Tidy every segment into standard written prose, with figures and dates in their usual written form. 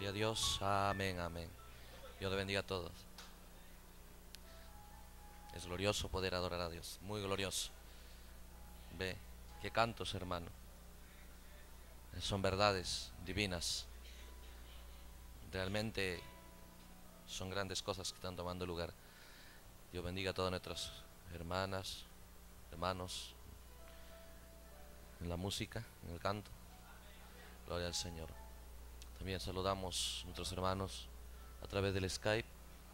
Gloria a Dios. Amén, amén. Dios te bendiga a todos. Es glorioso poder adorar a Dios. Muy glorioso. Ve, qué cantos, hermano. Son verdades divinas. Realmente son grandes cosas que están tomando lugar. Dios bendiga a todas nuestras hermanas, hermanos, en la música, en el canto. Gloria al Señor. También saludamos a nuestros hermanos a través del Skype.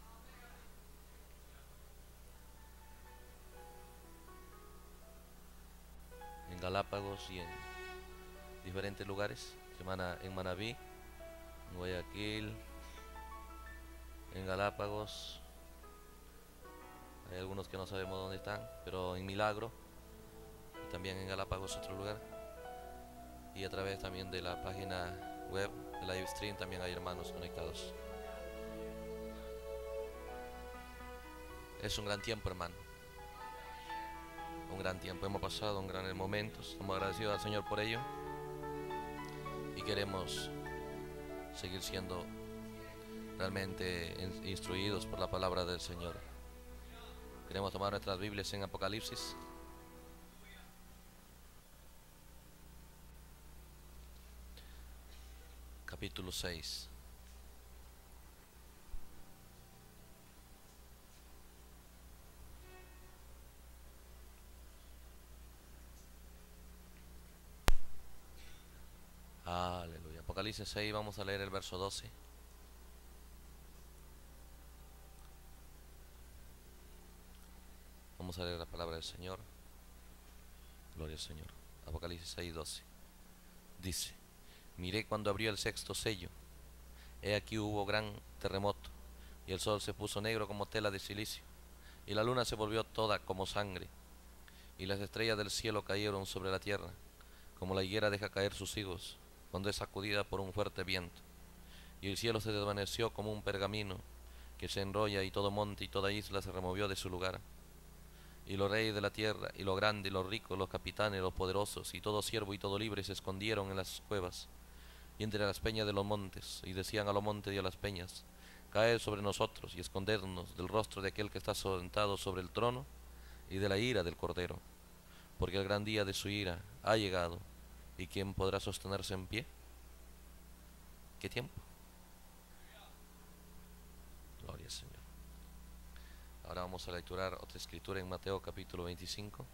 En Galápagos y en diferentes lugares. En Manabí, en Guayaquil, en Galápagos. Hay algunos que no sabemos dónde están, pero en Milagro. Y también en Galápagos, otro lugar. Y a través también de la página web, de live stream, también hay hermanos conectados. Es un gran tiempo, hermano. Un gran tiempo. Hemos pasado un gran momento. Estamos agradecidos al Señor por ello. Y queremos seguir siendo realmente instruidos por la palabra del Señor. Queremos tomar nuestras Biblias en Apocalipsis. Capítulo 6. Aleluya. Apocalipsis 6, vamos a leer el verso 12. Vamos a leer la palabra del Señor. Gloria al Señor. Apocalipsis 6, 12. Dice: miré cuando abrió el sexto sello. He aquí hubo gran terremoto, y el sol se puso negro como tela de silicio, y la luna se volvió toda como sangre, y las estrellas del cielo cayeron sobre la tierra, como la higuera deja caer sus higos, cuando es sacudida por un fuerte viento. Y el cielo se desvaneció como un pergamino que se enrolla, y todo monte y toda isla se removió de su lugar. Y los reyes de la tierra, y los grandes, y los ricos, los capitanes, los poderosos, y todo siervo y todo libre se escondieron en las cuevas y entre las peñas de los montes, y decían a los montes y a las peñas: caed sobre nosotros y escondernos del rostro de aquel que está sentado sobre el trono y de la ira del Cordero, porque el gran día de su ira ha llegado, y ¿quién podrá sostenerse en pie? ¿Qué tiempo? Gloria al Señor. Ahora vamos a lecturar otra escritura en Mateo capítulo 25.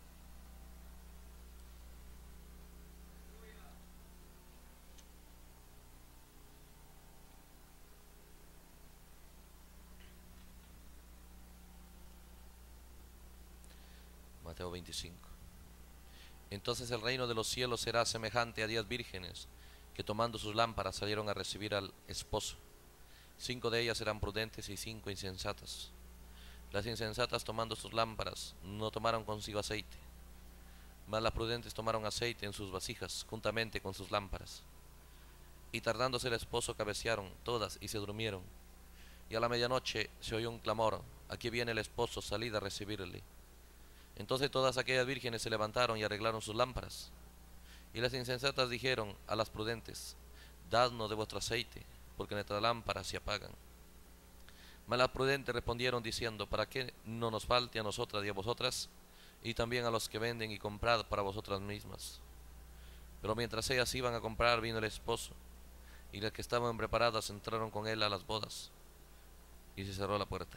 Mateo 25. Entonces el reino de los cielos será semejante a 10 vírgenes que tomando sus lámparas salieron a recibir al esposo. 5 de ellas eran prudentes y 5 insensatas. Las insensatas, tomando sus lámparas, no tomaron consigo aceite, mas las prudentes tomaron aceite en sus vasijas juntamente con sus lámparas. Y tardándose el esposo, cabecearon todas y se durmieron. Y a la medianoche se oyó un clamor: aquí viene el esposo, salid a recibirle. Entonces todas aquellas vírgenes se levantaron y arreglaron sus lámparas. Y las insensatas dijeron a las prudentes: dadnos de vuestro aceite, porque nuestras lámparas se apagan. Mas las prudentes respondieron diciendo: para que no nos falte a nosotras y a vosotras, y también a los que venden, y comprad para vosotras mismas. Pero mientras ellas iban a comprar, vino el esposo, y las que estaban preparadas entraron con él a las bodas, y se cerró la puerta.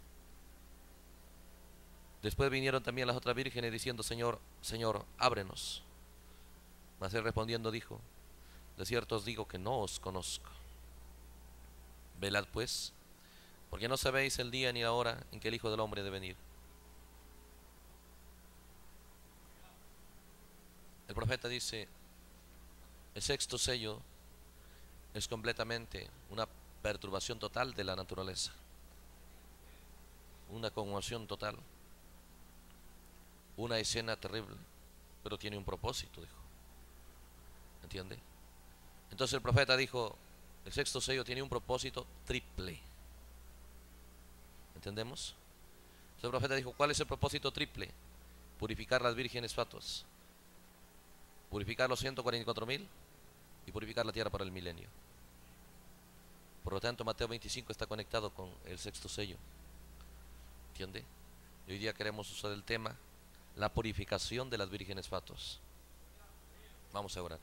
Después vinieron también las otras vírgenes diciendo: Señor, Señor, ábrenos. Mas él respondiendo dijo: de cierto os digo que no os conozco. Velad pues, porque no sabéis el día ni la hora en que el Hijo del Hombre ha de venir. El profeta dice: el sexto sello es completamente una perturbación total de la naturaleza, una conmoción total, una escena terrible, pero tiene un propósito, dijo. ¿Entiende? Entonces el profeta dijo: el sexto sello tiene un propósito triple. ¿Entendemos? Entonces el profeta dijo: ¿cuál es el propósito triple? Purificar las vírgenes fatuas, purificar los 144.000 y purificar la tierra para el milenio. Por lo tanto, Mateo 25 está conectado con el sexto sello. ¿Entiende? Y hoy día queremos usar el tema, la purificación de las vírgenes fatuas. Vamos a orar.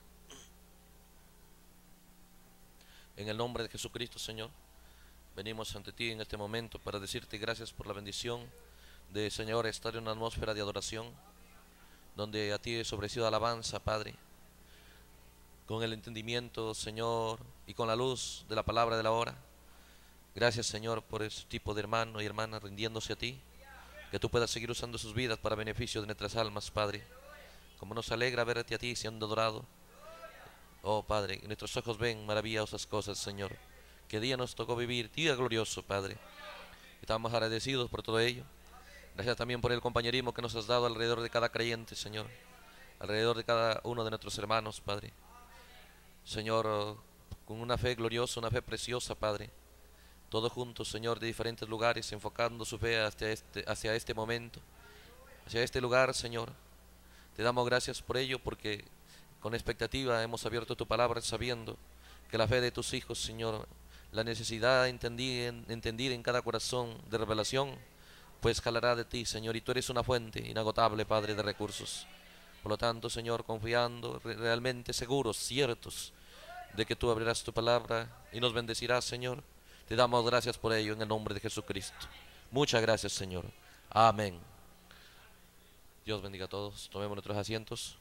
En el nombre de Jesucristo, Señor, venimos ante ti en este momento para decirte gracias por la bendición de, Señor, estar en una atmósfera de adoración, donde a ti es ofrecido alabanza, Padre, con el entendimiento, Señor, y con la luz de la palabra de la hora. Gracias, Señor, por ese tipo de hermano y hermana rindiéndose a ti, que tú puedas seguir usando sus vidas para beneficio de nuestras almas, Padre. Como nos alegra verte a ti siendo adorado. Oh, Padre, que nuestros ojos ven maravillosas cosas, Señor. Que día nos tocó vivir, día glorioso, Padre. Estamos agradecidos por todo ello. Gracias también por el compañerismo que nos has dado alrededor de cada creyente, Señor. Alrededor de cada uno de nuestros hermanos, Padre. Señor, con una fe gloriosa, una fe preciosa, Padre. Todos juntos, Señor, de diferentes lugares, enfocando su fe hacia este momento, hacia este lugar, Señor. Te damos gracias por ello, porque con expectativa hemos abierto tu palabra, sabiendo que la fe de tus hijos, Señor, la necesidad entendida en cada corazón de revelación, pues jalará de ti, Señor, y tú eres una fuente inagotable, Padre, de recursos. Por lo tanto, Señor, confiando, realmente seguros, ciertos, de que tú abrirás tu palabra y nos bendecirás, Señor. Te damos gracias por ello en el nombre de Jesucristo. Muchas gracias, Señor. Amén. Dios bendiga a todos. Tomemos nuestros asientos.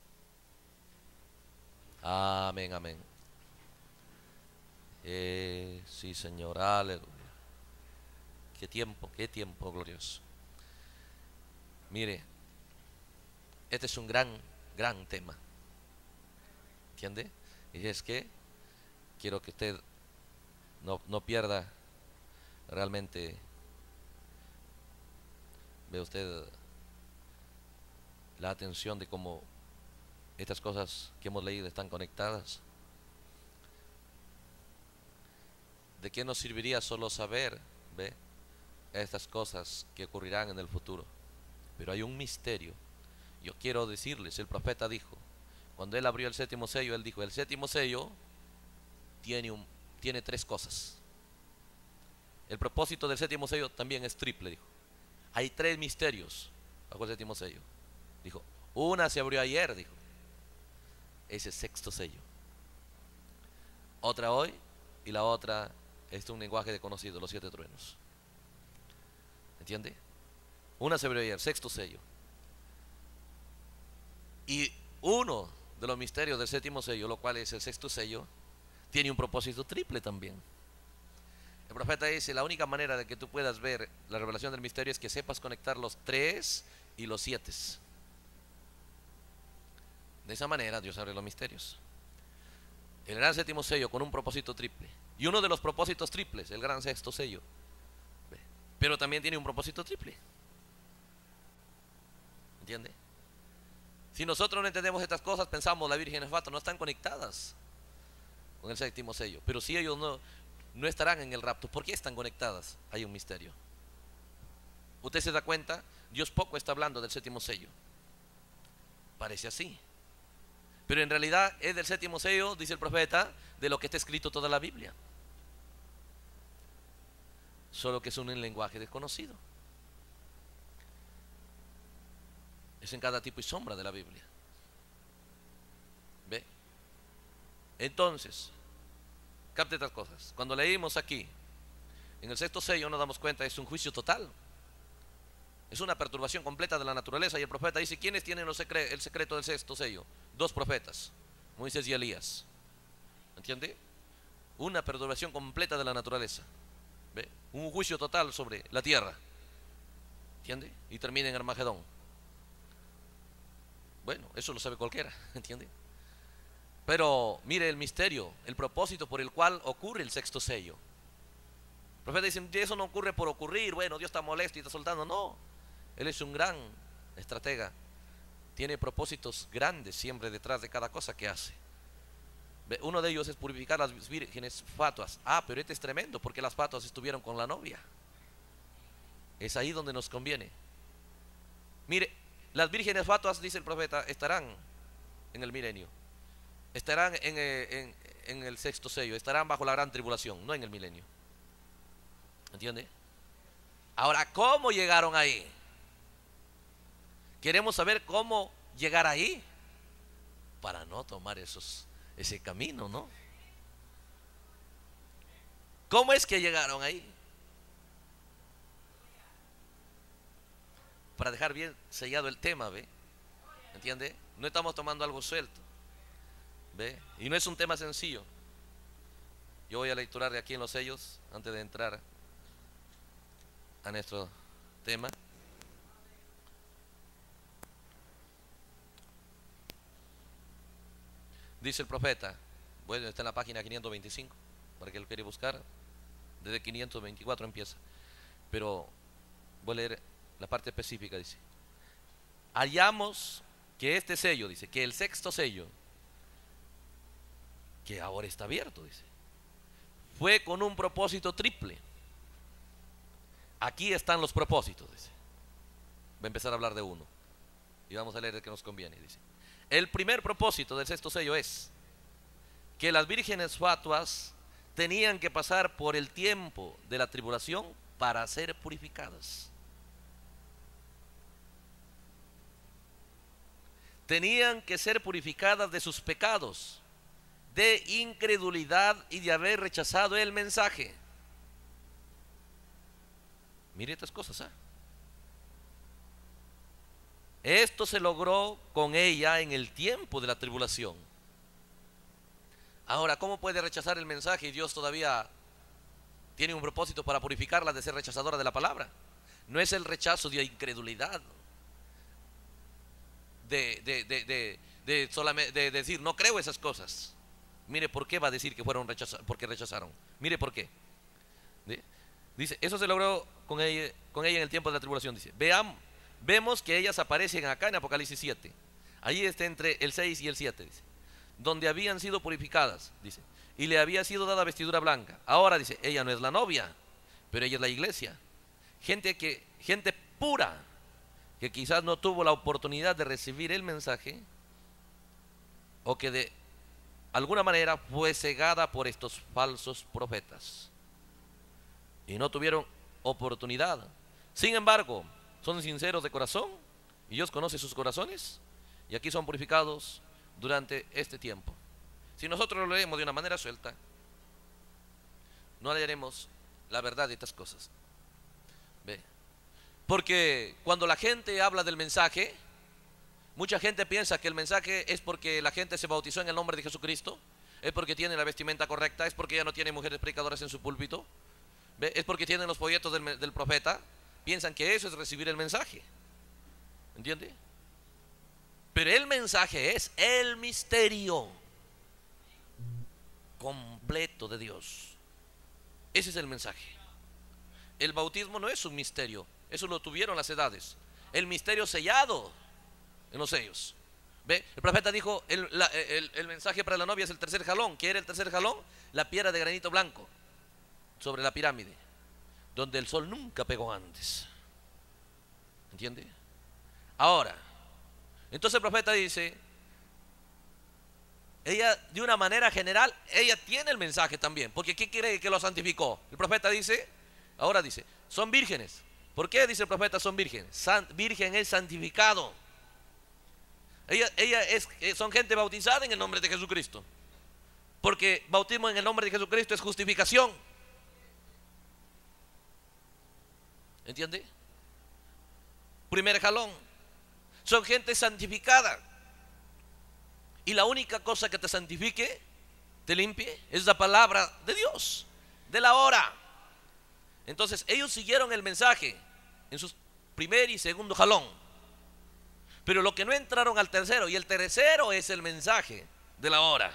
Amén, amén. Sí, Señor. Aleluya. Qué tiempo glorioso. Mire, este es un gran tema. ¿Entiende? Y es que quiero que usted no pierda realmente, ve usted, la atención de cómo estas cosas que hemos leído están conectadas. ¿De qué nos serviría solo saber, ve, estas cosas que ocurrirán en el futuro? Pero hay un misterio. Yo quiero decirles, el profeta dijo, cuando él abrió el séptimo sello, él dijo, el séptimo sello tiene tres cosas. El propósito del séptimo sello también es triple, dijo. Hay tres misterios bajo el séptimo sello. Dijo, una se abrió ayer, dijo. Ese es sexto sello. Otra hoy y la otra es un lenguaje desconocido, los 7 truenos. ¿Entiende? Una se abrió ayer, sexto sello. Y uno de los misterios del séptimo sello, lo cual es el sexto sello, tiene un propósito triple también. El profeta dice, la única manera de que tú puedas ver la revelación del misterio es que sepas conectar los 3 y los 7. De esa manera Dios abre los misterios. El gran séptimo sello con un propósito triple. Y uno de los propósitos triples, el gran sexto sello. Pero también tiene un propósito triple. ¿Entiende? Si nosotros no entendemos estas cosas, pensamos las vírgenes fatuas no están conectadas con el séptimo sello. Pero si ellos no estarán en el rapto, ¿por qué están conectadas? Hay un misterio. Usted se da cuenta, Dios poco está hablando del séptimo sello. Parece así. Pero en realidad es del séptimo sello, dice el profeta, de lo que está escrito toda la Biblia. Solo que es un lenguaje desconocido. Es en cada tipo y sombra de la Biblia. ¿Ve? Entonces, capte estas cosas. Cuando leímos aquí, en el sexto sello nos damos cuenta, es un juicio total. Es una perturbación completa de la naturaleza. Y el profeta dice, ¿quiénes tienen el secreto del sexto sello? 2 profetas, Moisés y Elías. ¿Entiende? Una perturbación completa de la naturaleza. ¿Ve? Un juicio total sobre la tierra. ¿Entiende? Y termina en Armagedón. Bueno, eso lo sabe cualquiera. ¿Entiende? Pero mire el misterio, el propósito por el cual ocurre el sexto sello. El profeta dice, eso no ocurre por ocurrir. Bueno, Dios está molesto y está soltando. No, Él es un gran estratega. Tiene propósitos grandes siempre detrás de cada cosa que hace. Uno de ellos es purificar las vírgenes fatuas. Pero este es tremendo, porque las fatuas estuvieron con la novia. Es ahí donde nos conviene. Mire, las vírgenes fatuas, dice el profeta, estarán en el milenio. Estarán en el sexto sello, estarán bajo la gran tribulación, no en el milenio. ¿Entiende? Ahora, ¿cómo llegaron ahí? Queremos saber cómo llegar ahí para no tomar ese camino, ¿no? ¿Cómo es que llegaron ahí? Para dejar bien sellado el tema, ¿ve? ¿Entiende? No estamos tomando algo suelto, ¿ve? Y no es un tema sencillo. Yo voy a lecturar de aquí en los sellos antes de entrar a nuestro tema. Dice el profeta, bueno, está en la página 525, para que lo quiera buscar, desde 524 empieza, pero voy a leer la parte específica. Dice: hallamos que este sello, dice, que el sexto sello, que ahora está abierto, dice, fue con un propósito triple. Aquí están los propósitos, dice. Voy a empezar a hablar de uno y vamos a leer el que nos conviene. Dice: el primer propósito del sexto sello es que las vírgenes fatuas tenían que pasar por el tiempo de la tribulación para ser purificadas. Tenían que ser purificadas de sus pecados, de incredulidad y de haber rechazado el mensaje. Mire estas cosas, ¿eh? Esto se logró con ella en el tiempo de la tribulación. Ahora, ¿cómo puede rechazar el mensaje y Dios todavía tiene un propósito para purificarla de ser rechazadora de la palabra? No es el rechazo de incredulidad, de decir no creo esas cosas. Mire por qué va a decir que fueron rechazados, porque rechazaron. Mire por qué. Dice, eso se logró con ella en el tiempo de la tribulación. Dice, vemos que ellas aparecen acá en Apocalipsis 7. Allí está entre el 6 y el 7, dice, donde habían sido purificadas, dice, y le había sido dada vestidura blanca. Ahora dice, ella no es la novia, pero ella es la iglesia. Gente pura, que quizás no tuvo la oportunidad de recibir el mensaje, o que de alguna manera fue cegada por estos falsos profetas y no tuvieron oportunidad. Sin embargo, son sinceros de corazón y Dios conoce sus corazones y aquí son purificados durante este tiempo. Si nosotros lo leemos de una manera suelta, no hallaremos la verdad de estas cosas. ¿Ve? Porque cuando la gente habla del mensaje, mucha gente piensa que el mensaje es porque la gente se bautizó en el nombre de Jesucristo, es porque tiene la vestimenta correcta, es porque ya no tiene mujeres predicadoras en su púlpito, ¿ve? Es porque tienen los folletos del profeta. Piensan que eso es recibir el mensaje. ¿Entiende? Pero el mensaje es el misterio completo de Dios. Ese es el mensaje. El bautismo no es un misterio, eso lo tuvieron las edades. El misterio sellado en los sellos. ¿Ve? El profeta dijo, el mensaje para la novia es el tercer jalón. ¿Qué era el tercer jalón? La piedra de granito blanco sobre la pirámide, donde el sol nunca pegó antes. ¿Entiende? Ahora, entonces el profeta dice, ella de una manera general, ella tiene el mensaje también, porque ¿qué quiere que lo santificó? El profeta dice, ahora dice, son vírgenes. ¿Por qué dice el profeta son vírgenes? Virgen es santificado. Son gente bautizada en el nombre de Jesucristo, porque bautismo en el nombre de Jesucristo es justificación. ¿Entiende? Primer jalón. Son gente santificada. Y la única cosa que te santifique, te limpie, es la palabra de Dios, de la hora. Entonces ellos siguieron el mensaje en su primer y segundo jalón. Pero lo que no entraron al tercero, y el tercero es el mensaje de la hora.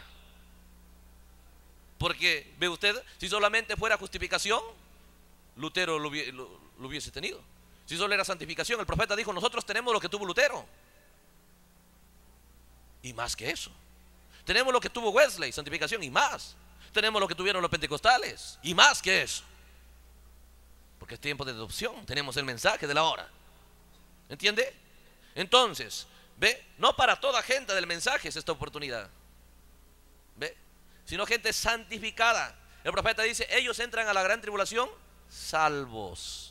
Porque, ve usted, si solamente fuera justificación, Lutero lo hubiese tenido. Si solo era santificación, el profeta dijo, nosotros tenemos lo que tuvo Lutero. Y más que eso. Tenemos lo que tuvo Wesley, santificación, y más. Tenemos lo que tuvieron los pentecostales, y más que eso. Porque es tiempo de adopción, tenemos el mensaje de la hora. ¿Entiende? Entonces, ve, no para toda gente del mensaje es esta oportunidad. Ve, sino gente santificada. El profeta dice, ellos entran a la gran tribulación salvos.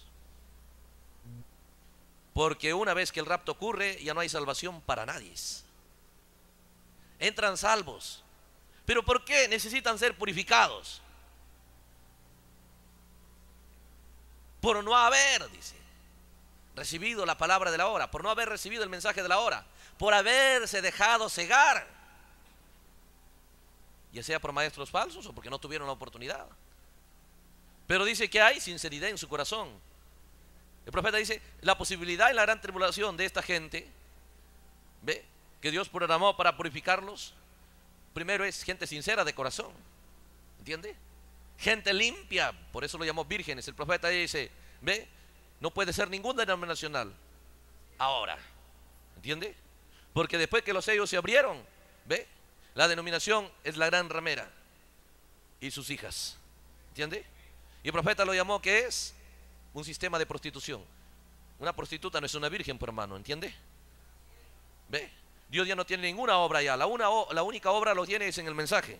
Porque una vez que el rapto ocurre, ya no hay salvación para nadie. Entran salvos. ¿Pero por qué necesitan ser purificados? Por no haber, dice, recibido la palabra de la hora, por no haber recibido el mensaje de la hora, por haberse dejado cegar, ya sea por maestros falsos o porque no tuvieron la oportunidad. Pero dice que hay sinceridad en su corazón. El profeta dice, la posibilidad en la gran tribulación de esta gente, ¿ve?, que Dios programó para purificarlos, primero es gente sincera de corazón, ¿entiende? Gente limpia, por eso lo llamó vírgenes. El profeta dice, ¿ve?, no puede ser ninguna denominacional ahora, ¿entiende? Porque después que los sellos se abrieron, ¿ve?, la denominación es la gran ramera y sus hijas, ¿entiende? Y el profeta lo llamó que es un sistema de prostitución. Una prostituta no es una virgen, por hermano, ¿entiende? ¿Ve? Dios ya no tiene ninguna obra ya. La única obra lo tiene es en el mensaje.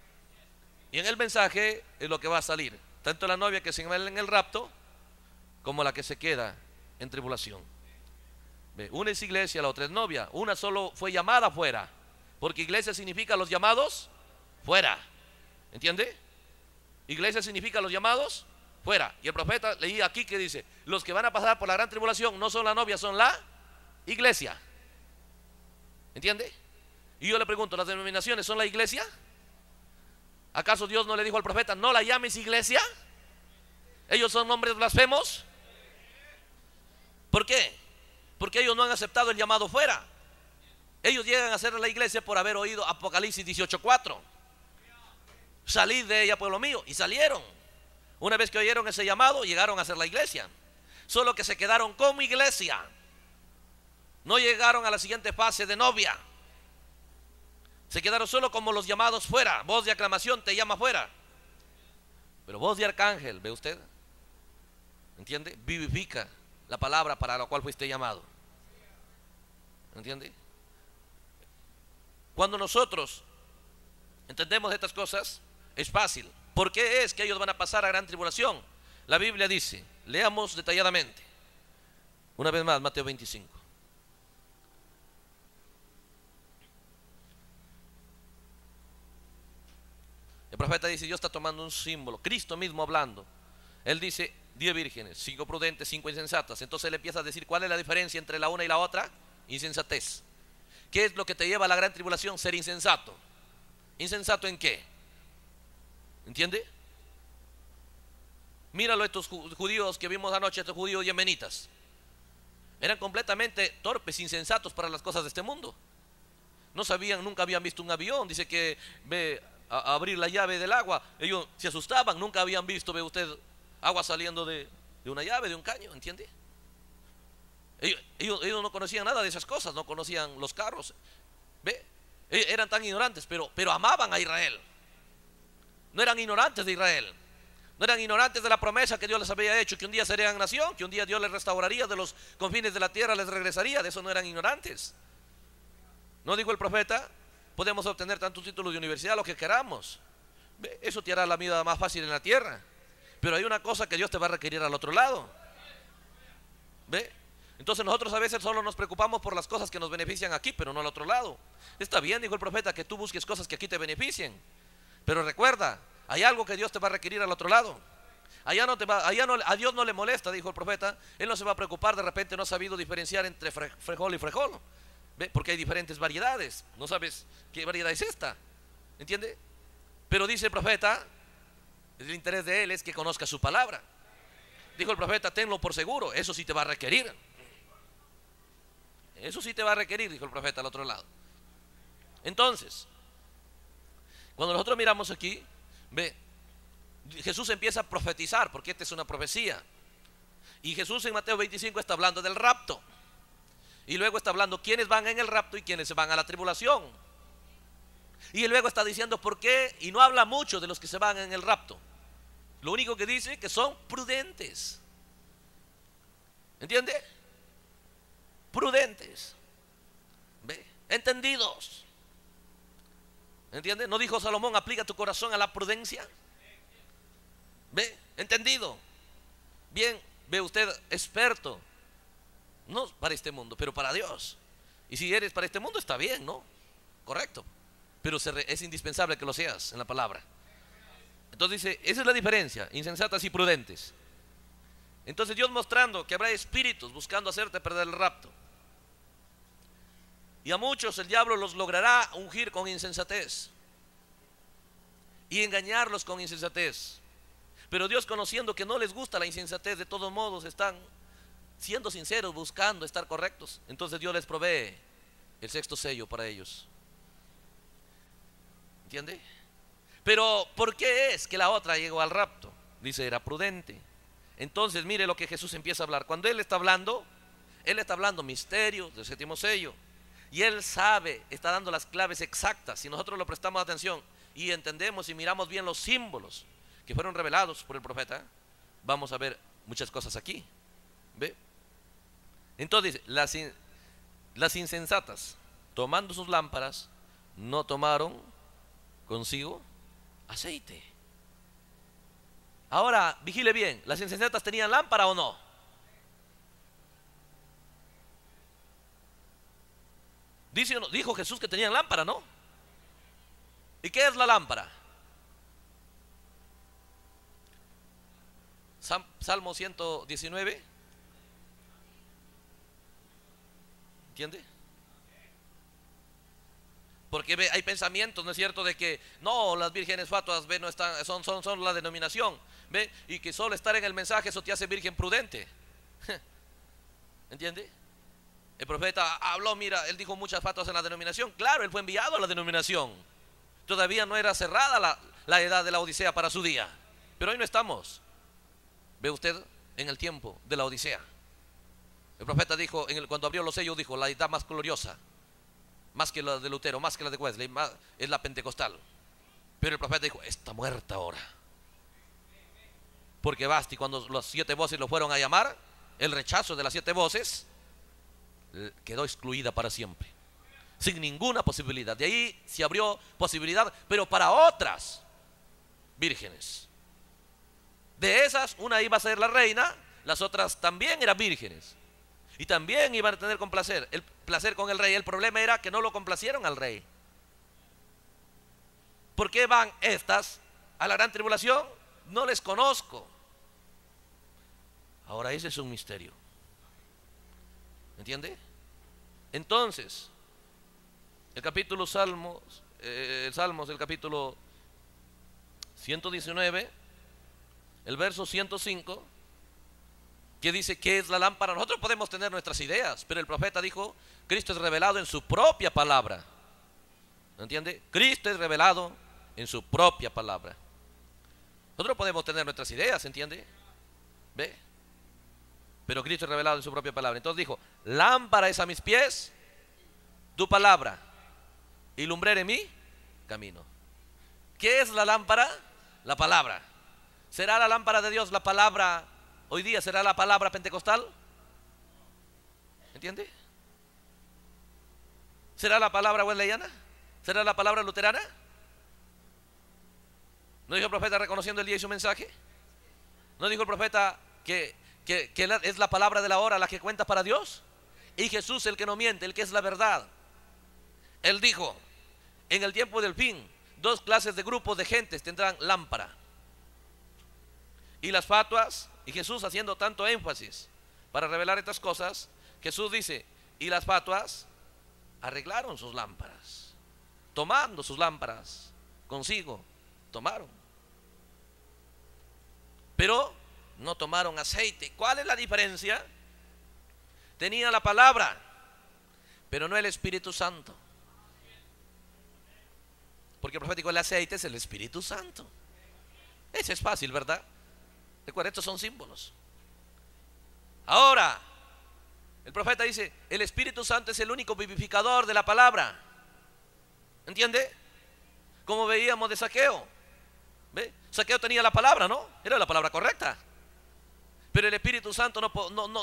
Y en el mensaje es lo que va a salir. Tanto la novia que se va en el rapto, como la que se queda en tribulación. ¿Ve? Una es iglesia, la otra es novia. Una solo fue llamada fuera. Porque iglesia significa los llamados fuera. ¿Entiende? Iglesia significa los llamados fuera. Y el profeta leía aquí que dice, los que van a pasar por la gran tribulación no son la novia, son la iglesia. ¿Entiende? Y yo le pregunto, ¿las denominaciones son la iglesia? ¿Acaso Dios no le dijo al profeta, no la llames iglesia? ¿Ellos son hombres blasfemos? ¿Por qué? Porque ellos no han aceptado el llamado fuera. Ellos llegan a ser la iglesia por haber oído Apocalipsis 18:4. Salid de ella, pueblo mío. Y salieron. Una vez que oyeron ese llamado, llegaron a ser la iglesia. Solo que se quedaron como iglesia. No llegaron a la siguiente fase de novia. Se quedaron solo como los llamados fuera. Voz de aclamación te llama fuera. Pero voz de arcángel, ¿ve usted? ¿Entiende? Vivifica la palabra para la cual fuiste llamado. ¿Entiende? Cuando nosotros entendemos estas cosas, es fácil. ¿Por qué es que ellos van a pasar a gran tribulación? La Biblia dice, leamos detalladamente. Una vez más, Mateo 25. El profeta dice, Dios está tomando un símbolo, Cristo mismo hablando. Él dice, 10 vírgenes, 5 prudentes, 5 insensatas. Entonces él empieza a decir, ¿cuál es la diferencia entre la una y la otra? Insensatez. ¿Qué es lo que te lleva a la gran tribulación? Ser insensato. ¿Insensato en qué? ¿Entiende? Míralo, estos judíos que vimos anoche, estos judíos yemenitas. Eran completamente torpes, insensatos para las cosas de este mundo. No sabían, nunca habían visto un avión. Dice que ve a abrir la llave del agua. Ellos se asustaban, nunca habían visto, ve usted, agua saliendo de una llave, de un caño, ¿entiende? Ellos no conocían nada de esas cosas, no conocían los carros. ¿Ve? Eran tan ignorantes, pero amaban a Israel. No eran ignorantes de Israel. No eran ignorantes de la promesa que Dios les había hecho, que un día serían nación, que un día Dios les restauraría de los confines de la tierra, les regresaría. De eso no eran ignorantes. ¿No dijo el profeta? Podemos obtener tantos títulos de universidad, lo que queramos. ¿Ve? Eso te hará la vida más fácil en la tierra. Pero hay una cosa que Dios te va a requerir al otro lado. ¿Ve? Entonces nosotros a veces solo nos preocupamos por las cosas que nos benefician aquí, pero no al otro lado. Está bien, dijo el profeta, que tú busques cosas que aquí te beneficien. Pero recuerda, hay algo que Dios te va a requerir al otro lado. A Dios no le molesta, dijo el profeta. Él no se va a preocupar, de repente no ha sabido diferenciar entre frijol y frijol. ¿Ve? Porque hay diferentes variedades. No sabes qué variedad es esta. ¿Entiende? Pero dice el profeta, el interés de él es que conozca su palabra. Dijo el profeta, tenlo por seguro, eso sí te va a requerir. Eso sí te va a requerir, dijo el profeta al otro lado. Entonces, cuando nosotros miramos aquí, ve, Jesús empieza a profetizar, porque esta es una profecía. Y Jesús en Mateo 25 está hablando del rapto. Y luego está hablando quiénes van en el rapto y quiénes se van a la tribulación. Y luego está diciendo por qué, y no habla mucho de los que se van en el rapto. Lo único que dice que son prudentes. ¿Entiende? Prudentes. ¿Ve? Entendidos. ¿Entiende? ¿No dijo Salomón, aplica tu corazón a la prudencia? ¿Ve? ¿Entendido? Bien, ve usted, experto. No para este mundo, pero para Dios. Y si eres para este mundo, está bien, ¿no? Correcto. Pero es indispensable que lo seas en la palabra. Entonces dice, esa es la diferencia, insensatas y prudentes. Entonces Dios mostrando que habrá espíritus buscando hacerte perder el rapto. Y a muchos el diablo los logrará ungir con insensatez y engañarlos con insensatez. Pero Dios, conociendo que no les gusta la insensatez, de todos modos están siendo sinceros, buscando estar correctos. Entonces Dios les provee el sexto sello para ellos. ¿Entiende? Pero ¿por qué es que la otra llegó al rapto? Dice, era prudente. Entonces mire lo que Jesús empieza a hablar. Cuando Él está hablando misterios del séptimo sello. Y Él sabe, está dando las claves exactas. Si nosotros lo prestamos atención y entendemos y miramos bien los símbolos que fueron revelados por el profeta, vamos a ver muchas cosas aquí. ¿Ve? Entonces dice, las insensatas, tomando sus lámparas, no tomaron consigo aceite. Ahora, vigile bien, ¿las insensatas tenían lámpara o no? Dijo Jesús que tenían lámpara, ¿no? ¿Y qué es la lámpara? Salmo 119. ¿Entiende? Porque hay pensamientos, ¿no es cierto?, de que no, las vírgenes fatuas, ve, no están, son la denominación, ve, y que solo estar en el mensaje eso te hace virgen prudente. ¿Entiende? El profeta habló, mira, él dijo muchas fatuas en la denominación. Claro, él fue enviado a la denominación. Todavía no era cerrada la edad de la Odisea para su día. Pero hoy no estamos, ve usted, en el tiempo de la Odisea. El profeta dijo, cuando abrió los sellos, dijo, la edad más gloriosa, más que la de Lutero, más que la de Wesley, es la pentecostal. Pero el profeta dijo, está muerta ahora. Porque Basti, cuando las 7 voces lo fueron a llamar, el rechazo de las 7 voces quedó excluida para siempre, sin ninguna posibilidad. De ahí se abrió posibilidad, pero para otras vírgenes. De esas, una iba a ser la reina, las otras también eran vírgenes. Y también iban a tener el placer con el rey. El problema era que no lo complacieron al rey. ¿Por qué van estas a la gran tribulación? No les conozco. Ahora ese es un misterio. ¿Entiende? Entonces, el capítulo Salmos, el capítulo 119, el verso 105, que dice que es la lámpara. Nosotros podemos tener nuestras ideas, pero el profeta dijo, Cristo es revelado en su propia palabra. ¿Entiende? Cristo es revelado en su propia palabra. Nosotros podemos tener nuestras ideas, ¿entiende? ¿Ve? Pero Cristo es revelado en su propia palabra. Entonces dijo, lámpara es a mis pies tu palabra y lumbrera en mi camino. ¿Qué es la lámpara? La palabra. ¿Será la lámpara de Dios la palabra hoy día? ¿Será la palabra pentecostal? ¿Entiende? ¿Será la palabra wesleyana? ¿Será la palabra luterana? ¿No dijo el profeta reconociendo el día y su mensaje? ¿No dijo el profeta que es la palabra de la hora la que cuenta para Dios? Y Jesús, el que no miente, el que es la verdad, Él dijo, en el tiempo del fin, 2 clases de grupos de gentes tendrán lámpara. Y las fatuas, y Jesús haciendo tanto énfasis para revelar estas cosas, Jesús dice, y las fatuas arreglaron sus lámparas, tomando sus lámparas consigo, tomaron. Pero no tomaron aceite. ¿Cuál es la diferencia? Tenía la palabra, pero no el Espíritu Santo. Porque el profético, el aceite es el Espíritu Santo. Eso es fácil, ¿verdad? Recuerda, estos son símbolos. Ahora, el profeta dice, el Espíritu Santo es el único vivificador de la palabra. ¿Entiende? Como veíamos de Zaqueo. ¿Ve? Zaqueo tenía la palabra, ¿no? Era la palabra correcta. Pero el Espíritu Santo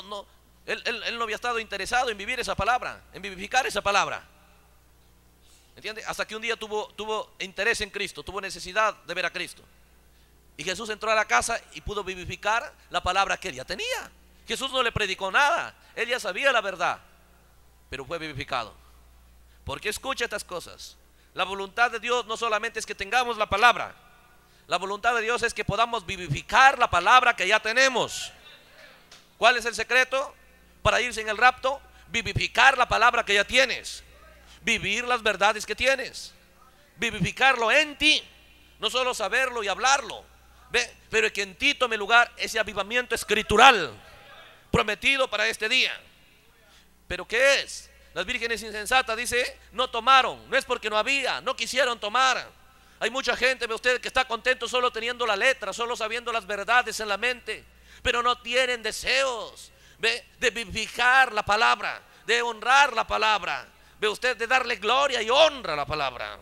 él no había estado interesado en vivir esa palabra, en vivificar esa palabra. ¿Entiende? Hasta que un día tuvo interés en Cristo, tuvo necesidad de ver a Cristo. Y Jesús entró a la casa y pudo vivificar la palabra que él ya tenía. Jesús no le predicó nada, él ya sabía la verdad, pero fue vivificado. Porque escucha estas cosas. La voluntad de Dios no solamente es que tengamos la palabra, la voluntad de Dios es que podamos vivificar la palabra que ya tenemos. ¿Cuál es el secreto para irse en el rapto? Vivificar la palabra que ya tienes, vivir las verdades que tienes, vivificarlo en ti, no solo saberlo y hablarlo, ¿ve? Pero que en ti tome lugar ese avivamiento escritural prometido para este día. ¿Pero qué es? Las vírgenes insensatas, dice, no tomaron. No es porque no había, no quisieron tomar. Hay mucha gente, ve usted, que está contento solo teniendo la letra, solo sabiendo las verdades en la mente, pero no tienen deseos, ¿ve?, de vivificar la palabra, de honrar la palabra, ve usted, de darle gloria y honra a la palabra.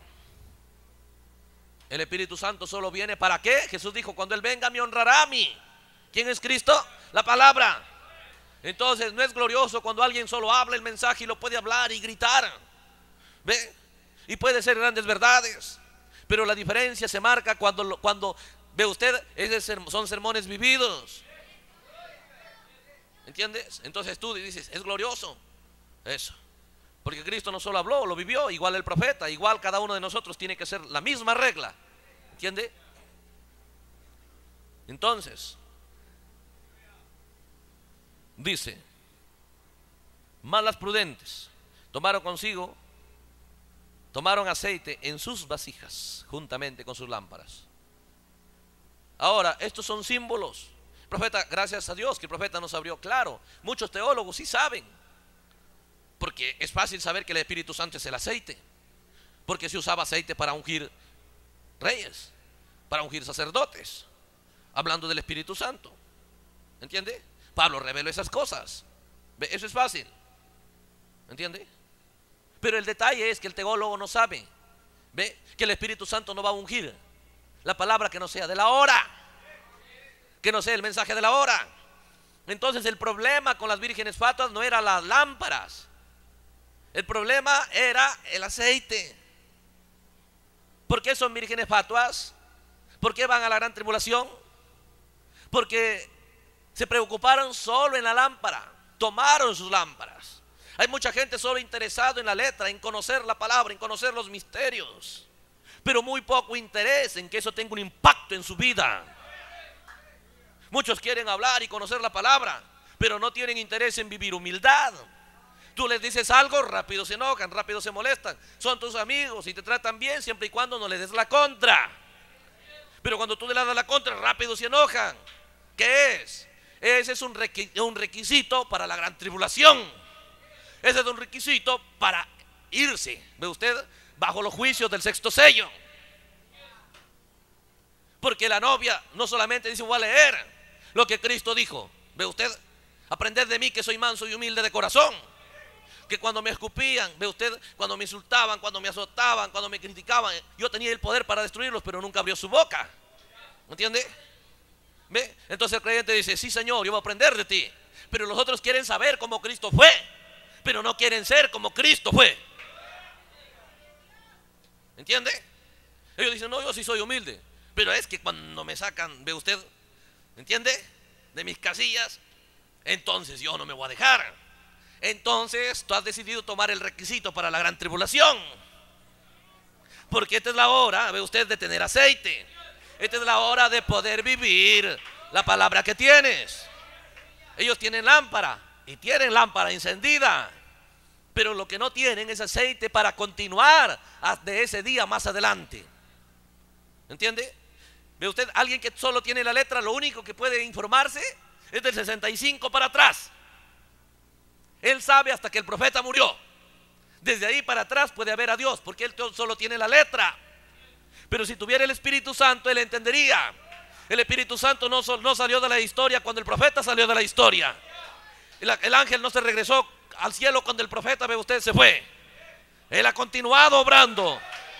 El Espíritu Santo solo viene ¿para qué? Jesús dijo, cuando Él venga me honrará a mí. ¿Quién es Cristo? La palabra. Entonces no es glorioso cuando alguien solo habla el mensaje y lo puede hablar y gritar, ¿ve? Y puede ser grandes verdades, pero la diferencia se marca cuando ve usted, son sermones vividos. ¿Entiendes? Entonces tú dices, es glorioso eso, porque Cristo no solo habló, lo vivió, igual el profeta, igual cada uno de nosotros tiene que ser la misma regla. ¿Entiende? Entonces dice, mas las prudentes tomaron aceite en sus vasijas juntamente con sus lámparas. Ahora, estos son símbolos. Profeta, gracias a Dios que el profeta nos abrió claro. Muchos teólogos sí saben, porque es fácil saber que el Espíritu Santo es el aceite, porque se usaba aceite para ungir reyes, para ungir sacerdotes, hablando del Espíritu Santo. ¿Entiende? Pablo reveló esas cosas. ¿Ve? Eso es fácil. ¿Entiende? Pero el detalle es que el teólogo no sabe, ¿ve?, que el Espíritu Santo no va a ungir la palabra que no sea de la hora, que no sea el mensaje de la hora. Entonces el problema con las vírgenes fatuas no era las lámparas, el problema era el aceite. ¿Por qué son vírgenes fatuas? ¿Por qué van a la gran tribulación? Porque se preocuparon solo en la lámpara, tomaron sus lámparas. Hay mucha gente solo interesado en la letra, en conocer la palabra, en conocer los misterios, pero muy poco interés en que eso tenga un impacto en su vida. Muchos quieren hablar y conocer la palabra, pero no tienen interés en vivir humildad. Tú les dices algo, rápido se enojan, rápido se molestan. Son tus amigos y te tratan bien siempre y cuando no les des la contra. Pero cuando tú le das la contra, rápido se enojan. ¿Qué es? Ese es un requisito para la gran tribulación. Ese es un requisito para irse, ¿ve usted?, bajo los juicios del sexto sello. Porque la novia no solamente dice, voy a leer lo que Cristo dijo, ¿ve usted?, aprended de mí que soy manso y humilde de corazón. Que cuando me escupían, ¿ve usted?, cuando me insultaban, cuando me azotaban, cuando me criticaban, yo tenía el poder para destruirlos, pero nunca abrió su boca. ¿Entiende? ¿Ve? Entonces el creyente dice, sí, Señor, yo voy a aprender de ti. Pero los otros quieren saber cómo Cristo fue, pero no quieren ser como Cristo fue. ¿Entiende? Ellos dicen, no, yo sí soy humilde, pero es que cuando me sacan, ¿ve usted?, ¿entiende?, de mis casillas, entonces yo no me voy a dejar. Entonces tú has decidido tomar el requisito para la gran tribulación, porque esta es la hora, ¿ve usted?, de tener aceite. Esta es la hora de poder vivir la palabra que tienes. Ellos tienen lámpara y tienen lámpara encendida, pero lo que no tienen es aceite para continuar de ese día más adelante. ¿Entiende? ¿Ve usted? Alguien que solo tiene la letra, lo único que puede informarse es del 65 para atrás. Él sabe hasta que el profeta murió. Desde ahí para atrás puede ver a Dios, porque él solo tiene la letra. Pero si tuviera el Espíritu Santo, él entendería. El Espíritu Santo no salió de la historia cuando el profeta salió de la historia. El ángel no se regresó al cielo cuando el profeta, ve usted, se fue. Él ha continuado obrando.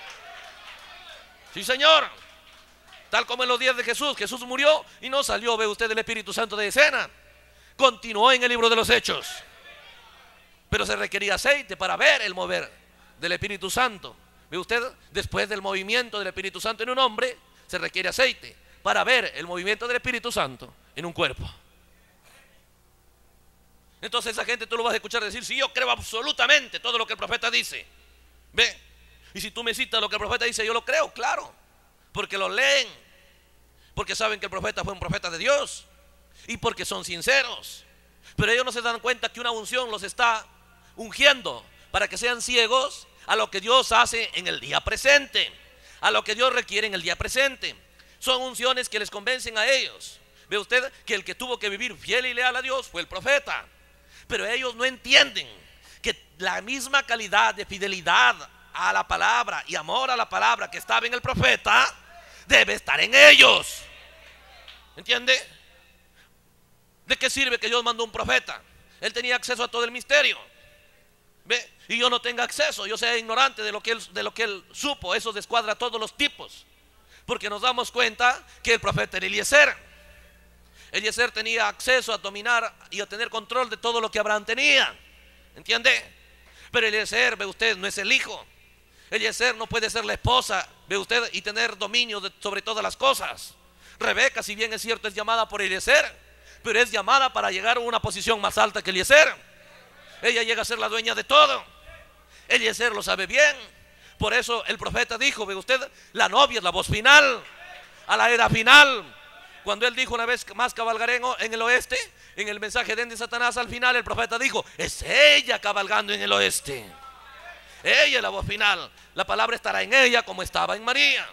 Sí, Señor. Tal como en los días de Jesús. Jesús murió y no salió, ve usted, del Espíritu Santo de escena. Continuó en el libro de los Hechos. Pero se requería aceite para ver el mover del Espíritu Santo. Ve usted, después del movimiento del Espíritu Santo en un hombre, se requiere aceite para ver el movimiento del Espíritu Santo en un cuerpo. Entonces esa gente tú lo vas a escuchar decir: sí, yo creo absolutamente todo lo que el profeta dice. Ve, y si tú me citas lo que el profeta dice, yo lo creo, claro, porque lo leen, porque saben que el profeta fue un profeta de Dios y porque son sinceros. Pero ellos no se dan cuenta que una unción los está ungiendo para que sean ciegos a lo que Dios hace en el día presente, a lo que Dios requiere en el día presente. Son unciones que les convencen a ellos. Ve usted que el que tuvo que vivir fiel y leal a Dios fue el profeta. Pero ellos no entienden que la misma calidad de fidelidad a la palabra y amor a la palabra que estaba en el profeta debe estar en ellos. ¿Entiende? ¿De qué sirve que Dios mandó un profeta? Él tenía acceso a todo el misterio. ¿Ve? Y yo no tenga acceso, yo sea ignorante de lo que él supo. Eso descuadra todos los tipos, porque nos damos cuenta que el profeta era Eliezer. Eliezer tenía acceso a dominar y a tener control de todo lo que Abraham tenía. ¿Entiende? Pero Eliezer, ve usted, no es el hijo. Eliezer no puede ser la esposa, ve usted, y tener dominio sobre todas las cosas. Rebeca, si bien es cierto, es llamada por Eliezer, pero es llamada para llegar a una posición más alta que Eliezer. Ella llega a ser la dueña de todo. Eliezer lo sabe bien. Por eso el profeta dijo: ve usted, la novia es la voz final, a la era final. Cuando él dijo: una vez más cabalgaré en el oeste, en el mensaje de Satanás, al final el profeta dijo: es ella cabalgando en el oeste. Ella es la voz final. La palabra estará en ella como estaba en María.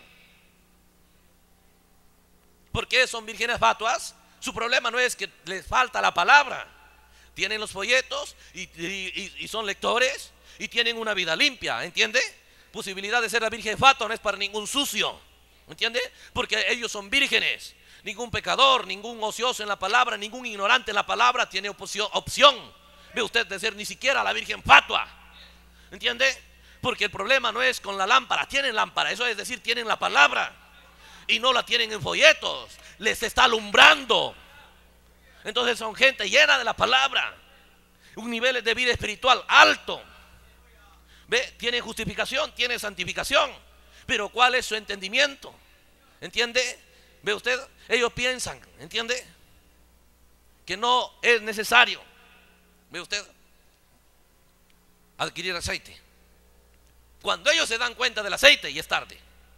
¿Por qué son vírgenes fatuas? Su problema no es que les falta la palabra. Tienen los folletos y son lectores y tienen una vida limpia, ¿entiende? Posibilidad de ser la virgen fatua no es para ningún sucio, ¿entiende? Porque ellos son vírgenes. Ningún pecador, ningún ocioso en la palabra, ningún ignorante en la palabra tiene opción, ve usted, de ser ni siquiera la virgen fatua, ¿entiende? Porque el problema no es con la lámpara. Tienen lámpara, eso es decir, tienen la palabra y no la tienen en folletos, les está alumbrando. Entonces son gente llena de la palabra, un nivel de vida espiritual alto. ¿Ve? Tiene justificación, tiene santificación, pero ¿cuál es su entendimiento? ¿Entiende? ¿Ve usted? Ellos piensan, ¿entiende?, que no es necesario, ¿ve usted?, adquirir aceite. Cuando ellos se dan cuenta del aceite, ya es tarde.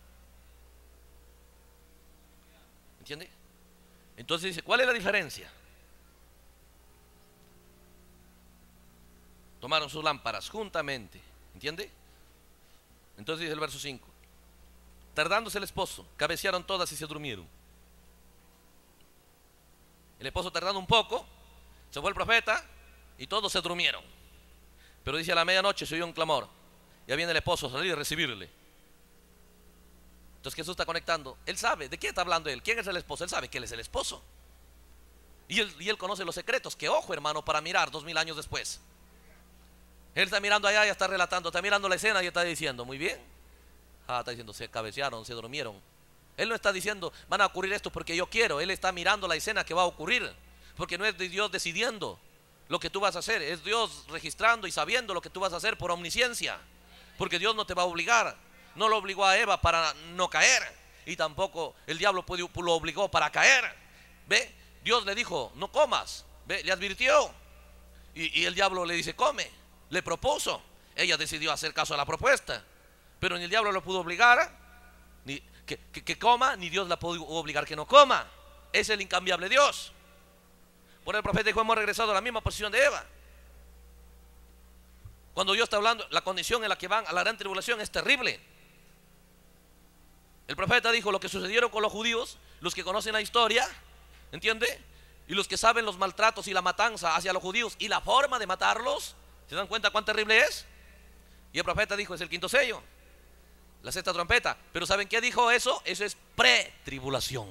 ¿Entiende? Entonces dice: ¿cuál es la diferencia? Tomaron sus lámparas juntamente, ¿entiende? Entonces dice el verso 5: tardándose el esposo, cabecearon todas y se durmieron. El esposo tardando un poco, se fue el profeta y todos se durmieron. Pero dice: a la medianoche se oyó un clamor. Ya viene el esposo a salir a recibirle. Entonces Jesús está conectando. Él sabe de qué está hablando él. ¿Quién es el esposo? Él sabe que él es el esposo. Y él conoce los secretos. Que ojo, hermano, para mirar 2000 años después. Él está mirando allá y está relatando, está mirando la escena y está diciendo: muy bien. Está diciendo: se cabecearon, se durmieron. Él no está diciendo: van a ocurrir esto porque yo quiero. Él está mirando la escena que va a ocurrir. Porque no es de Dios decidiendo lo que tú vas a hacer, es Dios registrando y sabiendo lo que tú vas a hacer por omnisciencia. Porque Dios no te va a obligar. No lo obligó a Eva para no caer, y tampoco el diablo lo obligó para caer. ¿Ve? Dios le dijo: no comas. ¿Ve? Le advirtió. Y el diablo le dice: come. Le propuso. Ella decidió hacer caso a la propuesta. Pero ni el diablo lo pudo obligar ni que coma, ni Dios la pudo obligar que no coma. Es el incambiable Dios. Por el profeta dijo: hemos regresado a la misma posición de Eva. Cuando Dios está hablando, la condición en la que van a la gran tribulación es terrible. El profeta dijo: lo que sucedieron con los judíos, los que conocen la historia, ¿entiende?, y los que saben los maltratos y la matanza hacia los judíos y la forma de matarlos, ¿se dan cuenta cuán terrible es? Y el profeta dijo: es el quinto sello, la sexta trompeta. Pero ¿saben qué dijo eso? Eso es pretribulación.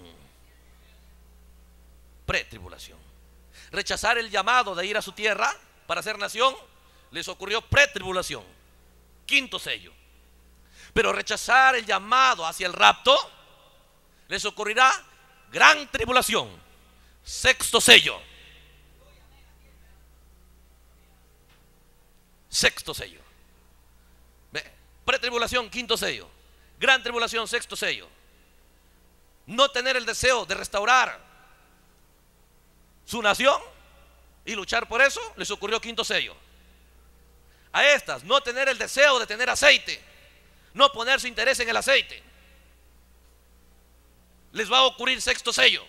Pretribulación. Rechazar el llamado de ir a su tierra para ser nación les ocurrió pretribulación, quinto sello. Pero rechazar el llamado hacia el rapto les ocurrirá gran tribulación, sexto sello. Sexto sello. Pretribulación, quinto sello. Gran tribulación, sexto sello. No tener el deseo de restaurar su nación y luchar por eso, les ocurrió quinto sello. A estas, no tener el deseo de tener aceite, no poner su interés en el aceite, les va a ocurrir sexto sello.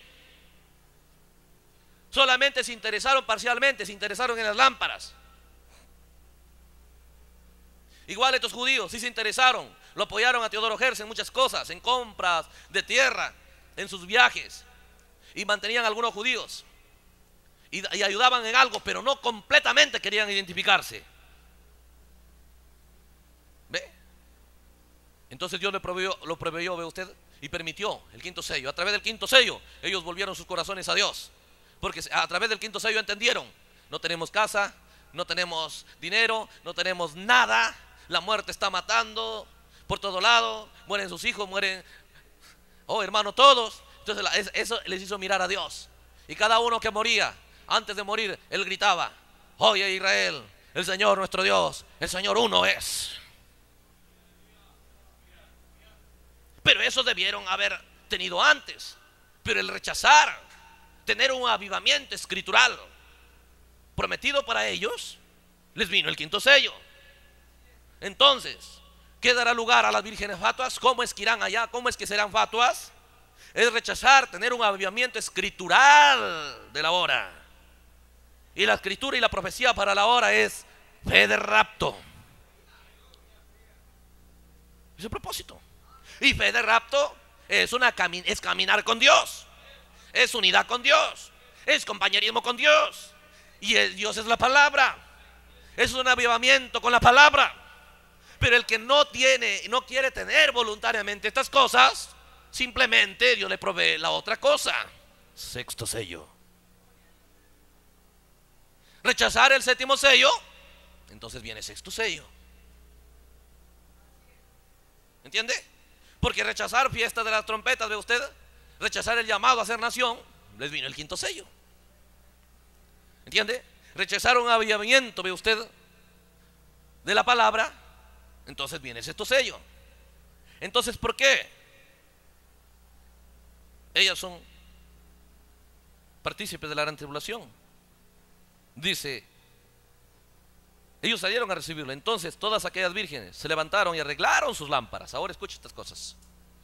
Solamente se interesaron parcialmente, se interesaron en las lámparas. Igual estos judíos sí se interesaron, lo apoyaron a Teodoro Herz en muchas cosas, en compras de tierra, en sus viajes, y mantenían a algunos judíos y ayudaban en algo, pero no completamente querían identificarse. ¿Ve? Entonces Dios lo proveyó, ve usted, y permitió el quinto sello. A través del quinto sello ellos volvieron sus corazones a Dios, porque a través del quinto sello entendieron: no tenemos casa, no tenemos dinero, no tenemos nada, la muerte está matando por todo lado, mueren sus hijos, mueren, oh hermano, todos. Entonces eso les hizo mirar a Dios, y cada uno que moría, antes de morir, él gritaba: oye Israel, el Señor nuestro Dios, el Señor uno es. Pero eso debieron haber tenido antes. Pero el rechazar, tener un avivamiento escritural prometido para ellos, les vino el quinto sello. Entonces, ¿qué dará lugar a las vírgenes fatuas? ¿Cómo es que irán allá? ¿Cómo es que serán fatuas? Es rechazar, tener un avivamiento escritural de la hora. Y la escritura y la profecía para la hora es fe de rapto. Es el propósito. Y fe de rapto es caminar con Dios, es unidad con Dios, es compañerismo con Dios. Y Dios es la palabra, es un avivamiento con la palabra. Pero el que no quiere tener voluntariamente estas cosas, simplemente Dios le provee la otra cosa. Sexto sello. Rechazar el séptimo sello, entonces viene sexto sello. ¿Entiende? Porque rechazar fiesta de las trompetas, ve usted, rechazar el llamado a ser nación, les vino el quinto sello. ¿Entiende? Rechazar un avivamiento, ve usted, de la palabra, entonces viene el sexto sello. Entonces, ¿por qué? Ellas son partícipes de la gran tribulación. Dice, ellos salieron a recibirlo. Entonces todas aquellas vírgenes se levantaron y arreglaron sus lámparas. Ahora escucha estas cosas.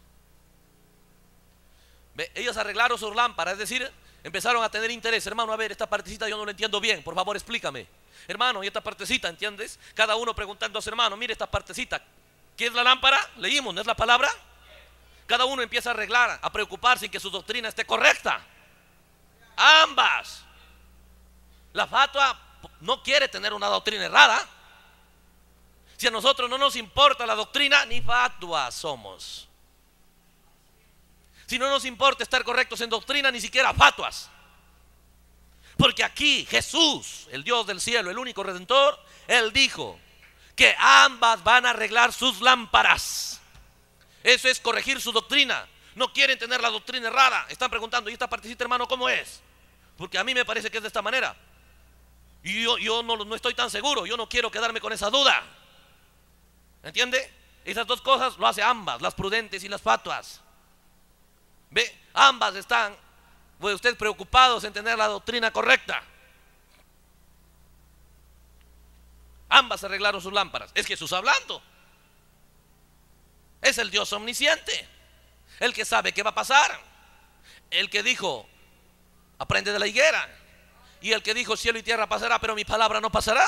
¿Ve? Ellos arreglaron sus lámparas, es decir, empezaron a tener interés. Hermano, a ver, esta partecita yo no lo entiendo bien, por favor explícame. Hermano, y esta partecita, ¿entiendes? Cada uno preguntando a su hermano: mire esta partecita, ¿qué es la lámpara? Leímos, ¿no es la palabra? Cada uno empieza a arreglar, a preocuparse en que su doctrina esté correcta. Ambas. La fatua no quiere tener una doctrina errada. Si a nosotros no nos importa la doctrina, ni fatua somos. Si no nos importa estar correctos en doctrina, ni siquiera fatuas. Porque aquí Jesús, el Dios del cielo, el único redentor, Él dijo que ambas van a arreglar sus lámparas. Eso es corregir su doctrina. No quieren tener la doctrina errada. Están preguntando: ¿y esta partecita, hermano, cómo es? Porque a mí me parece que es de esta manera. Y yo no estoy tan seguro. Yo no quiero quedarme con esa duda. ¿Entiende? Esas dos cosas lo hace ambas, las prudentes y las fatuas. ¿Ve? Ambas están, pues, ustedes preocupados en tener la doctrina correcta. Ambas arreglaron sus lámparas. Es Jesús hablando. Es el Dios omnisciente, el que sabe qué va a pasar, el que dijo: aprende de la higuera, y el que dijo: cielo y tierra pasará, pero mi palabra no pasará.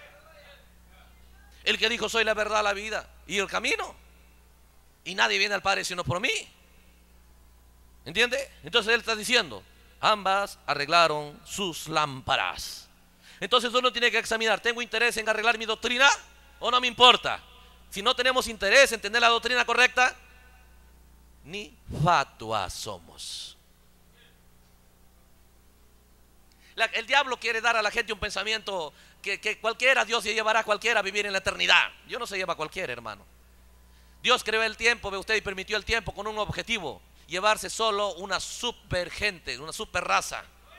El que dijo: soy la verdad, la vida y el camino, y nadie viene al Padre sino por mí. ¿Entiende? Entonces Él está diciendo: ambas arreglaron sus lámparas. Entonces uno tiene que examinar: ¿tengo interés en arreglar mi doctrina o no me importa? Si no tenemos interés en tener la doctrina correcta, ni fatua somos. El diablo quiere dar a la gente un pensamiento que cualquiera, Dios se llevará a cualquiera a vivir en la eternidad. Dios no se lleva a cualquiera, hermano. Dios creó el tiempo, ve usted, y permitió el tiempo con un objetivo: llevarse solo una super gente, una super raza,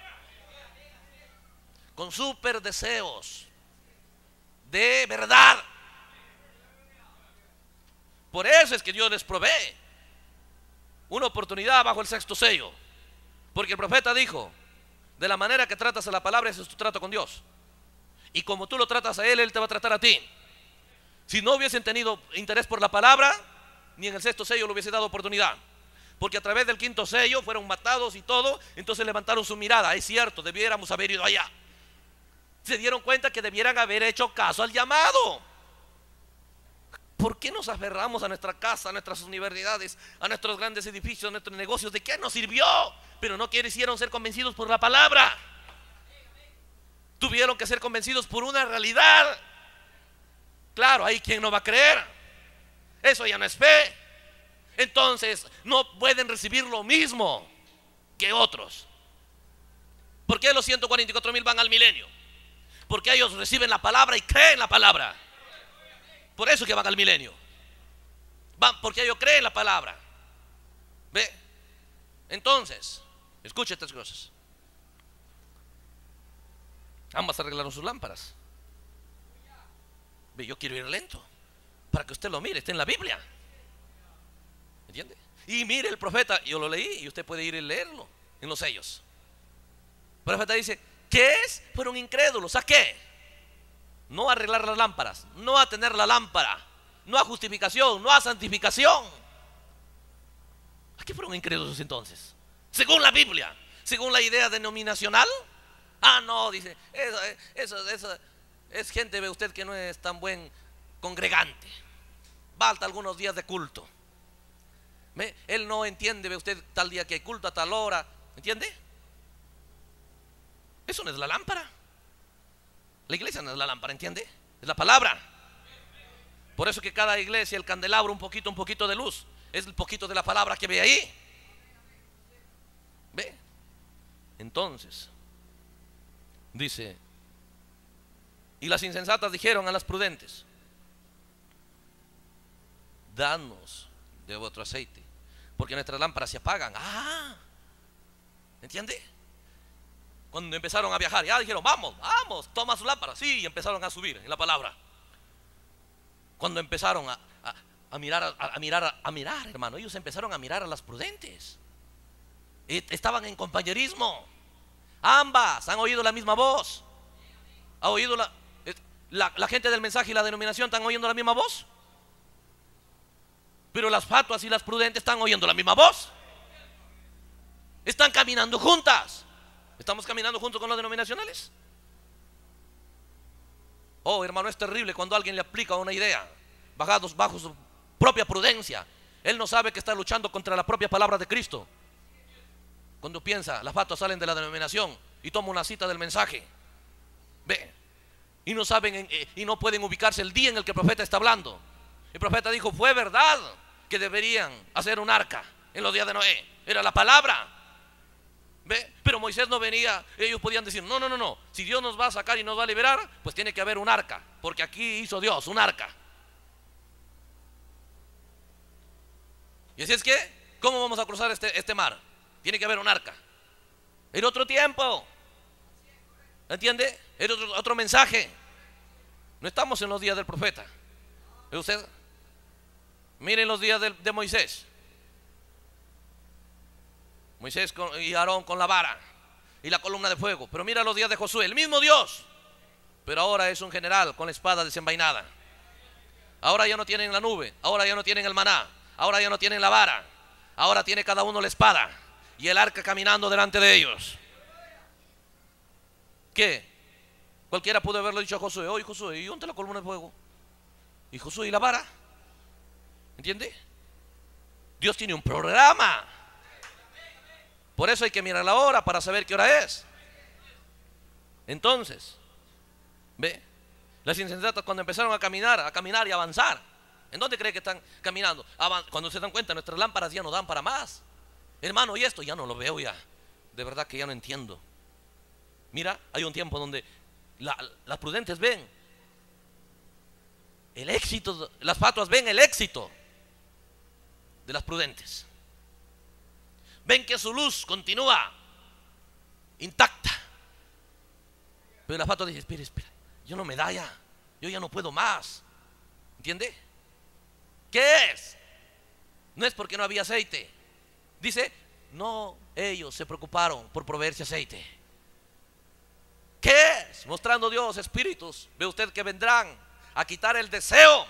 con super deseos de verdad. Por eso es que Dios les provee una oportunidad bajo el sexto sello. Porque el profeta dijo: de la manera que tratas a la palabra, ese es tu trato con Dios. Y como tú lo tratas a Él, Él te va a tratar a ti. Si no hubiesen tenido interés por la palabra, ni en el sexto sello le hubiese dado oportunidad. Porque a través del quinto sello fueron matados y todo. Entonces levantaron su mirada. Es cierto, debiéramos haber ido allá. Se dieron cuenta que debieran haber hecho caso al llamado. ¿Por qué nos aferramos a nuestra casa, a nuestras universidades, a nuestros grandes edificios, a nuestros negocios? ¿De qué nos sirvió? Pero no quisieron ser convencidos por la palabra. Tuvieron que ser convencidos por una realidad. Claro, hay quien no va a creer. Eso ya no es fe. Entonces no pueden recibir lo mismo que otros. ¿Por qué los 144,000 van al milenio? Porque ellos reciben la palabra y creen la palabra. Por eso que van al milenio. Van porque ellos creen la palabra. ¿Ve? Entonces, escuche estas cosas. Ambas arreglaron sus lámparas. Ve, yo quiero ir lento para que usted lo mire, está en la Biblia. ¿Entiende? Y mire el profeta, yo lo leí y usted puede ir y leerlo en los sellos. El profeta dice: ¿qué es? Fueron incrédulos. ¿A qué? No a arreglar las lámparas, no a tener la lámpara, no a justificación, no a santificación. ¿A qué fueron incrédulos entonces? Según la Biblia, según la idea denominacional. Ah, no, dice, eso es gente, ve usted, que no es tan buen congregante. Falta algunos días de culto. ¿Ve? Él no entiende, ve usted, tal día que hay culto a tal hora. ¿Entiende? Eso no es la lámpara. La iglesia no es la lámpara, ¿entiende? Es la palabra. Por eso que cada iglesia, el candelabro, un poquito de luz, es el poquito de la palabra que ve ahí. ¿Ve? Entonces dice: y las insensatas dijeron a las prudentes: danos de vuestro aceite, porque nuestras lámparas se apagan. Ah, ¿entiende? Cuando empezaron a viajar, ya dijeron: vamos, toma su lámpara. Sí, y empezaron a subir en la palabra. Cuando empezaron a mirar, hermano, ellos empezaron a mirar a las prudentes. Estaban en compañerismo. Ambas han oído la misma voz. ¿Ha oído la gente del mensaje y la denominación están oyendo la misma voz? Pero las fatuas y las prudentes están oyendo la misma voz. Están caminando juntas. ¿Estamos caminando juntos con los denominacionales? Oh, hermano, es terrible cuando alguien le aplica una idea bajo su propia prudencia. Él no sabe que está luchando contra la propia palabra de Cristo. Cuando piensa, las fatuas salen de la denominación y toma una cita del mensaje. Ve. Y no saben y no pueden ubicarse el día en el que el profeta está hablando. El profeta dijo: fue verdad que deberían hacer un arca en los días de Noé. Era la palabra. ¿Ve? Pero Moisés no venía. Ellos podían decir: no, si Dios nos va a sacar y nos va a liberar, pues tiene que haber un arca, porque aquí hizo Dios un arca. Y así es que, ¿cómo vamos a cruzar este mar? Tiene que haber un arca. Era otro tiempo, ¿entiende? Era otro mensaje. No estamos en los días del profeta. ¿Ve usted? Miren los días de Moisés. Moisés y Aarón con la vara y la columna de fuego. Pero mira los días de Josué, el mismo Dios, pero ahora es un general con la espada desenvainada. Ahora ya no tienen la nube, ahora ya no tienen el maná, ahora ya no tienen la vara, ahora tiene cada uno la espada y el arca caminando delante de ellos. ¿Qué? Cualquiera pudo haberlo dicho a Josué: oye, Josué, ¿y dónde la columna de fuego? ¿Y Josué y la vara? ¿Entiende? Dios tiene un programa. Por eso hay que mirar la hora para saber qué hora es. Entonces, ve, las insensatas cuando empezaron a caminar y avanzar, ¿en dónde cree que están caminando? Cuando se dan cuenta, nuestras lámparas ya no dan para más. Hermano, y esto ya no lo veo ya. De verdad que ya no entiendo. Mira, hay un tiempo donde las prudentes ven el éxito, las fatuas ven el éxito de las prudentes. Ven que su luz continúa intacta. Pero la fatua dice: espera, yo no me da ya, yo ya no puedo más. ¿Entiende? ¿Qué es? No es porque no había aceite. Dice, no, ellos se preocuparon por proveerse aceite. ¿Qué es? Mostrando Dios espíritus. Ve usted que vendrán a quitar el deseo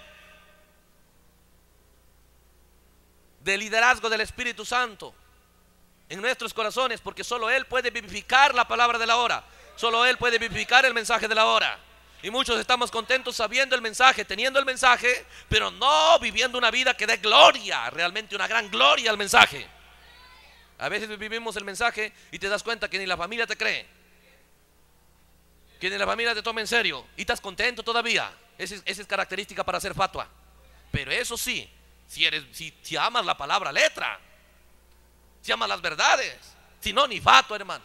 de liderazgo del Espíritu Santo en nuestros corazones, porque solo Él puede vivificar la palabra de la hora. Solo Él puede vivificar el mensaje de la hora. Y muchos estamos contentos sabiendo el mensaje, teniendo el mensaje, pero no viviendo una vida que dé gloria, realmente una gran gloria al mensaje. A veces vivimos el mensaje y te das cuenta que ni la familia te cree, que ni la familia te toma en serio, y estás contento todavía. Esa es característica para ser fatua. Pero eso sí, si amas la palabra letra, si amas las verdades, si no, ni fatua, hermano.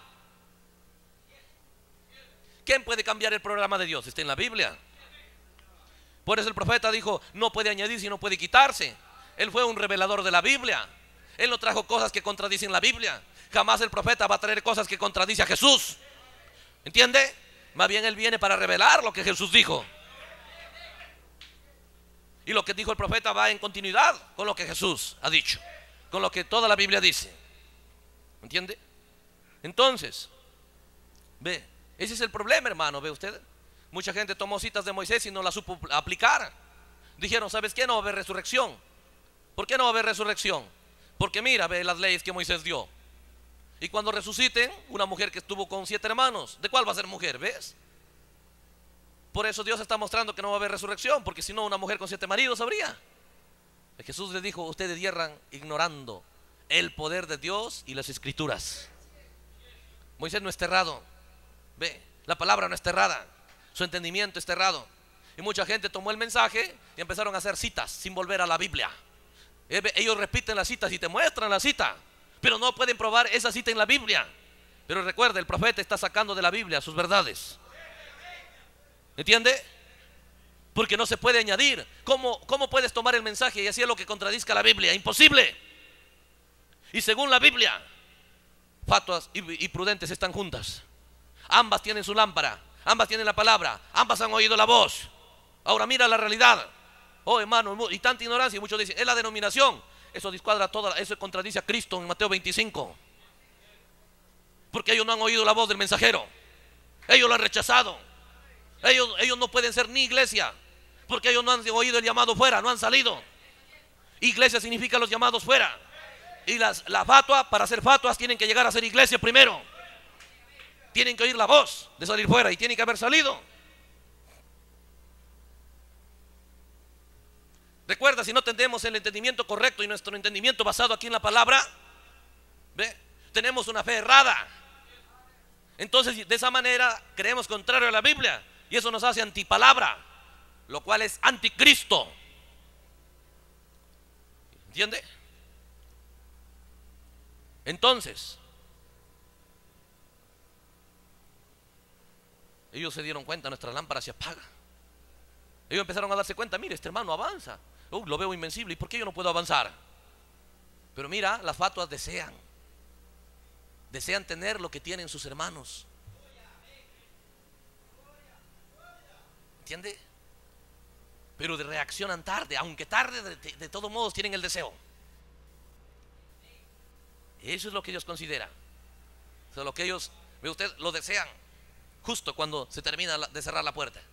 ¿Quién puede cambiar el programa de Dios? Está en la Biblia. Por eso el profeta dijo, no puede añadirse y no puede quitarse. Él fue un revelador de la Biblia. Él no trajo cosas que contradicen la Biblia. Jamás el profeta va a traer cosas que contradicen a Jesús. ¿Entiende? Más bien Él viene para revelar lo que Jesús dijo. Y lo que dijo el profeta va en continuidad con lo que Jesús ha dicho, con lo que toda la Biblia dice. ¿Entiende? Entonces, ve, ese es el problema, hermano. Ve usted, mucha gente tomó citas de Moisés y no las supo aplicar. Dijeron, ¿sabes qué? No va a haber resurrección. ¿Por qué no va a haber resurrección? Porque mira, ve las leyes que Moisés dio. Y cuando resuciten, una mujer que estuvo con 7 hermanos, ¿de cuál va a ser mujer? ¿Ves? Por eso Dios está mostrando que no va a haber resurrección, porque si no, una mujer con 7 maridos habría. Jesús le dijo, ustedes hierran ignorando el poder de Dios y las escrituras. Moisés no es errado. Ve, la palabra no es errada, su entendimiento es errado. Y mucha gente tomó el mensaje y empezaron a hacer citas sin volver a la Biblia. Ellos repiten las citas y te muestran la cita, pero no pueden probar esa cita en la Biblia. Pero recuerda, el profeta está sacando de la Biblia sus verdades. ¿Entiende? Porque no se puede añadir. ¿Cómo puedes tomar el mensaje y hacer lo que contradizca la Biblia? Imposible. Y según la Biblia, fatuas y prudentes están juntas. Ambas tienen su lámpara, ambas tienen la palabra, ambas han oído la voz. Ahora mira la realidad. Oh, hermano, y tanta ignorancia. Y muchos dicen, es la denominación. Eso descuadra toda, eso contradice a Cristo en Mateo 25. Porque ellos no han oído la voz del mensajero. Ellos lo han rechazado. Ellos no pueden ser ni iglesia, porque ellos no han oído el llamado fuera, no han salido. Iglesia significa los llamados fuera. Y la fatua, para ser fatuas, tienen que llegar a ser iglesia primero. Tienen que oír la voz de salir fuera y tienen que haber salido. Recuerda, si no tenemos el entendimiento correcto y nuestro entendimiento basado aquí en la palabra, ¿ve? Tenemos una fe errada. Entonces, de esa manera creemos contrario a la Biblia. Y eso nos hace antipalabra, lo cual es anticristo. ¿Entiende? Entonces, ellos se dieron cuenta, nuestra lámpara se apaga. Ellos empezaron a darse cuenta, mire, este hermano avanza. Lo veo invencible, ¿y por qué yo no puedo avanzar? Pero mira, las fatuas desean tener lo que tienen sus hermanos. ¿Entiende? Pero reaccionan tarde, aunque tarde, de todos modos tienen el deseo. Eso es lo que Dios considera. O sea, lo que ellos, ve usted, lo desean justo cuando se termina de cerrar la puerta.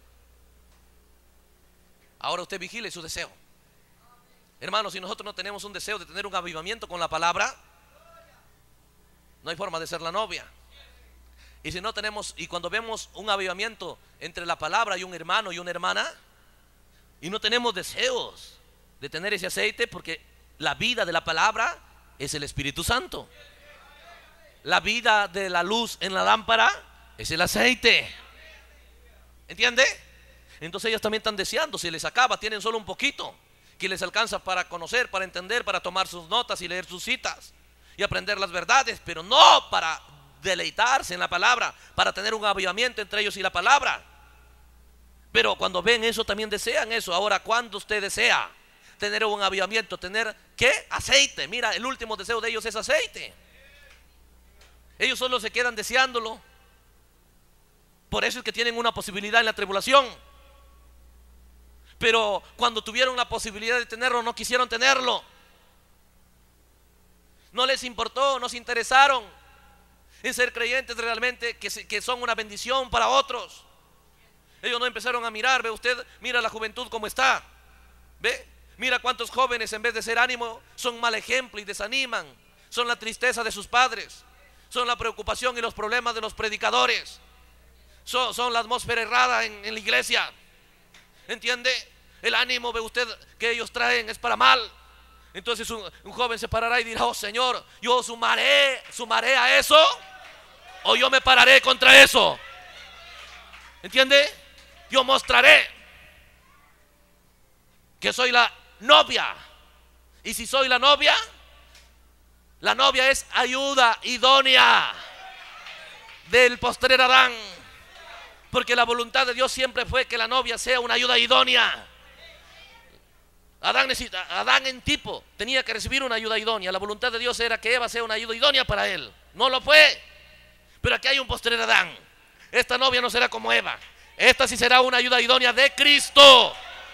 Ahora usted vigile su deseo. Hermanos, si nosotros no tenemos un deseo de tener un avivamiento con la palabra, no hay forma de ser la novia. Y si no tenemos, y cuando vemos un avivamiento entre la palabra y un hermano y una hermana, y no tenemos deseos de tener ese aceite, porque la vida de la palabra es el Espíritu Santo. La vida de la luz en la lámpara es el aceite. ¿Entiende? Entonces ellos también están deseando, si les acaba, tienen solo un poquito que les alcanza para conocer, para entender, para tomar sus notas y leer sus citas y aprender las verdades, pero no para deleitarse en la palabra, para tener un avivamiento entre ellos y la palabra. Pero cuando ven eso también desean eso. Ahora, cuando usted desea tener un avivamiento, tener ¿qué? Aceite. Mira, el último deseo de ellos es aceite. Ellos solo se quedan deseándolo. Por eso es que tienen una posibilidad en la tribulación. pero cuando tuvieron la posibilidad de tenerlo, no quisieron tenerlo. No les importó, no se interesaron en ser creyentes realmente, que son una bendición para otros. Ellos no empezaron a mirar. Ve usted, mira la juventud cómo está. Ve, mira cuántos jóvenes en vez de ser ánimo son mal ejemplo y desaniman. Son la tristeza de sus padres, son la preocupación y los problemas de los predicadores, son la atmósfera errada en la iglesia. ¿Entiende? El ánimo, ve usted, que ellos traen es para mal. Entonces un joven se parará y dirá: oh Señor, yo sumaré a eso, o yo me pararé contra eso. ¿Entiende? Yo mostraré que soy la novia. Y si soy la novia es ayuda idónea del postrer Adán. Porque la voluntad de Dios siempre fue que la novia sea una ayuda idónea. Adán en tipo tenía que recibir una ayuda idónea. La voluntad de Dios era que Eva sea una ayuda idónea para él. No lo fue. Pero aquí hay un postrer Adán. Esta novia no será como Eva. Esta sí será una ayuda idónea de Cristo.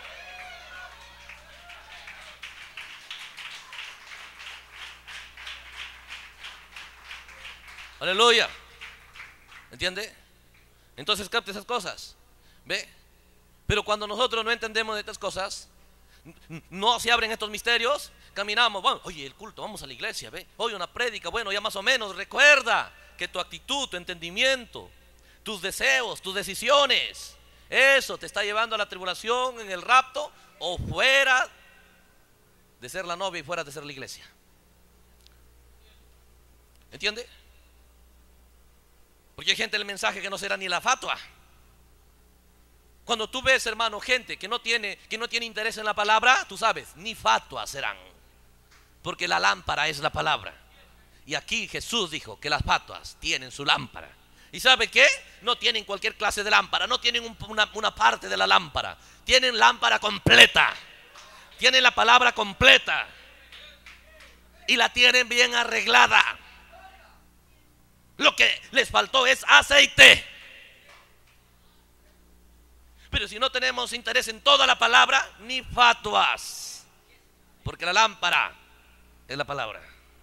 Aleluya. ¿Entiende? Entonces capte esas cosas. ¿Ve? Pero cuando nosotros no entendemos de estas cosas, no se abren estos misterios, caminamos, bueno, oye, el culto, vamos a la iglesia, ¿ve? Oye, una prédica, bueno, ya más o menos. Recuerda que tu actitud, tu entendimiento, tus deseos, tus decisiones, eso te está llevando a la tribulación, en el rapto, o fuera de ser la novia y fuera de ser la iglesia. ¿Entiende? Porque hay gente, el mensaje que no será ni la fatua. Cuando tú ves, hermano, gente que no tiene interés en la palabra, tú sabes, ni fatua serán. Porque la lámpara es la palabra. Y aquí Jesús dijo que las fatuas tienen su lámpara. ¿Y sabe qué? No tienen cualquier clase de lámpara, no tienen una parte de la lámpara. Tienen lámpara completa. Tienen la palabra completa. Y la tienen bien arreglada. Lo que les faltó es aceite. Pero si no tenemos interés en toda la palabra, ni fatuas. Porque la lámpara es la palabra.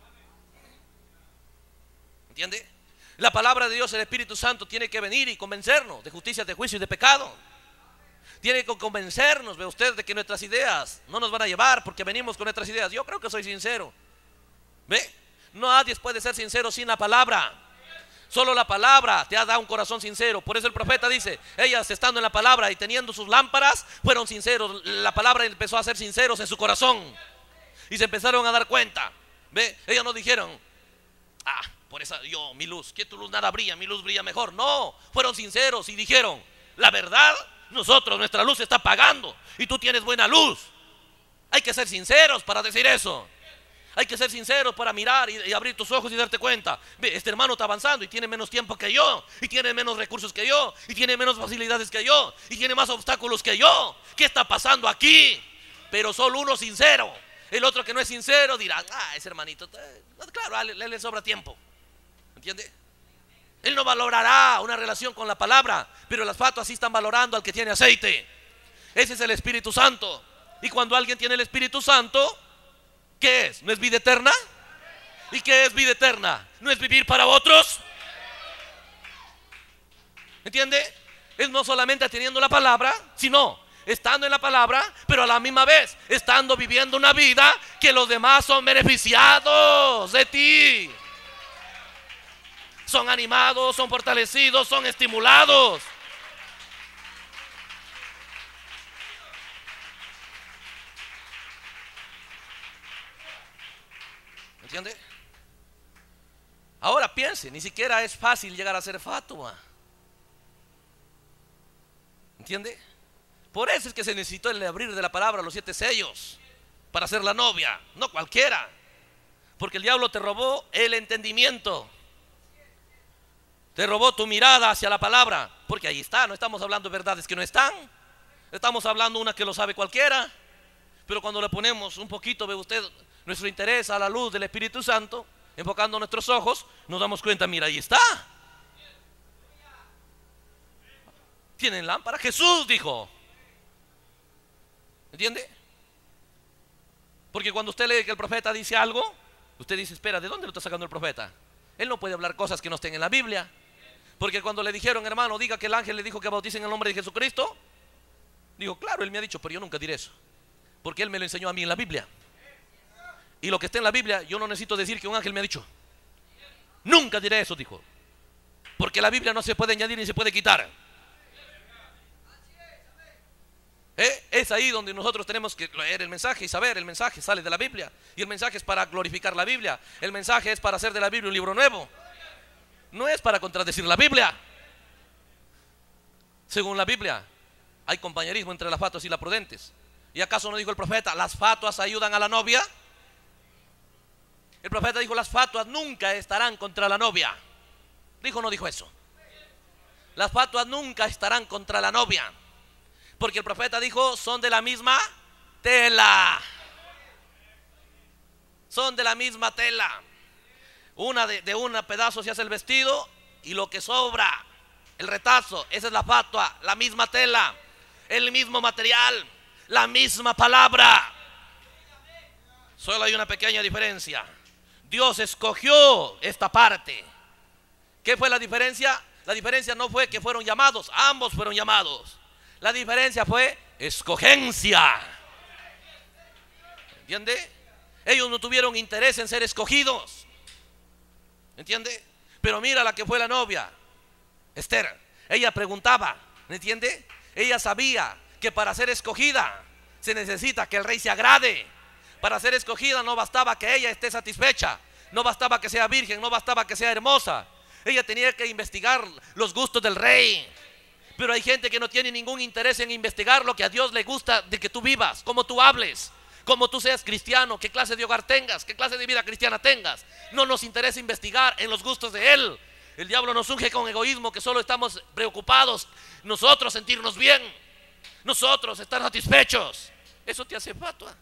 ¿Entiende? La palabra de Dios, el Espíritu Santo, tiene que venir y convencernos de justicia, de juicio y de pecado. Tiene que convencernos, ve usted, de que nuestras ideas no nos van a llevar, porque venimos con nuestras ideas. Yo creo que soy sincero. ¿Ve? Nadie puede ser sincero sin la palabra. Solo la palabra te ha dado un corazón sincero. Por eso el profeta dice: ellas estando en la palabra y teniendo sus lámparas, fueron sinceros. La palabra empezó a ser sinceros en su corazón. Y se empezaron a dar cuenta. ¿Ve? Ellos no dijeron: por esa mi luz, que tu luz nada brilla, mi luz brilla mejor. No, fueron sinceros y dijeron: la verdad, nuestra luz se está apagando y tú tienes buena luz. Hay que ser sinceros para decir eso. Hay que ser sinceros para mirar y abrir tus ojos y darte cuenta. Ve, este hermano está avanzando y tiene menos tiempo que yo, y tiene menos recursos que yo, y tiene menos facilidades que yo, y tiene más obstáculos que yo. ¿Qué está pasando aquí? Pero solo uno sincero. El otro que no es sincero dirá: ese hermanito, claro, a él le sobra tiempo. ¿Entiende? Él no valorará una relación con la palabra, pero las fatuas sí están valorando al que tiene aceite. Ese es el Espíritu Santo. Y cuando alguien tiene el Espíritu Santo, ¿qué es? ¿No es vida eterna? ¿Y qué es vida eterna? ¿No es vivir para otros? ¿Entiende? Es no solamente teniendo la palabra, sino estando en la palabra, pero a la misma vez estando viviendo una vida que los demás son beneficiados de ti. Son animados, son fortalecidos, son estimulados. ¿Entiende? Ahora piense, ni siquiera es fácil llegar a ser fatua. ¿Entiende? Por eso es que se necesitó el abrir de la palabra los 7 sellos para ser la novia, no cualquiera. Porque el diablo te robó el entendimiento, te robó tu mirada hacia la palabra. Porque ahí está, no estamos hablando de verdades que no están, estamos hablando una que lo sabe cualquiera. Pero cuando le ponemos un poquito, ve usted, nuestro interés a la luz del Espíritu Santo, enfocando nuestros ojos, nos damos cuenta: mira, ahí está. Tienen lámpara. Jesús dijo: ¿Entiende? Porque cuando usted lee que el profeta dice algo, usted dice, espera, ¿de dónde lo está sacando el profeta? Él no puede hablar cosas que no estén en la Biblia. Porque cuando le dijeron, hermano, diga que el ángel le dijo que bautice en el nombre de Jesucristo, dijo, claro, él me ha dicho, pero yo nunca diré eso, porque él me lo enseñó a mí en la Biblia. Y lo que está en la Biblia, yo no necesito decir que un ángel me ha dicho. Nunca diré eso, dijo. Porque la Biblia no se puede añadir ni se puede quitar. Es ahí donde nosotros tenemos que leer el mensaje y saber, el mensaje sale de la Biblia. Y el mensaje es para glorificar la Biblia. El mensaje es para hacer de la Biblia un libro nuevo. No es para contradecir la Biblia. Según la Biblia, hay compañerismo entre las fatuas y las prudentes. ¿Y acaso no dijo el profeta, las fatuas ayudan a la novia? El profeta dijo, las fatuas nunca estarán contra la novia. ¿Dijo o no dijo eso? Las fatuas nunca estarán contra la novia. Porque el profeta dijo, son de la misma tela. Son de la misma tela. De un pedazo se hace el vestido y lo que sobra, el retazo, esa es la fatua, la misma tela, el mismo material, la misma palabra. Solo hay una pequeña diferencia. Dios escogió esta parte. ¿Qué fue la diferencia? La diferencia no fue que fueron llamados, ambos fueron llamados. La diferencia fue escogencia. ¿Entiende? Ellos no tuvieron interés en ser escogidos. ¿Entiende? Pero mira la que fue la novia, Esther. Ella preguntaba, ¿entiende? Ella sabía que para ser escogida se necesita que el rey se agrade. Para ser escogida no bastaba que ella esté satisfecha, no bastaba que sea virgen, no bastaba que sea hermosa. Ella tenía que investigar los gustos del rey. Pero hay gente que no tiene ningún interés en investigar lo que a Dios le gusta de que tú vivas, cómo tú hables, cómo tú seas cristiano, qué clase de hogar tengas, qué clase de vida cristiana tengas. No nos interesa investigar en los gustos de Él. El diablo nos unge con egoísmo, que solo estamos preocupados nosotros sentirnos bien, nosotros estar satisfechos. Eso te hace fatua.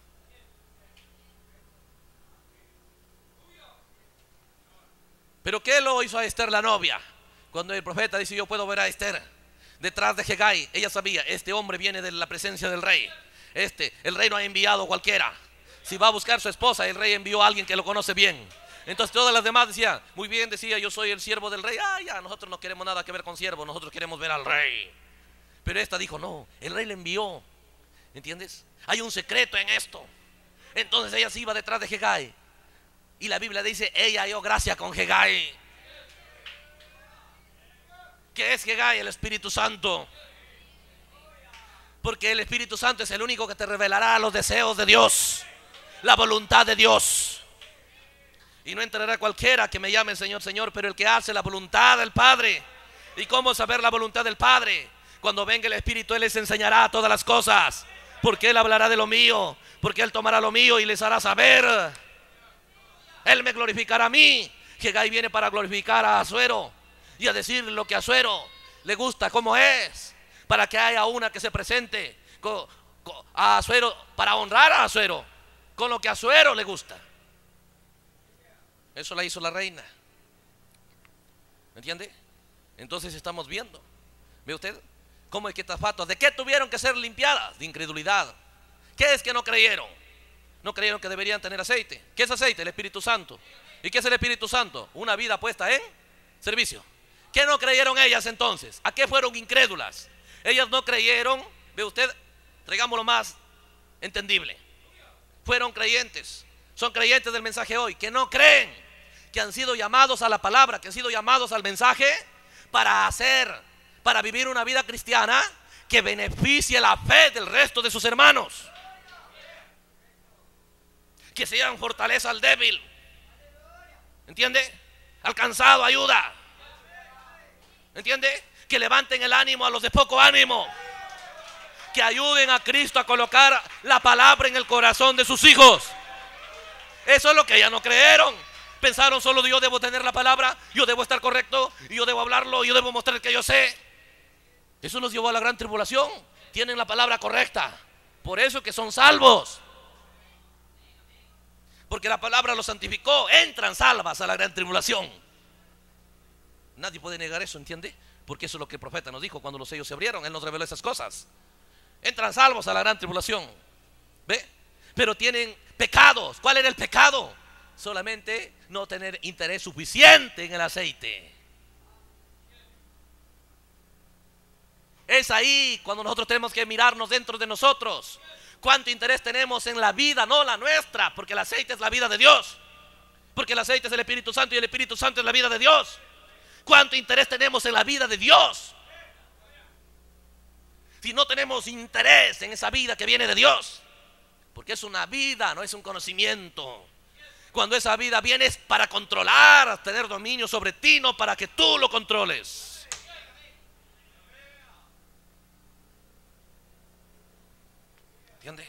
Pero ¿qué lo hizo a Esther la novia? Cuando el profeta dice, yo puedo ver a Esther detrás de Hegai, ella sabía, este hombre viene de la presencia del rey. El rey no ha enviado cualquiera. Si va a buscar su esposa, el rey envió a alguien que lo conoce bien. Entonces todas las demás decían, muy bien, decía, yo soy el siervo del rey. Ya, nosotros no queremos nada que ver con siervo, nosotros queremos ver al rey. Pero esta dijo, no, el rey le envió. ¿Entiendes? Hay un secreto en esto. Entonces ella se iba detrás de Hegai. Y la Biblia dice, ella halló gracia con Hegai. ¿Qué es Hegai? El Espíritu Santo. Porque el Espíritu Santo es el único que te revelará los deseos de Dios, la voluntad de Dios. Y no entrará cualquiera que me llame Señor, Señor, pero el que hace la voluntad del Padre. ¿Y cómo saber la voluntad del Padre? Cuando venga el Espíritu, Él les enseñará todas las cosas. Porque Él hablará de lo mío, porque Él tomará lo mío y les hará saber. Él me glorificará a mí. Hegai viene para glorificar a Asuero y a decir lo que a Asuero le gusta, cómo es, para que haya una que se presente a Asuero, para honrar a Asuero con lo que a Asuero le gusta. Eso la hizo la reina. ¿Entiende? Entonces estamos viendo, ¿ve usted? ¿Cómo es que estas fatuas, de qué tuvieron que ser limpiadas? De incredulidad. ¿Qué es que no creyeron? No creyeron que deberían tener aceite. ¿Qué es aceite? El Espíritu Santo. ¿Y qué es el Espíritu Santo? Una vida puesta en servicio. ¿Qué no creyeron ellas entonces? ¿A qué fueron incrédulas? Ellas no creyeron, ve usted, traigámoslo más entendible. Fueron creyentes, son creyentes del mensaje hoy, que no creen, que han sido llamados a la palabra, que han sido llamados al mensaje para vivir una vida cristiana que beneficie la fe del resto de sus hermanos. Que sean fortaleza al débil. ¿Entiende? Al cansado ayuda. ¿Entiende? Que levanten el ánimo a los de poco ánimo. Que ayuden a Cristo a colocar la palabra en el corazón de sus hijos. Eso es lo que ellas no creyeron. Pensaron solo yo debo tener la palabra, yo debo estar correcto, y yo debo hablarlo, yo debo mostrar que yo sé. Eso los llevó a la gran tribulación. Tienen la palabra correcta. Por eso que son salvos. Porque la palabra los santificó. Entran salvas a la gran tribulación. Nadie puede negar eso, ¿entiende? Porque eso es lo que el profeta nos dijo cuando los sellos se abrieron. Él nos reveló esas cosas. Entran salvos a la gran tribulación. ¿Ve? Pero tienen pecados. ¿Cuál era el pecado? Solamente no tener interés suficiente en el aceite. Es ahí cuando nosotros tenemos que mirarnos dentro de nosotros. ¿Cuánto interés tenemos en la vida, no la nuestra? Porque el aceite es la vida de Dios. Porque el aceite es el Espíritu Santo y el Espíritu Santo es la vida de Dios. ¿Cuánto interés tenemos en la vida de Dios? Si no tenemos interés en esa vida que viene de Dios, porque es una vida, no es un conocimiento. Cuando esa vida viene es para controlar, tener dominio sobre ti, no para que tú lo controles. ¿Entiende?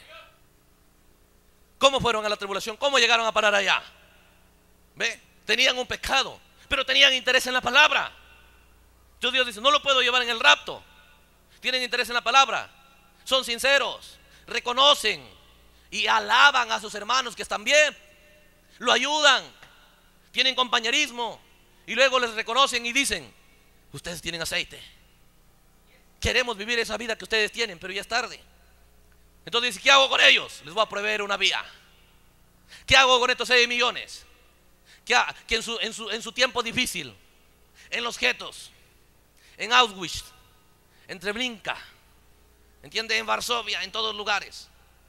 ¿Cómo fueron a la tribulación? ¿Cómo llegaron a parar allá? ¿Ve? Tenían un pecado, pero tenían interés en la palabra. Entonces Dios dice, no lo puedo llevar en el rapto. Tienen interés en la palabra, son sinceros, reconocen y alaban a sus hermanos que están bien, lo ayudan, tienen compañerismo y luego les reconocen y dicen, ustedes tienen aceite, queremos vivir esa vida que ustedes tienen, pero ya es tarde. Entonces dice, ¿qué hago con ellos? Les voy a proveer una vía. ¿Qué hago con estos 6 millones? Que en su tiempo difícil, en los guetos, en Auschwitz, en Treblinka, ¿entiende? En Varsovia, en todos lugares,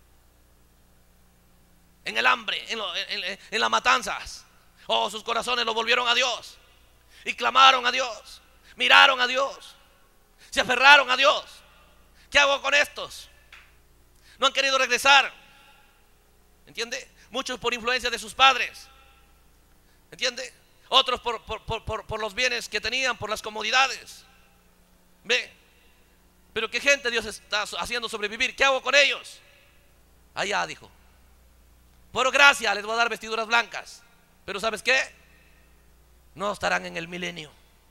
en el hambre, en las matanzas, sus corazones lo volvieron a Dios y clamaron a Dios, miraron a Dios, se aferraron a Dios. ¿Qué hago con estos? No han querido regresar, ¿entiende? Muchos por influencia de sus padres, ¿entiende? Otros por los bienes que tenían, por las comodidades. Ve, pero qué gente Dios está haciendo sobrevivir. ¿Qué hago con ellos? Allá dijo, por gracia les voy a dar vestiduras blancas, pero ¿sabes qué? No estarán en el milenio.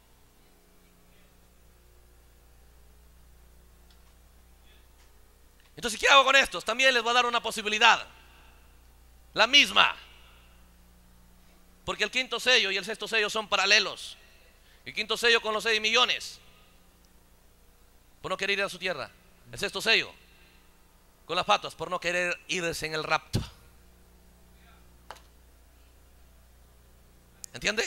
Entonces, ¿qué hago con estos? También les voy a dar una posibilidad, la misma, porque el quinto sello y el sexto sello son paralelos. El quinto sello con los 6 millones por no querer ir a su tierra. El sexto sello con las fatuas por no querer irse en el rapto. ¿Entiende?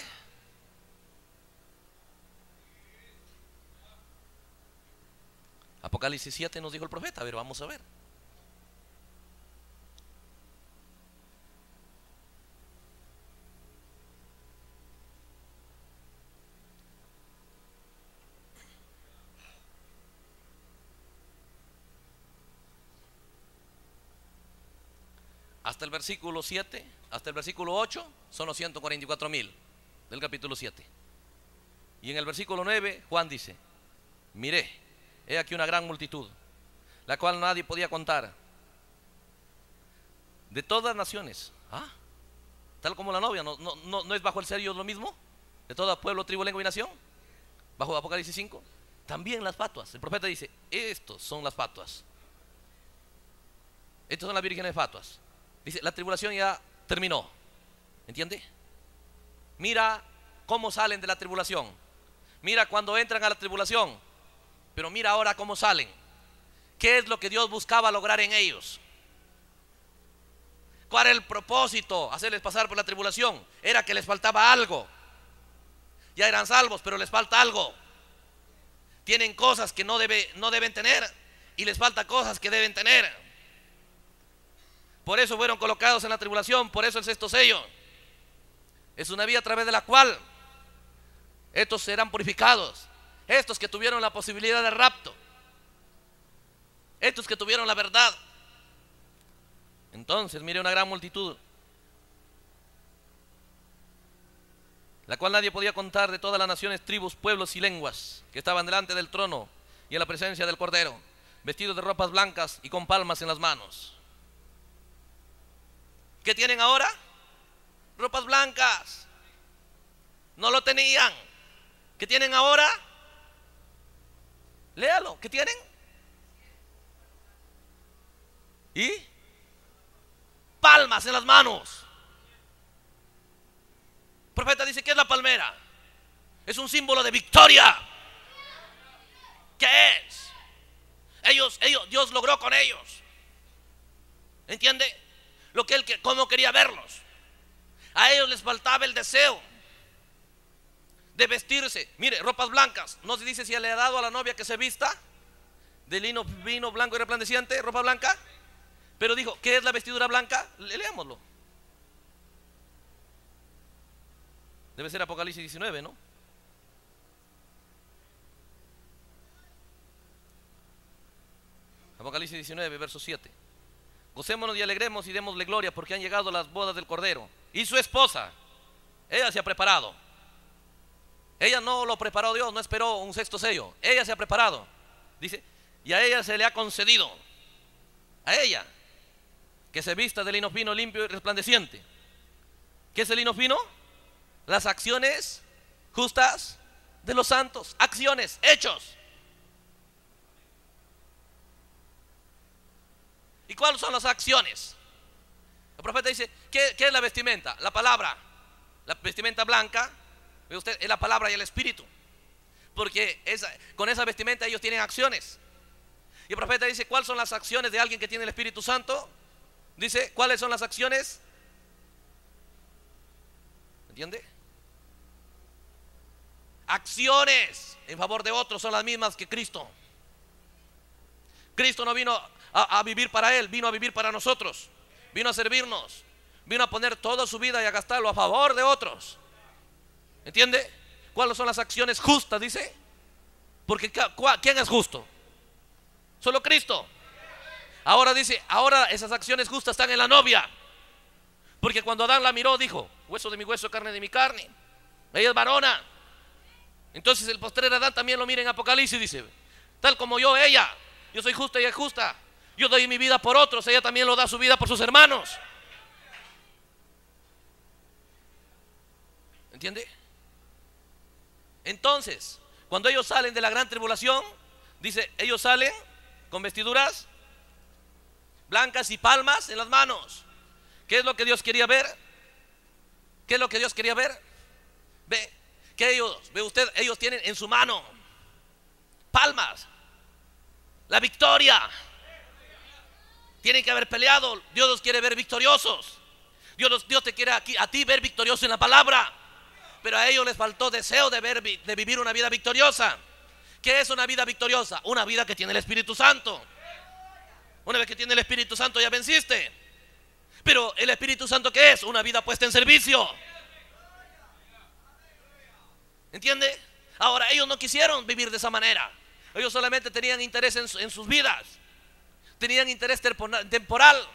Apocalipsis 7 nos dijo el profeta. A ver, vamos a ver. Hasta el versículo 7, hasta el versículo 8 son los 144,000 del capítulo 7. Y en el versículo 9 Juan dice, miré, he aquí una gran multitud, la cual nadie podía contar, de todas naciones. Tal como la novia, ¿no es bajo el sello lo mismo? De todo pueblo, tribu, lengua y nación, bajo Apocalipsis 5. También las fatuas, el profeta dice, estos son las fatuas, estos son las vírgenes fatuas. Dice, la tribulación ya terminó, ¿entiende? Mira cómo salen de la tribulación, mira cuando entran a la tribulación, pero mira ahora cómo salen. ¿Qué es lo que Dios buscaba lograr en ellos? ¿Cuál era el propósito? Hacerles pasar por la tribulación. Era que les faltaba algo. Ya eran salvos, pero les falta algo. Tienen cosas que no deben tener y les falta cosas que deben tener. Por eso fueron colocados en la tribulación. Por eso el sexto sello es una vía a través de la cual estos serán purificados. Estos que tuvieron la posibilidad de rapto, estos que tuvieron la verdad. Entonces mire una gran multitud, la cual nadie podía contar, de todas las naciones, tribus, pueblos y lenguas, que estaban delante del trono y en la presencia del Cordero, vestidos de ropas blancas y con palmas en las manos. ¿Qué tienen ahora? Ropas blancas. No lo tenían. ¿Qué tienen ahora? Léalo. ¿Qué tienen? ¿Y? Palmas en las manos. El profeta dice, ¿qué es la palmera? Es un símbolo de victoria. ¿Qué es? Dios logró con ellos. ¿Entiende? Lo que él, cómo quería verlos. A ellos les faltaba el deseo de vestirse. Mire, ropas blancas. No se dice si le ha dado a la novia que se vista de lino fino, blanco y resplandeciente, ropa blanca. Pero dijo, ¿qué es la vestidura blanca? Leámoslo. Debe ser Apocalipsis 19, ¿no? Apocalipsis 19, verso 7. Gocémonos y alegremos y démosle gloria porque han llegado las bodas del Cordero. Y su esposa, ella se ha preparado. Ella no lo preparó Dios, no esperó un sexto sello. Ella se ha preparado. Dice, y a ella se le ha concedido, a ella, que se vista de lino fino, limpio y resplandeciente. ¿Qué es el lino fino? Las acciones justas de los santos. Acciones, hechos. ¿Y cuáles son las acciones? El profeta dice, ¿qué es la vestimenta? La palabra. La vestimenta blanca, ve usted, es la palabra y el espíritu. Porque con esa vestimenta ellos tienen acciones. Y el profeta dice, ¿cuáles son las acciones de alguien que tiene el Espíritu Santo? Dice, ¿cuáles son las acciones? ¿Entiende? Acciones en favor de otros son las mismas que Cristo. Cristo no vino a vivir para Él, vino a vivir para nosotros. Vino a servirnos. Vino a poner toda su vida y a gastarlo a favor de otros. ¿Entiende? ¿Cuáles son las acciones justas? Dice. Porque ¿quién es justo? Solo Cristo. Ahora dice, ahora esas acciones justas están en la novia. Porque cuando Adán la miró dijo, hueso de mi hueso, carne de mi carne. Ella es varona. Entonces el postrer Adán también lo mira en Apocalipsis, dice, tal como yo, ella, yo soy justa y ella es justa. Yo doy mi vida por otros, ella también lo da su vida por sus hermanos. ¿Entiende? Entonces, cuando ellos salen de la gran tribulación, dice, ellos salen con vestiduras blancas y palmas en las manos. ¿Qué es lo que Dios quería ver? ¿Qué es lo que Dios quería ver? Ve que ellos tienen en su mano palmas, la victoria. Tienen que haber peleado. Dios los quiere ver victoriosos. Dios te quiere a ti ver victorioso en la palabra. Pero a ellos les faltó deseo de vivir una vida victoriosa. ¿Qué es una vida victoriosa? Una vida que tiene el Espíritu Santo. Una vez que tiene el Espíritu Santo ya venciste. Pero el Espíritu Santo, ¿qué es? Una vida puesta en servicio. ¿Entiende? Ahora ellos no quisieron vivir de esa manera. Ellos solamente tenían interés en sus vidas. Tenían interés temporal.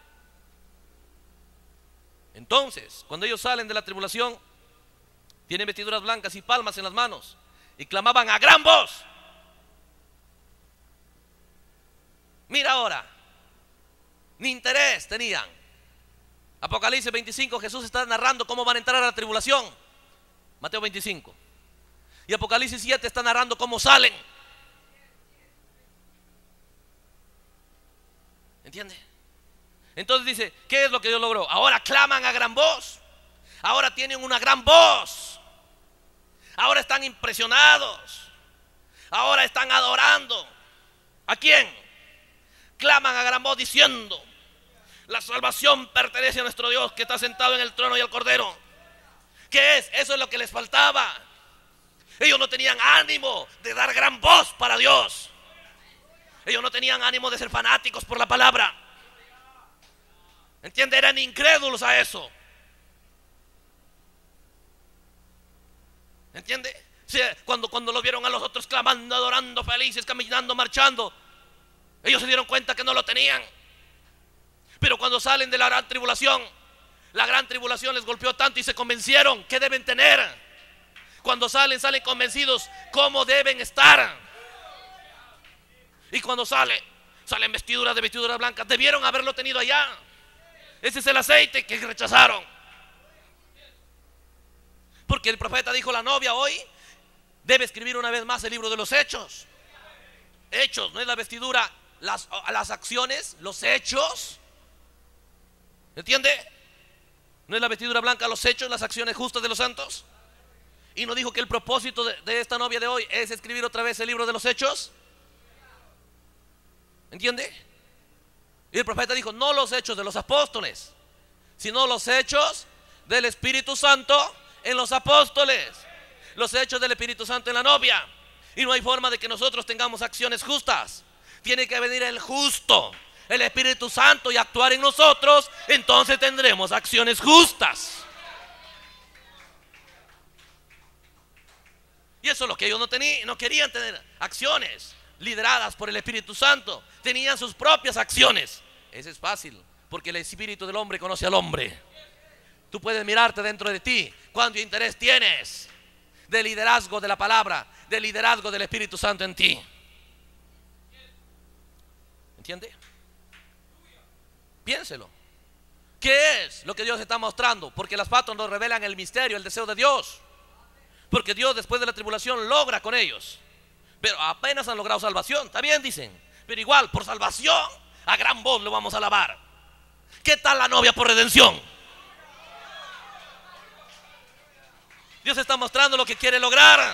Entonces, cuando ellos salen de la tribulación, tienen vestiduras blancas y palmas en las manos y clamaban a gran voz. Mira ahora, ni interés tenían. Apocalipsis 25, Jesús está narrando cómo van a entrar a la tribulación. Mateo 25. Y Apocalipsis 7 está narrando cómo salen. ¿Entiende? Entonces dice, ¿qué es lo que Dios logró? Ahora claman a gran voz. Ahora tienen una gran voz. Ahora están impresionados. Ahora están adorando. ¿A quién? Claman a gran voz diciendo, la salvación pertenece a nuestro Dios que está sentado en el trono y al Cordero. ¿Qué es? Eso es lo que les faltaba. Ellos no tenían ánimo de dar gran voz para Dios. Ellos no tenían ánimo de ser fanáticos por la palabra. ¿Entiende? Eran incrédulos a eso. ¿Entiende? Sí, cuando los vieron a los otros clamando, adorando, felices, caminando, marchando, ellos se dieron cuenta que no lo tenían. Pero cuando salen de la gran tribulación les golpeó tanto y se convencieron que deben tener. Cuando salen convencidos cómo deben estar. Y cuando salen vestiduras blancas. Debieron haberlo tenido allá. Ese es el aceite que rechazaron. Porque el profeta dijo, la novia hoy debe escribir una vez más el libro de los hechos. Hechos, no es la vestidura, las acciones, los hechos. ¿Entiende? No es la vestidura blanca, los hechos, las acciones justas de los santos. Y no dijo que el propósito de esta novia de hoy es escribir otra vez el libro de los hechos. ¿Entiende? Y el profeta dijo, no los hechos de los apóstoles, sino los hechos del Espíritu Santo en los apóstoles, los hechos del Espíritu Santo en la novia. Y no hay forma de que nosotros tengamos acciones justas. Tiene que venir el justo, el Espíritu Santo, y actuar en nosotros. Entonces tendremos acciones justas. Y eso es lo que ellos no querían tener, acciones lideradas por el Espíritu Santo. Tenían sus propias acciones. Eso es fácil, porque el espíritu del hombre conoce al hombre. Tú puedes mirarte dentro de ti. ¿Cuánto interés tienes de liderazgo de la palabra, de liderazgo del Espíritu Santo en ti? ¿Entiende? Piénselo. ¿Qué es lo que Dios está mostrando? Porque las patas nos revelan el misterio, el deseo de Dios. Porque Dios después de la tribulación logra con ellos. Pero apenas han logrado salvación, está bien, dicen. Pero igual, por salvación, a gran voz lo vamos a alabar. ¿Qué tal la novia por redención? Dios está mostrando lo que quiere lograr.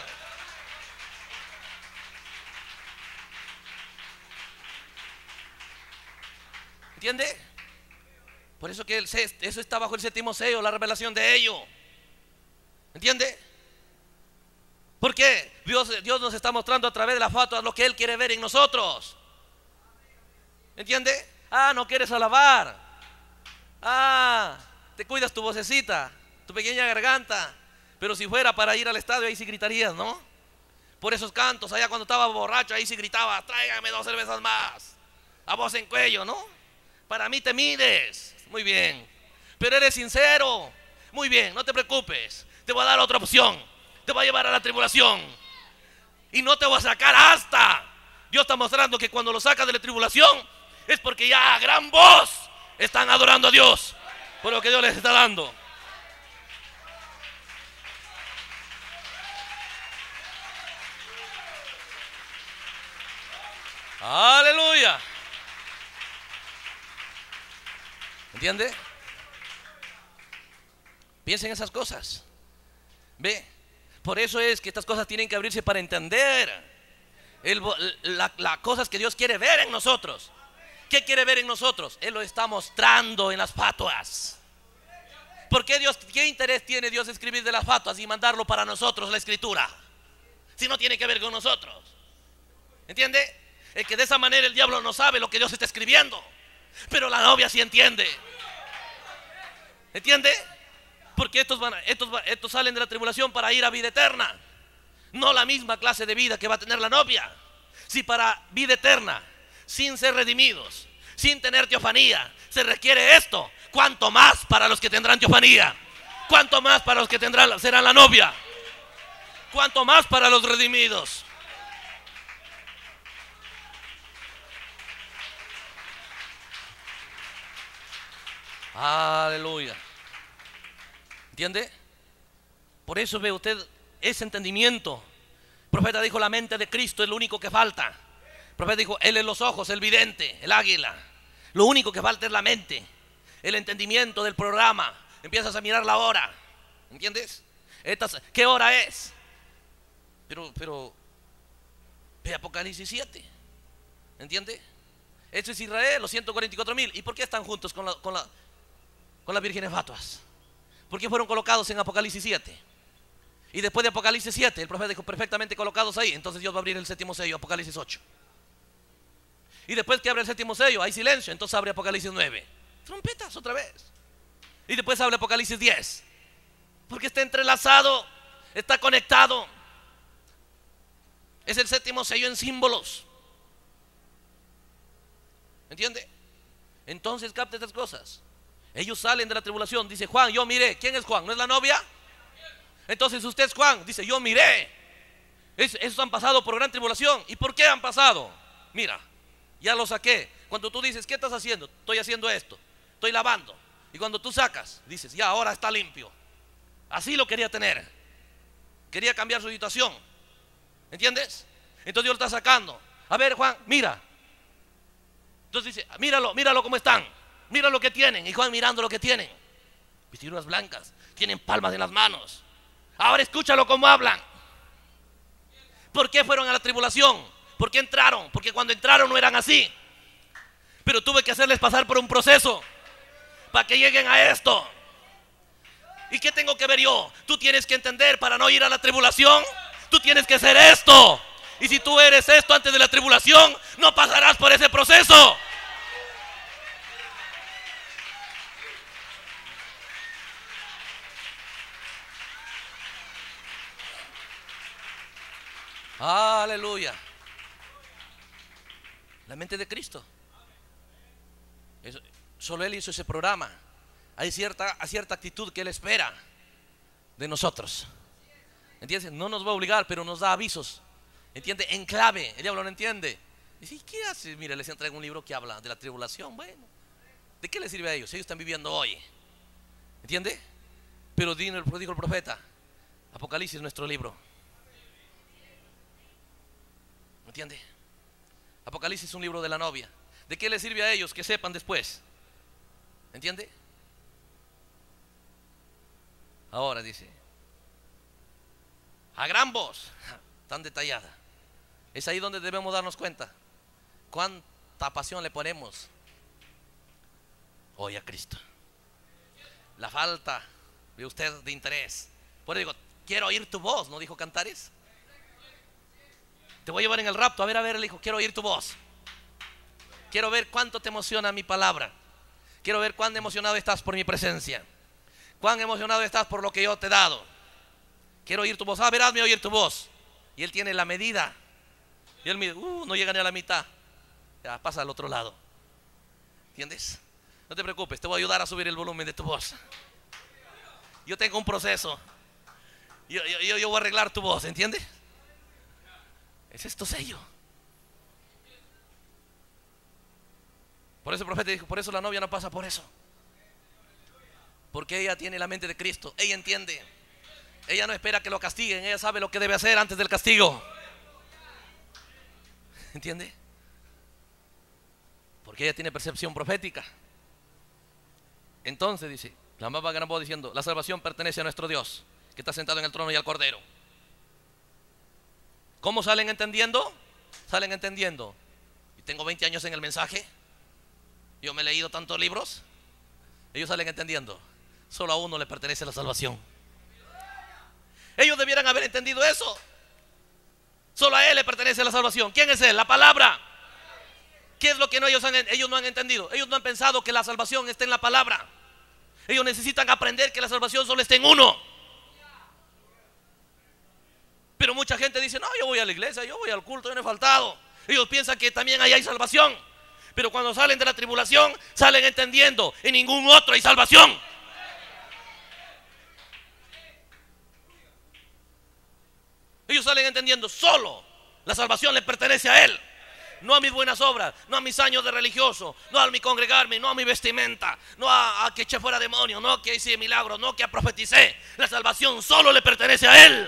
¿Entiende? Por eso que eso está bajo el séptimo sello, la revelación de ello. ¿Entiende? Porque Dios nos está mostrando a través de la fatua lo que Él quiere ver en nosotros. ¿Entiende? No quieres alabar. Te cuidas tu vocecita, tu pequeña garganta. Pero si fuera para ir al estadio, ahí sí gritarías, ¿no? Por esos cantos, allá cuando estaba borracho, ahí sí gritaba, tráigame 2 cervezas más, a voz en cuello, ¿no? Para mí te mides, muy bien. Pero eres sincero, muy bien, no te preocupes. Te voy a dar otra opción, te voy a llevar a la tribulación. Y no te voy a sacar hasta. Dios está mostrando que cuando lo sacas de la tribulación, es porque ya a gran voz están adorando a Dios por lo que Dios les está dando. Aleluya. ¿Entiende? Piensen en esas cosas. Ve, por eso es que estas cosas tienen que abrirse para entender las cosas que Dios quiere ver en nosotros. ¿Qué quiere ver en nosotros? Él lo está mostrando en las fatuas. ¿Por qué qué interés tiene Dios escribir de las fatuas y mandarlo para nosotros la escritura? Si no tiene que ver con nosotros. ¿Entiende? Es que de esa manera el diablo no sabe lo que Dios está escribiendo, pero la novia sí entiende. ¿Entiende? Porque estos salen de la tribulación para ir a vida eterna. No la misma clase de vida que va a tener la novia. Si para vida eterna, sin ser redimidos, sin tener teofanía, se requiere esto, ¿cuánto más para los que tendrán teofanía? ¿Cuánto más para los que serán la novia? ¿Cuánto más para los redimidos? Aleluya. ¿Entiende? Por eso ve usted ese entendimiento. El profeta dijo, la mente de Cristo es lo único que falta. El profeta dijo, Él es los ojos, el vidente, el águila. Lo único que falta es la mente, el entendimiento del programa. Empiezas a mirar la hora. ¿Entiendes? ¿Qué hora es? Pero ve Apocalipsis 7. ¿Entiende? Eso es Israel, los 144,000. ¿Y por qué están juntos con las vírgenes fatuas? ¿Por qué fueron colocados en Apocalipsis 7? Y después de Apocalipsis 7, el profeta dijo, perfectamente colocados ahí. Entonces Dios va a abrir el séptimo sello, Apocalipsis 8. Y después que abre el séptimo sello, hay silencio. Entonces abre Apocalipsis 9. Trompetas otra vez. Y después abre Apocalipsis 10. Porque está entrelazado, está conectado. Es el séptimo sello en símbolos. ¿Entiende? Entonces capta estas cosas. Ellos salen de la tribulación. Dice Juan, yo miré. ¿Quién es Juan? ¿No es la novia? Entonces usted es Juan. Dice, yo miré. Esos han pasado por gran tribulación. ¿Y por qué han pasado? Mira, ya lo saqué. Cuando tú dices, ¿qué estás haciendo? Estoy haciendo esto, estoy lavando. Y cuando tú sacas, dices, ya ahora está limpio. Así lo quería tener. Quería cambiar su situación. ¿Entiendes? Entonces Dios lo está sacando. A ver, Juan, mira. Entonces dice, míralo cómo están. Mira lo que tienen. Y Juan mirando lo que tienen. Vestiduras blancas. Tienen palmas en las manos. Ahora escúchalo cómo hablan. ¿Por qué fueron a la tribulación? ¿Por qué entraron? Porque cuando entraron no eran así. pero tuve que hacerles pasar por un proceso para que lleguen a esto. ¿Y qué tengo que ver yo? Tú tienes que entender, para no ir a la tribulación, tú tienes que ser esto. Y si tú eres esto antes de la tribulación, no pasarás por ese proceso. Aleluya. La mente de Cristo. Solo Él hizo ese programa. Hay cierta actitud que Él espera de nosotros. ¿Entiendes? No nos va a obligar, pero nos da avisos. ¿Entiende? En clave. El diablo no entiende. Dice, ¿qué hace? Mira, les entrego un libro que habla de la tribulación. Bueno, ¿de qué les sirve a ellos? Ellos están viviendo hoy. ¿Entiende? Pero dijo el profeta, Apocalipsis es nuestro libro. ¿Entiende? Apocalipsis es un libro de la novia. ¿De qué les sirve a ellos que sepan después? ¿Entiende? Ahora dice, a gran voz, tan detallada. Es ahí donde debemos darnos cuenta cuánta pasión le ponemos hoy a Cristo. La falta de usted de interés. Por eso digo, quiero oír tu voz, ¿no dijo Cantares? Te voy a llevar en el rapto, a ver, le dijo, quiero oír tu voz. Quiero ver cuánto te emociona mi palabra. Quiero ver cuán emocionado estás por mi presencia. Cuán emocionado estás por lo que yo te he dado. Quiero oír tu voz. A ver, hazme oír tu voz. Y Él tiene la medida. Y Él mide, no llega ni a la mitad. Ya, pasa al otro lado. ¿Entiendes? No te preocupes, te voy a ayudar a subir el volumen de tu voz. Yo tengo un proceso. Yo voy a arreglar tu voz, ¿entiendes? Es esto sello. Por eso el profeta dijo, por eso la novia no pasa por eso. Porque ella tiene la mente de Cristo. Ella entiende. Ella no espera que lo castiguen. Ella sabe lo que debe hacer antes del castigo. ¿Entiende? Porque ella tiene percepción profética. Entonces dice, la más gran voz diciendo, la salvación pertenece a nuestro Dios, que está sentado en el trono y al Cordero. ¿Cómo salen entendiendo? Salen entendiendo. Y tengo 20 años en el mensaje. Yo me he leído tantos libros. Ellos salen entendiendo. Solo a uno le pertenece la salvación. Ellos debieran haber entendido eso. Solo a Él le pertenece la salvación. ¿Quién es Él? La palabra. ¿Qué es lo que ellos no han entendido? Ellos no han pensado que la salvación está en la palabra. Ellos necesitan aprender que la salvación solo está en uno. Pero mucha gente dice, no, yo voy a la iglesia, yo voy al culto, yo no he faltado. Ellos piensan que también ahí hay salvación. Pero cuando salen de la tribulación, salen entendiendo, en ningún otro hay salvación. Ellos salen entendiendo, solo la salvación le pertenece a Él. No a mis buenas obras, no a mis años de religioso, no a mi congregarme, no a mi vestimenta, no a que eché fuera demonios, no a que hice milagros, no a que profeticé. La salvación solo le pertenece a Él.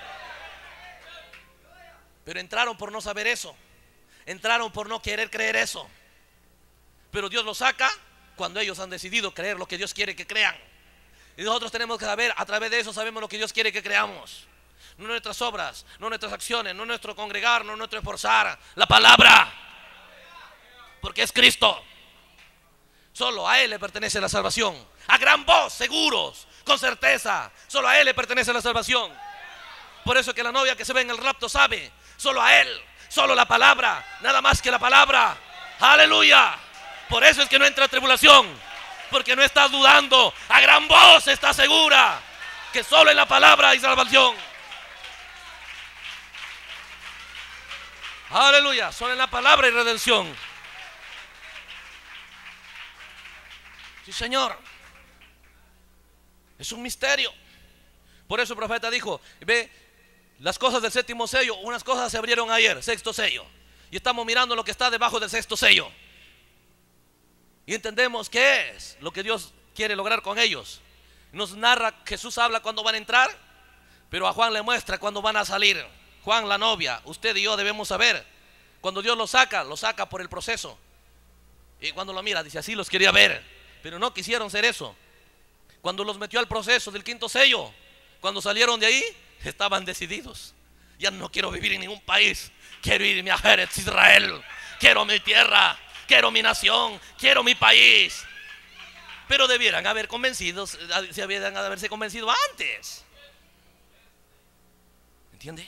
Pero entraron por no saber eso. Entraron por no querer creer eso. Pero Dios los saca cuando ellos han decidido creer lo que Dios quiere que crean. Y nosotros tenemos que saber, a través de eso sabemos lo que Dios quiere que creamos. No nuestras obras, no nuestras acciones, no nuestro congregar, no nuestro esforzar. La palabra. Porque es Cristo. Solo a Él le pertenece la salvación. A gran voz, seguros, con certeza. Solo a Él le pertenece la salvación. Por eso que la novia que se ve en el rapto sabe, solo a Él, solo la palabra, nada más que la palabra. Aleluya. Por eso es que no entra tribulación, porque no estás dudando. A gran voz está segura que solo en la palabra hay salvación. Aleluya. Solo en la palabra hay redención. Sí, Señor. Es un misterio. Por eso el profeta dijo, ve, las cosas del séptimo sello, unas cosas se abrieron ayer, sexto sello. Y estamos mirando lo que está debajo del sexto sello. Y entendemos qué es lo que Dios quiere lograr con ellos. Nos narra, Jesús habla cuando van a entrar, pero a Juan le muestra cuando van a salir. Juan, la novia, usted y yo debemos saber. Cuando Dios lo saca por el proceso. Y cuando lo mira, dice, así los quería ver. Pero no quisieron ser eso. Cuando los metió al proceso del quinto sello, cuando salieron de ahí, estaban decididos. Ya no quiero vivir en ningún país. Quiero irme a Eretz Israel. Quiero mi tierra. quiero mi nación, quiero mi país. Pero debieran haber convencidos, debieran haberse convencido antes. ¿Entiende?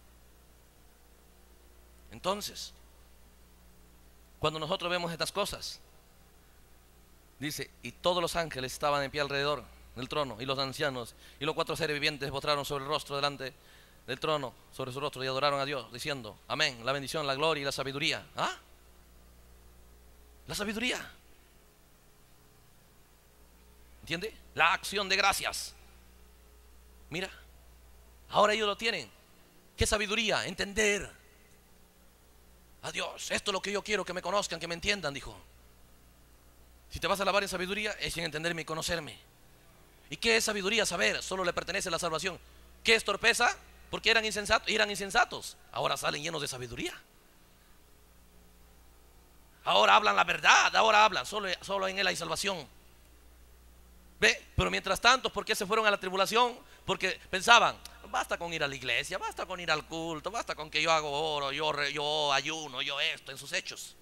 Entonces, cuando nosotros vemos estas cosas, dice, y todos los ángeles estaban en pie alrededor del trono, y los ancianos y los 4 seres vivientes postraron sobre el rostro delante del trono, sobre su rostro, y adoraron a Dios, diciendo, amén, la bendición, la gloria y la sabiduría. ¿Ah? La sabiduría. ¿Entiende? La acción de gracias. Mira, ahora ellos lo tienen. ¿Qué sabiduría? Entender a Dios. Esto es lo que yo quiero, que me conozcan, que me entiendan, dijo. Si te vas a alabar en sabiduría, es en entenderme y conocerme. ¿Y qué es sabiduría? Saber, solo le pertenece la salvación. ¿Qué es torpeza? Porque eran insensatos. Ahora salen llenos de sabiduría. Ahora hablan la verdad, ahora hablan, solo en Él hay salvación. ¿Ve? Pero mientras tanto, ¿por qué se fueron a la tribulación? Porque pensaban, basta con ir a la iglesia, basta con ir al culto, basta con que yo hago oro, yo ayuno, yo esto, en sus hechos.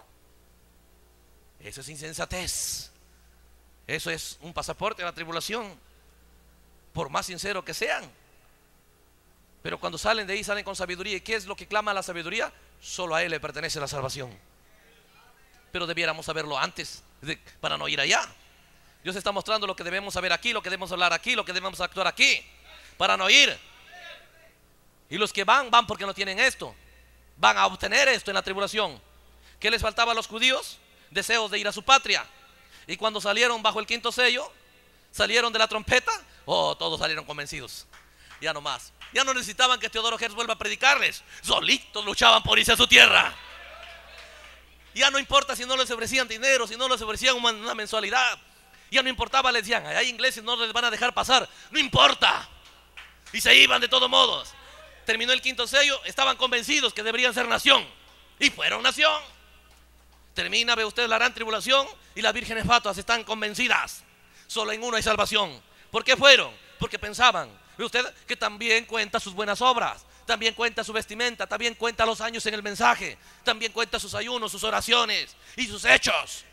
Eso es insensatez. Eso es un pasaporte a la tribulación, por más sincero que sean. Pero cuando salen de ahí, salen con sabiduría. ¿Y qué es lo que clama la sabiduría? Solo a Él le pertenece la salvación. Pero debiéramos saberlo antes, para no ir allá. Dios está mostrando lo que debemos saber aquí, lo que debemos hablar aquí, lo que debemos actuar aquí, para no ir. Y los que van porque no tienen esto, van a obtener esto en la tribulación. ¿Qué les faltaba a los judíos? Deseos de ir a su patria. Y cuando salieron bajo el 5º sello, salieron de la trompeta, todos salieron convencidos. Ya no más. Ya no necesitaban que Teodoro Herz vuelva a predicarles. Solitos luchaban por irse a su tierra. Ya no importa si no les ofrecían dinero, si no les ofrecían una mensualidad. Ya no importaba, les decían, hay ingleses, no les van a dejar pasar. No importa. Y se iban de todos modos. Terminó el 5º sello, estaban convencidos que deberían ser nación. Y fueron nación. Termina, ve usted, la gran tribulación, y las vírgenes fatuas están convencidas. Solo en uno hay salvación. ¿Por qué fueron? Porque pensaban, ve usted, que también cuenta sus buenas obras, también cuenta su vestimenta, también cuenta los años en el mensaje, también cuenta sus ayunos, sus oraciones y sus hechos.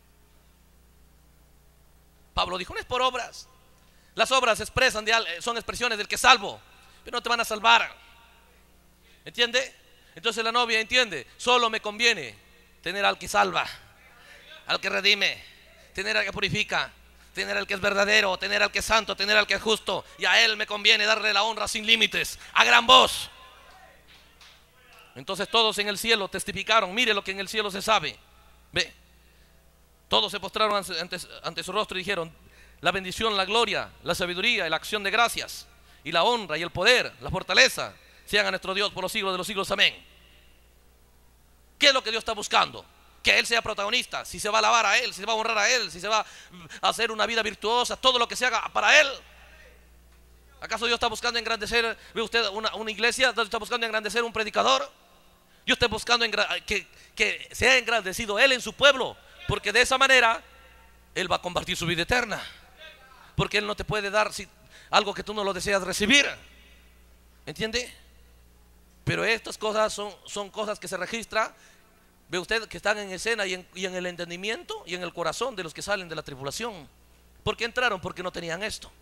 Pablo dijo, no es por obras. Las obras son expresiones del que es salvo, pero no te van a salvar. ¿Entiende? Entonces la novia entiende, solo me conviene tener al que salva, al que redime, tener al que purifica, tener al que es verdadero, tener al que es santo, tener al que es justo. Y a Él me conviene darle la honra sin límites, a gran voz. Entonces todos en el cielo testificaron, mire lo que en el cielo se sabe. Ve, todos se postraron ante su rostro y dijeron, la bendición, la gloria, la sabiduría y la acción de gracias, y la honra y el poder, la fortaleza, sean a nuestro Dios por los siglos de los siglos. Amén. ¿Qué es lo que Dios está buscando? Que Él sea protagonista. Si se va a alabar a Él, si se va a honrar a Él, si se va a hacer una vida virtuosa, todo lo que se haga para Él. ¿Acaso Dios está buscando engrandecer, ve usted, una iglesia? ¿Dios está buscando engrandecer un predicador? Dios está buscando que sea engrandecido Él en su pueblo, porque de esa manera Él va a compartir su vida eterna. Porque Él no te puede dar algo que tú no lo deseas recibir. ¿Entiende? Pero estas cosas son cosas que se registran, ve usted, que están en escena y en el entendimiento y en el corazón de los que salen de la tribulación. ¿Por qué entraron? Porque no tenían esto.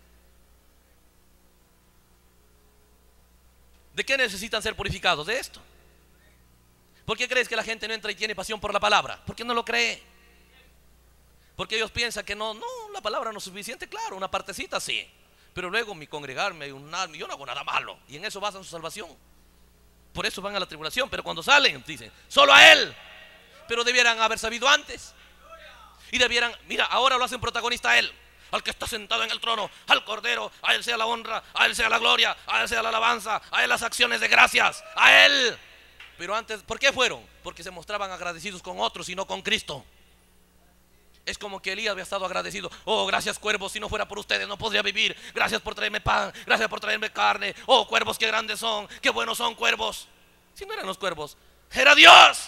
¿De qué necesitan ser purificados? De esto. ¿Por qué crees que la gente no entra y tiene pasión por la palabra? Porque no lo cree. Porque ellos piensan que no, la palabra no es suficiente. Claro, una partecita sí, pero luego mi congregarme, yo no hago nada malo, y en eso basan su salvación. Por eso van a la tribulación. Pero cuando salen dicen, solo a Él. Pero debieran haber sabido antes. Y debieran, mira, ahora lo hacen protagonista a Él, al que está sentado en el trono, al Cordero. A Él sea la honra, a Él sea la gloria, a Él sea la alabanza, a Él las acciones de gracias, a Él. Pero antes, ¿por qué fueron? Porque se mostraban agradecidos con otros y no con Cristo. Es como que Elías había estado agradecido. Oh, gracias, cuervos, si no fuera por ustedes no podría vivir. Gracias por traerme pan, gracias por traerme carne. Oh, cuervos, qué grandes son, qué buenos son, cuervos. Si no eran los cuervos, era Dios.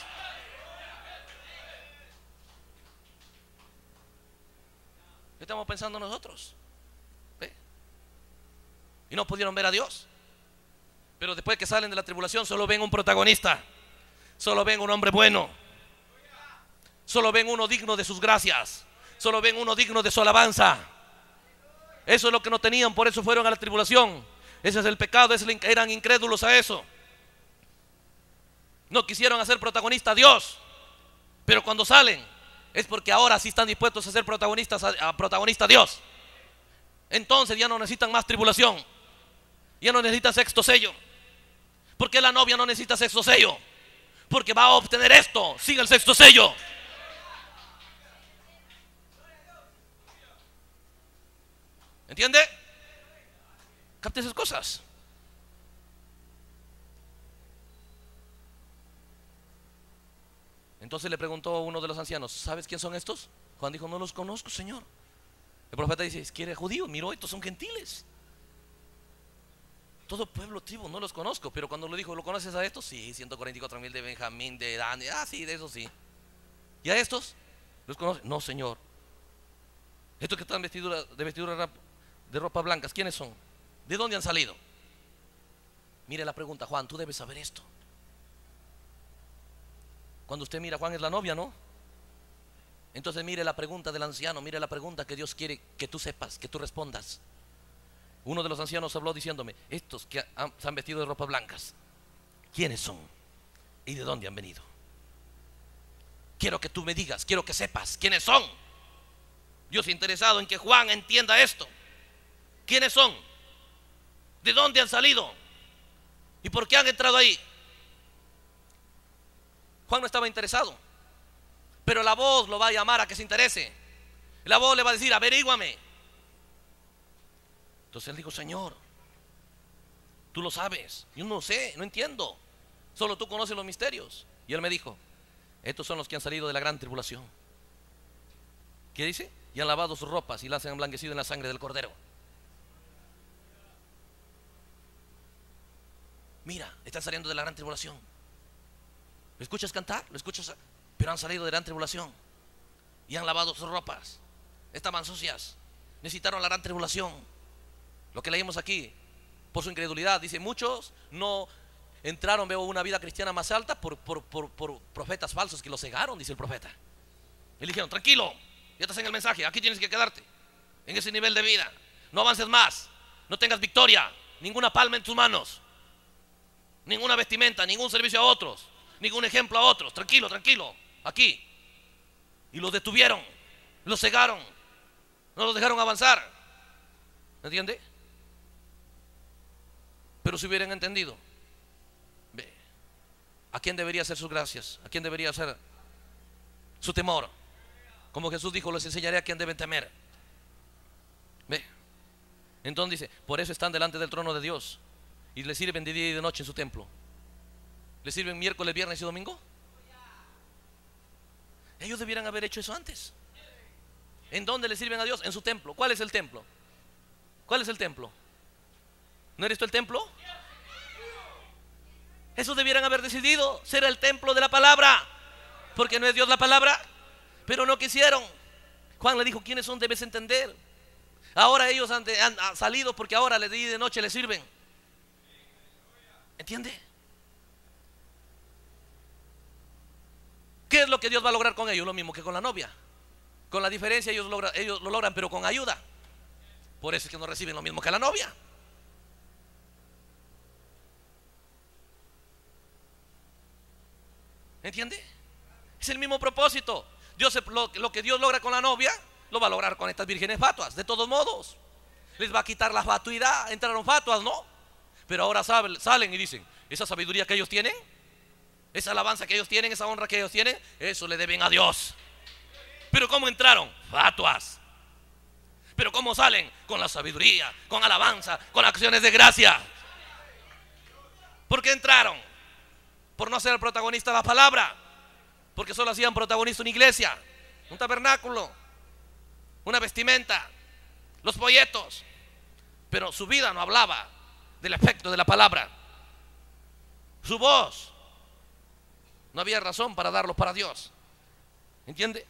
¿Qué estamos pensando nosotros? ¿Ve? Y no pudieron ver a Dios. Pero después que salen de la tribulación solo ven un protagonista, solo ven un hombre bueno, Solo ven uno digno de sus gracias. Solo ven uno digno de su alabanza. Eso es lo que no tenían, por eso fueron a la tribulación. Ese es el pecado, eran incrédulos a eso. No quisieron hacer protagonista a Dios. Pero cuando salen es porque ahora sí están dispuestos a ser protagonistas a Dios. Entonces ya no necesitan más tribulación. Ya no necesitan sexto sello. ¿Por qué la novia no necesita sexto sello? Porque va a obtener esto sin el sexto sello. ¿Entiende? Capte esas cosas. Entonces le preguntó a uno de los ancianos: ¿sabes quién son estos? Juan dijo: no los conozco, Señor. El profeta dice: ¿quiere judío? Miró, estos son gentiles. Todo pueblo, tribu, no los conozco. Pero cuando le dijo: ¿lo conoces a estos? Sí, 144,000 de Benjamín, de Dan. Sí, de esos sí. ¿Y a estos? ¿Los conoces? No, Señor. Estos que están vestidos de ropas blancas, ¿quiénes son? ¿De dónde han salido? Mire la pregunta, Juan, tú debes saber esto. Cuando usted mira, Juan es la novia, ¿no? Entonces mire la pregunta del anciano, mire la pregunta que Dios quiere que tú sepas, que tú respondas. Uno de los ancianos habló diciéndome: estos que se han vestido de ropas blancas, ¿quiénes son? ¿Y de dónde han venido? Quiero que tú me digas, quiero que sepas quiénes son. Dios interesado en que Juan entienda esto. ¿Quiénes son? ¿De dónde han salido? ¿Y por qué han entrado ahí? Juan no estaba interesado, pero la voz lo va a llamar a que se interese. La voz le va a decir: averíguame. Entonces él dijo: Señor, tú lo sabes, yo no sé, no entiendo, solo tú conoces los misterios. Y él me dijo: estos son los que han salido de la gran tribulación. ¿Qué dice? Y han lavado sus ropas y las han emblanquecido en la sangre del Cordero. Mira, están saliendo de la gran tribulación. ¿Lo escuchas cantar? ¿Lo escuchas? Pero han salido de la gran tribulación y han lavado sus ropas. Estaban sucias, necesitaron la gran tribulación. Lo que leímos aquí, por su incredulidad, dice: muchos no entraron, veo, una vida cristiana más alta por profetas falsos que los cegaron, dice el profeta. Y le dijeron: tranquilo, ya estás en el mensaje, aquí tienes que quedarte en ese nivel de vida, no avances más, no tengas victoria, ninguna palma en tus manos, ninguna vestimenta, ningún servicio a otros, ningún ejemplo a otros. Tranquilo, tranquilo, aquí. Y los detuvieron, los cegaron, no los dejaron avanzar. ¿Entiende? Pero si hubieran entendido, ve, ¿a quién debería ser sus gracias? ¿A quién debería ser su temor? Como Jesús dijo: les enseñaré a quién deben temer. Ve. Entonces dice: por eso están delante del trono de Dios y le sirven de día y de noche en su templo. ¿Le sirven miércoles, viernes y domingo? Ellos debieran haber hecho eso antes. ¿En dónde le sirven a Dios? En su templo. ¿Cuál es el templo? ¿Cuál es el templo? ¿No eres tú el templo? Eso debieran haber decidido, ser el templo de la palabra. Porque no es Dios la palabra. Pero no quisieron. Juan le dijo: ¿quiénes son? Debes entender. Ahora ellos han salido porque ahora de día y de noche les sirven. ¿Entiende? ¿Qué es lo que Dios va a lograr con ellos? Lo mismo que con la novia. Con la diferencia, ellos lo logran, pero con ayuda. Por eso es que no reciben lo mismo que la novia. ¿Entiende? Es el mismo propósito. Lo que Dios logra con la novia, lo va a lograr con estas vírgenes fatuas. De todos modos, les va a quitar la fatuidad. Entraron fatuas, ¿no? Pero ahora salen y dicen: esa sabiduría que ellos tienen, esa alabanza que ellos tienen, esa honra que ellos tienen, eso le deben a Dios. Pero ¿cómo entraron? Fatuas. Pero ¿cómo salen? Con la sabiduría, con alabanza, con acciones de gracia. ¿Por qué entraron? Por no ser el protagonista de la palabra. Porque solo hacían protagonista una iglesia, un tabernáculo, una vestimenta, los folletos. Pero su vida no hablaba del efecto de la palabra. Su voz, no había razón para darlo para Dios. ¿Entiende?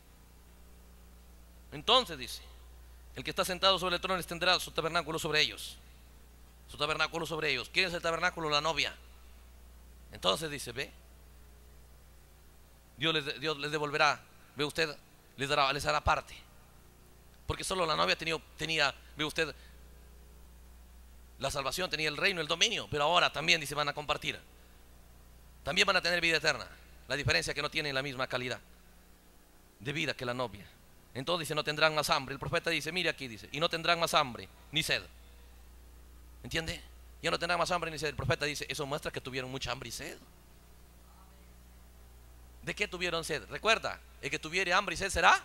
Entonces dice: el que está sentado sobre el trono extenderá su tabernáculo sobre ellos. Su tabernáculo sobre ellos. ¿Quién es el tabernáculo? La novia. Entonces dice: ve, Dios les devolverá ve usted, les hará parte. Porque solo la novia tenía, ve usted, la salvación, tenía el reino, el dominio. Pero ahora también dice van a compartir. También van a tener vida eterna. La diferencia es que no tienen la misma calidad de vida que la novia. Entonces dice, no tendrán más hambre. El profeta dice, mire aquí, dice, y no tendrán más hambre ni sed. ¿Entiende? Ya no tendrán más hambre ni sed. El profeta dice, eso muestra que tuvieron mucha hambre y sed. ¿De qué tuvieron sed? Recuerda, el que tuviere hambre y sed será.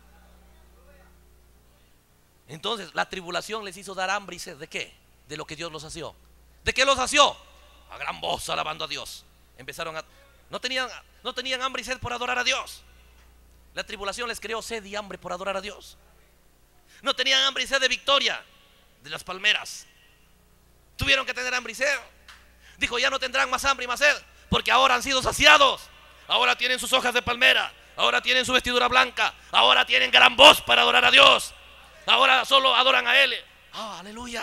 Entonces la tribulación les hizo dar hambre y sed. ¿De qué? De lo que Dios los sació. ¿De qué los sació? A gran voz alabando a Dios. Empezaron a... No tenían hambre y sed por adorar a Dios. La tribulación les creó sed y hambre por adorar a Dios. No tenían hambre y sed de victoria, de las palmeras. Tuvieron que tener hambre y sed. Dijo, ya no tendrán más hambre y más sed, porque ahora han sido saciados. Ahora tienen sus hojas de palmera. Ahora tienen su vestidura blanca. Ahora tienen gran voz para adorar a Dios. Ahora solo adoran a Él. Aleluya.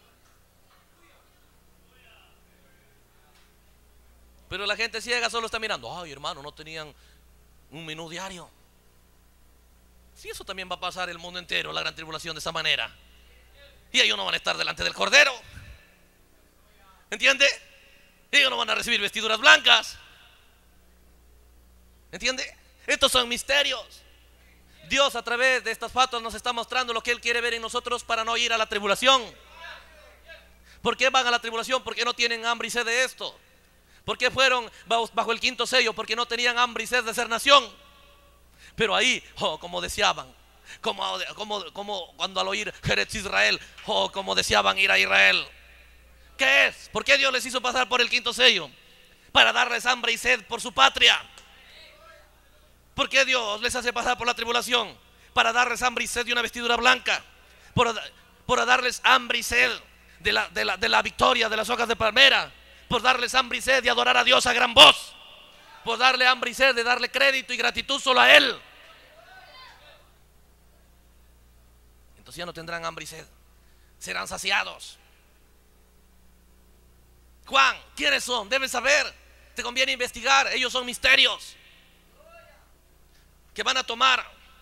Pero la gente ciega solo está mirando. Ay, hermano, no tenían un menú diario. Si eso también va a pasar el mundo entero, la gran tribulación, de esa manera. Y ellos no van a estar delante del Cordero. ¿Entiende? Ellos no van a recibir vestiduras blancas. ¿Entiende? Estos son misterios. Dios a través de estas fatuas nos está mostrando lo que Él quiere ver en nosotros para no ir a la tribulación. ¿Por qué van a la tribulación? Porque no tienen hambre y sed de esto. ¿Por qué fueron bajo el quinto sello? Porque no tenían hambre y sed de ser nación. Pero ahí, como deseaban, como cuando al oír Jerez Israel, como deseaban ir a Israel. ¿Qué es? ¿Por qué Dios les hizo pasar por el quinto sello? Para darles hambre y sed por su patria. ¿Por qué Dios les hace pasar por la tribulación? Para darles hambre y sed de una vestidura blanca. Por darles hambre y sed de la victoria de las hojas de palmera. Por darles hambre y sed de adorar a Dios a gran voz. Por darle hambre y sed de darle crédito y gratitud solo a Él. Entonces ya no tendrán hambre y sed. Serán saciados. Juan, ¿quiénes son? Debes saber. Te conviene investigar. Ellos son misterios que van a tomar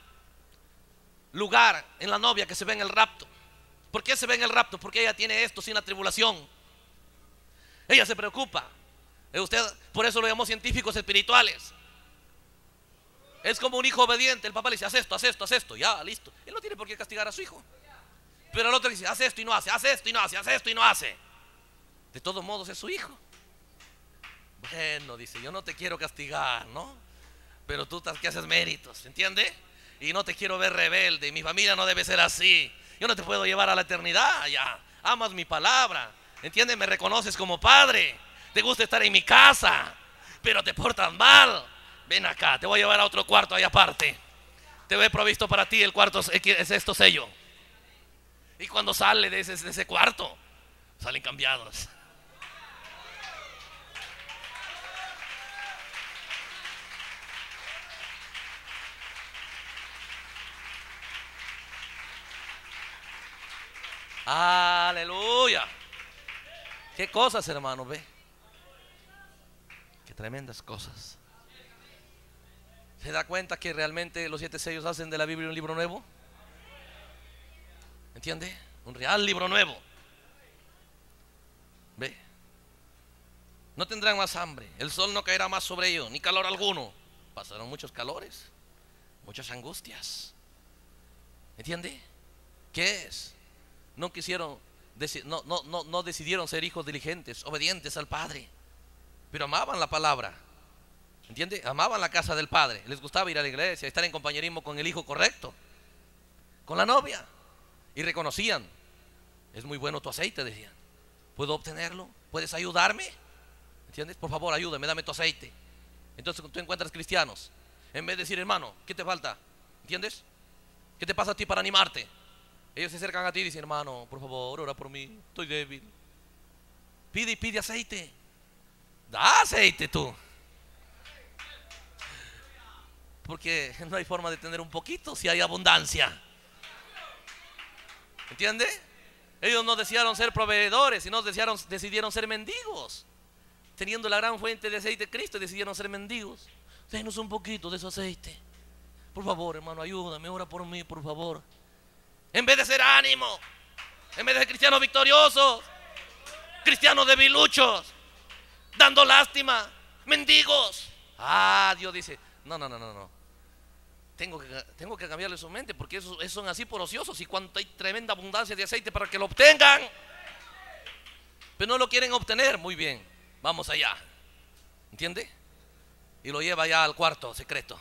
lugar en la novia que se ve en el rapto. ¿Por qué se ve en el rapto? Porque ella tiene esto sin la tribulación. Ella se preocupa. Usted por eso lo llamó científicos espirituales. Es como un hijo obediente. El papá le dice, haz esto, haz esto, haz esto. Ya, listo. Él no tiene por qué castigar a su hijo. Pero el otro dice, haz esto y no hace, haz esto y no hace, haz esto y no hace. De todos modos es su hijo. Bueno, dice, yo no te quiero castigar, ¿no? Pero tú que haces méritos, ¿entiende? Y no te quiero ver rebelde. Mi familia no debe ser así. Yo no te puedo llevar a la eternidad ya. Amas mi palabra, ¿entiende? Me reconoces como padre. Te gusta estar en mi casa, pero te portas mal. Ven acá, te voy a llevar a otro cuarto ahí aparte. Te he provisto para ti el cuarto, es esto sello. Y cuando sale de ese cuarto, salen cambiados. Aleluya. Qué cosas, hermano, ve. Qué tremendas cosas. ¿Se da cuenta que realmente los 7 sellos hacen de la Biblia un libro nuevo? ¿Entiende? Un real libro nuevo. Ve. No tendrán más hambre. El sol no caerá más sobre ellos, ni calor alguno. Pasaron muchos calores, muchas angustias. ¿Entiende? ¿Qué es? No quisieron, no decidieron ser hijos diligentes, obedientes al Padre, pero amaban la palabra. ¿Entiende? Amaban la casa del Padre. Les gustaba ir a la iglesia, estar en compañerismo con el hijo correcto, con la novia. Y reconocían, es muy bueno tu aceite, decían. ¿Puedo obtenerlo? ¿Puedes ayudarme? ¿Entiendes? Por favor, ayúdame, dame tu aceite. Entonces tú encuentras cristianos, en vez de decir, hermano, ¿qué te falta? ¿Entiendes? ¿Qué te pasa a ti para animarte? Ellos se acercan a ti y dicen, hermano, por favor, ora por mí, estoy débil. Pide y pide aceite. Da aceite tú. Porque no hay forma de tener un poquito si hay abundancia. ¿Entiende? Ellos no desearon ser proveedores, sino decidieron ser mendigos. Teniendo la gran fuente de aceite de Cristo, decidieron ser mendigos. Denos un poquito de su aceite. Por favor, hermano, ayúdame, ora por mí, por favor. En vez de ser ánimo, en vez de ser cristianos victoriosos, cristianos debiluchos, dando lástima, mendigos. Dios dice, no. Tengo que cambiarle su mente, porque esos son así por ociosos, y cuando hay tremenda abundancia de aceite para que lo obtengan, pero no lo quieren obtener. Muy bien, vamos allá, ¿entiende? Y lo lleva ya al cuarto secreto,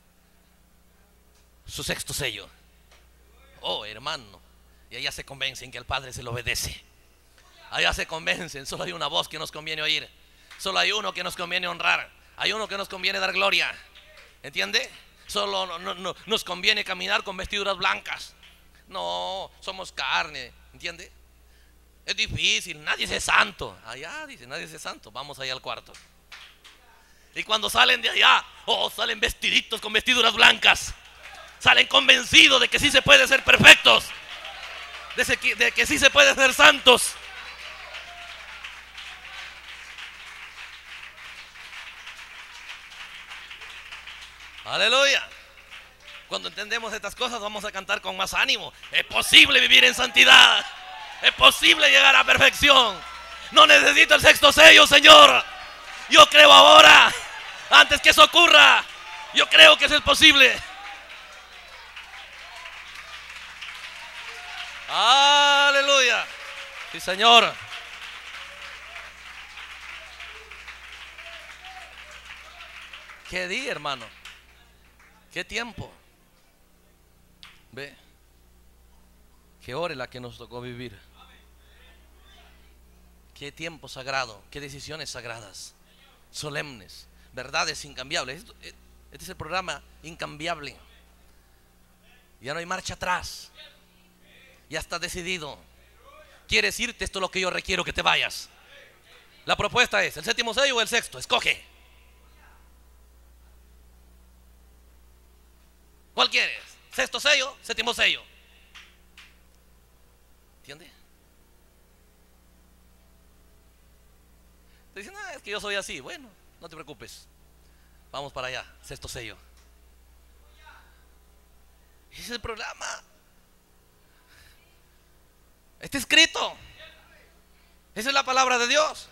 su sexto sello. Oh, hermano, y allá se convencen que el Padre se le obedece. Allá se convencen, solo hay una voz que nos conviene oír, solo hay uno que nos conviene honrar, hay uno que nos conviene dar gloria, ¿entiende? Solo no nos conviene caminar con vestiduras blancas. No, somos carne, ¿entiende? Es difícil, nadie es santo. Allá dice, nadie es santo. Vamos allá al cuarto. Y cuando salen de allá, salen vestiditos con vestiduras blancas. Salen convencidos de que sí se puede ser perfectos, de que sí se puede ser santos. Aleluya. Cuando entendemos estas cosas, vamos a cantar con más ánimo. Es posible vivir en santidad, es posible llegar a perfección. No necesito el sexto sello, Señor. Yo creo ahora, antes que eso ocurra. Yo creo que eso es posible. Aleluya. Sí, Señor. Qué día, hermano. Qué tiempo. Ve, qué hora es la que nos tocó vivir. Qué tiempo sagrado, qué decisiones sagradas, solemnes, verdades incambiables. Este es el programa incambiable. Ya no hay marcha atrás. Ya está decidido. ¿Quieres irte? Esto es lo que yo requiero, que te vayas. La propuesta es: ¿el séptimo sello o el sexto? Escoge. ¿Cuál quieres? ¿Sexto sello? ¿Séptimo sello? ¿Entiende? Te dicen, es que yo soy así. Bueno, no te preocupes. Vamos para allá, sexto sello. Ese es el programa. Está escrito. Esa es la palabra de Dios.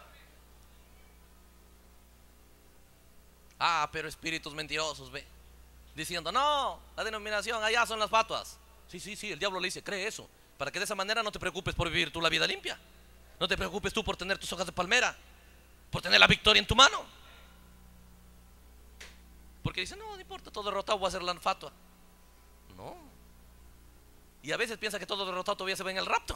Pero espíritus mentirosos, ve, diciendo, no, la denominación, allá son las fatuas. Sí, el diablo le dice, cree eso, para que de esa manera no te preocupes por vivir tú la vida limpia. No te preocupes tú por tener tus hojas de palmera, por tener la victoria en tu mano. Porque dice, no importa, todo derrotado voy a hacer la fatua. No. Y a veces piensa que todo derrotado todavía se ve en el rapto.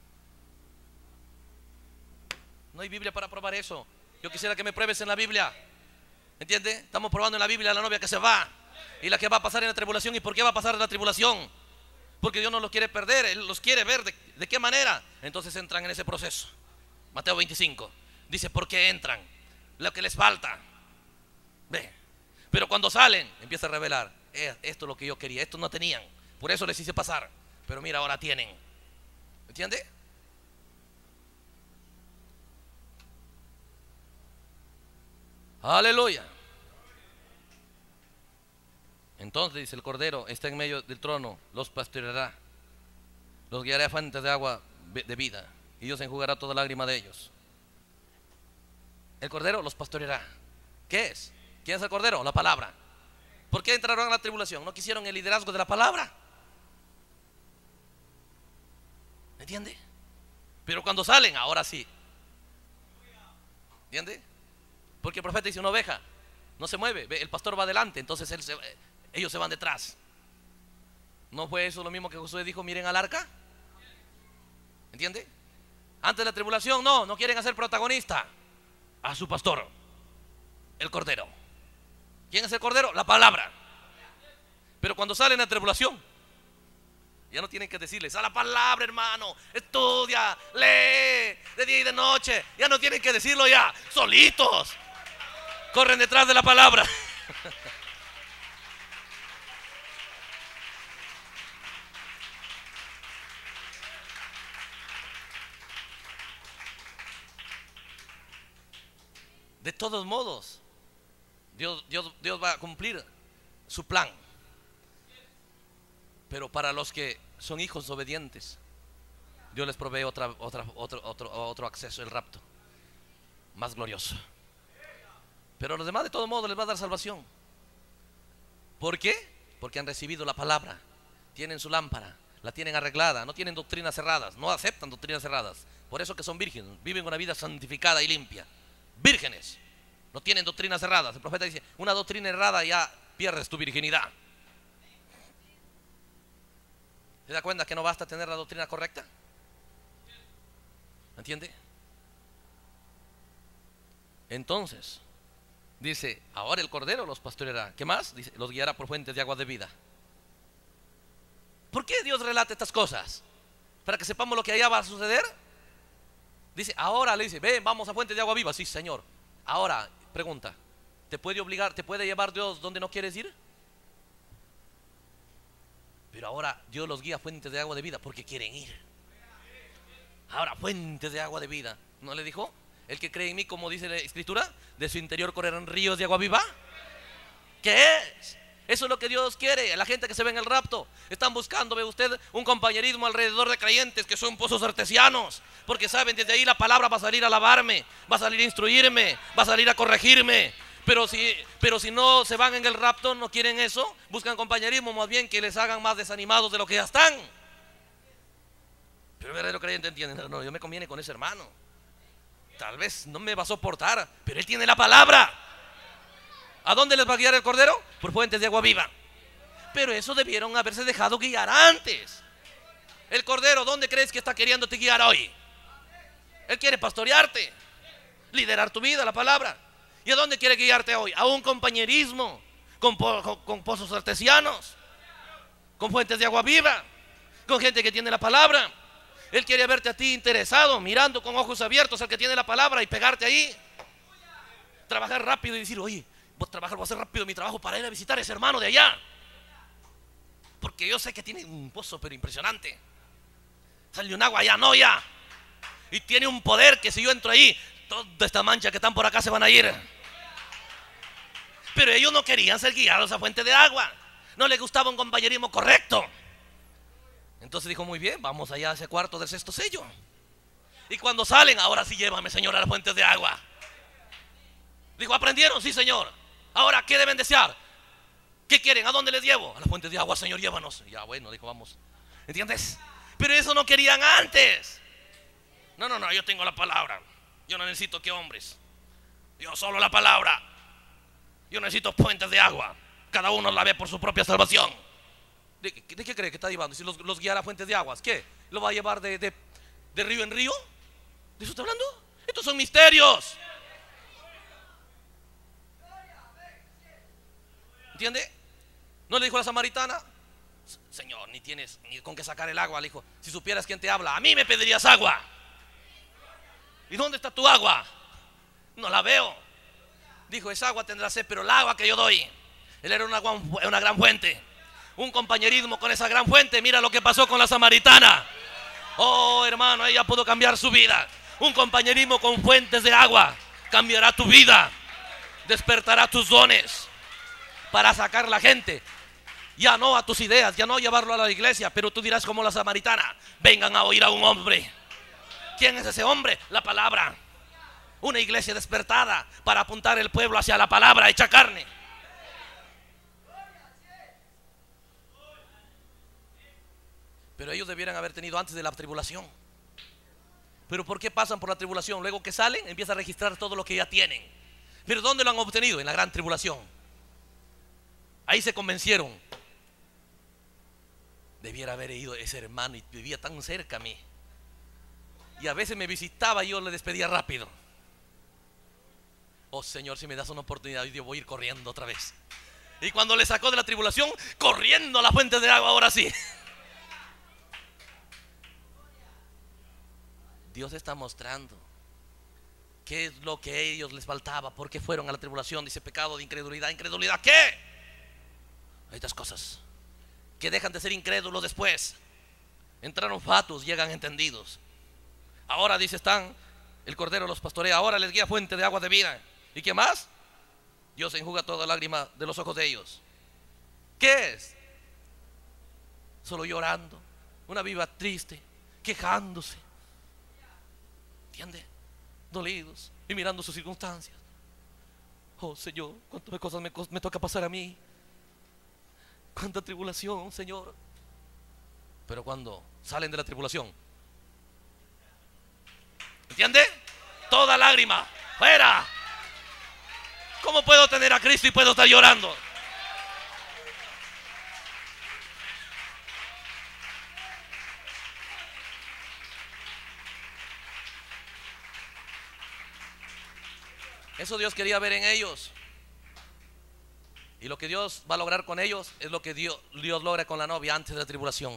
No hay Biblia para probar eso. Yo quisiera que me pruebes en la Biblia. ¿Entiende? Estamos probando en la Biblia a la novia que se va y la que va a pasar en la tribulación. ¿Y por qué va a pasar en la tribulación? Porque Dios no los quiere perder, Él los quiere ver. ¿De qué manera? Entonces entran en ese proceso. Mateo 25 dice, ¿por qué entran? Lo que les falta. Ve. Pero cuando salen, empieza a revelar, esto es lo que yo quería, esto no tenían, por eso les hice pasar, pero mira, ahora tienen. ¿Entiende? Aleluya. Entonces dice, el Cordero está en medio del trono, los pastoreará, los guiará a fuentes de agua de vida, y Dios enjugará toda lágrima de ellos. El Cordero los pastoreará. ¿Qué es? ¿Quién es el Cordero? La palabra. ¿Por qué entraron a la tribulación? No quisieron el liderazgo de la palabra. ¿Entiende? Pero cuando salen, ahora sí. ¿Entiende? Porque el profeta dice, una oveja no se mueve, el pastor va adelante, entonces ellos se van detrás. ¿No fue eso lo mismo que Josué dijo, miren al arca? ¿Entiende? Antes de la tribulación, no quieren hacer protagonista a su pastor, el Cordero. ¿Quién es el Cordero? La palabra. Pero cuando salen a la tribulación, ya no tienen que decirles, a la palabra, hermano, estudia, lee, de día y de noche. Ya no tienen que decirlo ya, solitos corren detrás de la palabra. De todos modos, Dios va a cumplir su plan. Pero para los que son hijos obedientes, Dios les provee otro acceso, el rapto, más glorioso. Pero a los demás de todo modo les va a dar salvación. ¿Por qué? Porque han recibido la palabra, tienen su lámpara, la tienen arreglada, no tienen doctrinas cerradas, no aceptan doctrinas cerradas. Por eso que son vírgenes, viven una vida santificada y limpia. Vírgenes, no tienen doctrinas cerradas. El profeta dice, una doctrina errada ya pierdes tu virginidad. ¿Se da cuenta que no basta tener la doctrina correcta? ¿Entiende? Entonces dice, ahora el Cordero los pastoreará. ¿Qué más? Dice, los guiará por fuentes de agua de vida. ¿Por qué Dios relata estas cosas? Para que sepamos lo que allá va a suceder. Dice, ahora le dice, ven, vamos a fuentes de agua viva. Sí, Señor. Ahora, pregunta, ¿te puede obligar, te puede llevar Dios donde no quieres ir? Pero ahora Dios los guía a fuentes de agua de vida porque quieren ir. Ahora, fuentes de agua de vida. ¿No le dijo? El que cree en mí, como dice la Escritura, de su interior correrán ríos de agua viva. ¿Qué es? Eso es lo que Dios quiere. La gente que se ve en el rapto están buscando, ve usted, un compañerismo alrededor de creyentes que son pozos artesianos, porque saben, desde ahí la palabra va a salir a alabarme, va a salir a instruirme, va a salir a corregirme. Pero si no se van en el rapto, no quieren eso, buscan compañerismo más bien que les hagan más desanimados de lo que ya están. Pero el verdadero creyente entiende, no, yo me conviene con ese hermano. Tal vez no me va a soportar, pero él tiene la palabra. ¿A dónde les va a guiar el Cordero? Por fuentes de agua viva. Pero eso debieron haberse dejado guiar antes. El Cordero, ¿dónde crees que está queriéndote guiar hoy? Él quiere pastorearte, liderar tu vida, la palabra. ¿Y a dónde quiere guiarte hoy? A un compañerismo con pozos artesianos, con fuentes de agua viva, con gente que tiene la palabra. Él quiere verte a ti interesado, mirando con ojos abiertos al que tiene la palabra y pegarte ahí. Trabajar rápido y decir, oye, voy a hacer rápido mi trabajo para ir a visitar a ese hermano de allá, porque yo sé que tiene un pozo pero impresionante. Sale un agua allá, no ya. Y tiene un poder que si yo entro ahí, toda esta mancha que están por acá se van a ir. Pero ellos no querían ser guiados a fuente de agua. No les gustaba un compañerismo correcto. Entonces dijo, muy bien, vamos allá a ese cuarto del sexto sello. Y cuando salen, ahora sí llévame, Señor, a las fuentes de agua. Dijo, ¿aprendieron? Sí, Señor. Ahora, ¿qué deben desear? ¿Qué quieren? ¿A dónde les llevo? A las fuentes de agua, Señor, llévanos. Ya, bueno, dijo, vamos. ¿Entiendes? Pero eso no querían antes. No, yo tengo la palabra. Yo no necesito que hombres. Yo solo la palabra. Yo necesito fuentes de agua. Cada uno la ve por su propia salvación. ¿De qué cree que está llevando? Si los guiara a fuentes de aguas, ¿qué? ¿Lo va a llevar de río en río? ¿De eso está hablando? Estos son misterios. ¿Entiende? ¿No le dijo a la samaritana? Señor, ni tienes ni con qué sacar el agua. Le dijo, si supieras quién te habla, a mí me pedirías agua. ¿Y dónde está tu agua? No la veo. Dijo, esa agua tendrá sed, pero el agua que yo doy. Él era una gran fuente. Un compañerismo con esa gran fuente. Mira lo que pasó con la samaritana. Oh, hermano, ella pudo cambiar su vida. Un compañerismo con fuentes de agua cambiará tu vida, despertará tus dones para sacar la gente. Ya no a tus ideas, ya no llevarlo a la iglesia, pero tú dirás como la samaritana, vengan a oír a un hombre. ¿Quién es ese hombre? La palabra. Una iglesia despertada para apuntar el pueblo hacia la palabra hecha carne. Pero ellos debieran haber tenido antes de la tribulación. Pero ¿por qué pasan por la tribulación? Luego que salen, empiezan a registrar todo lo que ya tienen. ¿Pero dónde lo han obtenido? En la gran tribulación. Ahí se convencieron. Debiera haber ido ese hermano y vivía tan cerca a mí. Y a veces me visitaba y yo le despedía rápido. Oh Señor, si me das una oportunidad, yo voy a ir corriendo otra vez. Y cuando le sacó de la tribulación, corriendo a la fuente de agua, ahora sí. Dios está mostrando qué es lo que a ellos les faltaba, por qué fueron a la tribulación. Dice pecado de incredulidad. ¿Incredulidad qué? Hay estas cosas que dejan de ser incrédulos después. Entraron fatuos, llegan entendidos. Ahora dice están, el Cordero los pastorea, ahora les guía fuente de agua de vida. ¿Y qué más? Dios enjuga toda lágrima de los ojos de ellos. ¿Qué es? solo llorando, una viva triste, quejándose, ¿entiende? Dolidos y mirando sus circunstancias. Oh Señor, cuántas cosas me toca pasar a mí, cuánta tribulación, Señor. Pero cuando salen de la tribulación, ¿entiende? Toda lágrima, fuera. ¿Cómo puedo tener a Cristo y puedo estar llorando? Eso Dios quería ver en ellos. Y lo que Dios va a lograr con ellos es lo que Dios logra con la novia antes de la tribulación.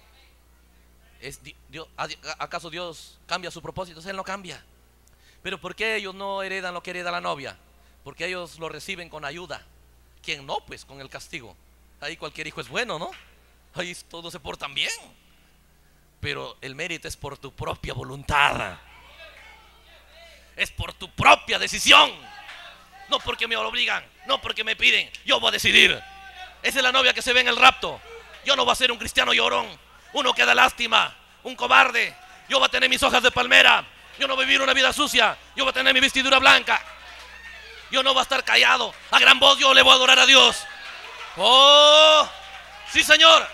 ¿Acaso Dios cambia su propósito? Él no cambia. Pero ¿por qué ellos no heredan lo que hereda la novia? Porque ellos lo reciben con ayuda. ¿Quién no? Pues con el castigo. Ahí cualquier hijo es bueno, ¿no? Ahí todos se portan bien. Pero el mérito es por tu propia voluntad. Es por tu propia decisión. No porque me obligan, no porque me piden. Yo voy a decidir. Esa es la novia que se ve en el rapto. Yo no voy a ser un cristiano llorón, uno que da lástima, un cobarde. Yo voy a tener mis hojas de palmera. Yo no voy a vivir una vida sucia. Yo voy a tener mi vestidura blanca. Yo no voy a estar callado. A gran voz yo le voy a adorar a Dios. Oh, sí, Señor.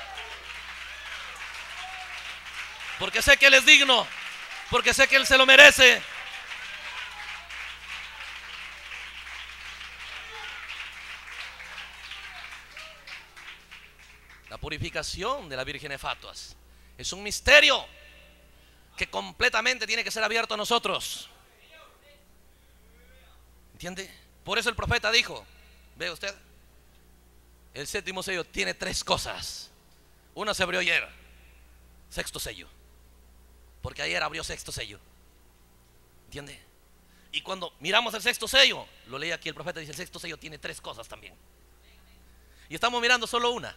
Porque sé que Él es digno. Porque sé que Él se lo merece. La purificación de la Virgen fatuas es un misterio que completamente tiene que ser abierto a nosotros. ¿Entiende? Por eso el profeta dijo, ¿ve usted? El séptimo sello tiene tres cosas. Una se abrió ayer, sexto sello, porque ayer abrió sexto sello. ¿Entiende? Y cuando miramos el sexto sello, lo leí aquí el profeta, dice el sexto sello tiene tres cosas también. Y estamos mirando solo una.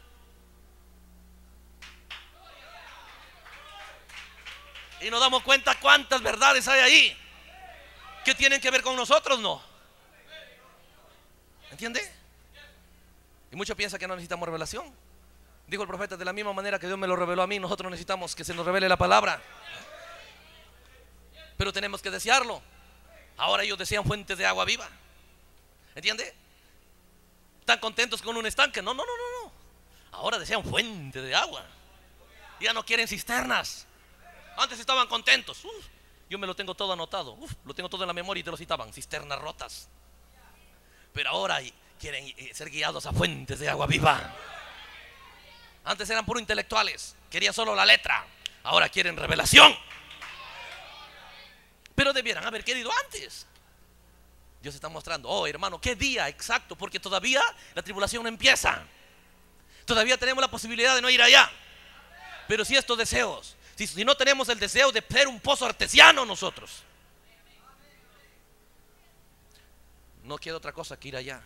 Y nos damos cuenta cuántas verdades hay ahí que tienen que ver con nosotros, ¿no? ¿Entiende? Y muchos piensan que no necesitamos revelación. Dijo el profeta, de la misma manera que Dios me lo reveló a mí, nosotros necesitamos que se nos revele la palabra. Pero tenemos que desearlo. Ahora ellos desean fuentes de agua viva. ¿Entiende? Están contentos con un estanque. No. Ahora desean fuentes de agua. Ya no quieren cisternas. Antes estaban contentos. Yo me lo tengo todo anotado. Lo tengo todo en la memoria y te lo citaban. Cisternas rotas. Pero ahora quieren ser guiados a fuentes de agua viva. Antes eran puro intelectuales. Querían solo la letra. Ahora quieren revelación. Pero debieran haber querido antes. Dios está mostrando, oh hermano, ¿qué día exacto? Porque todavía la tribulación no empieza. Todavía tenemos la posibilidad de no ir allá. Pero si estos deseos, si no tenemos el deseo de ser un pozo artesiano nosotros, no queda otra cosa que ir allá.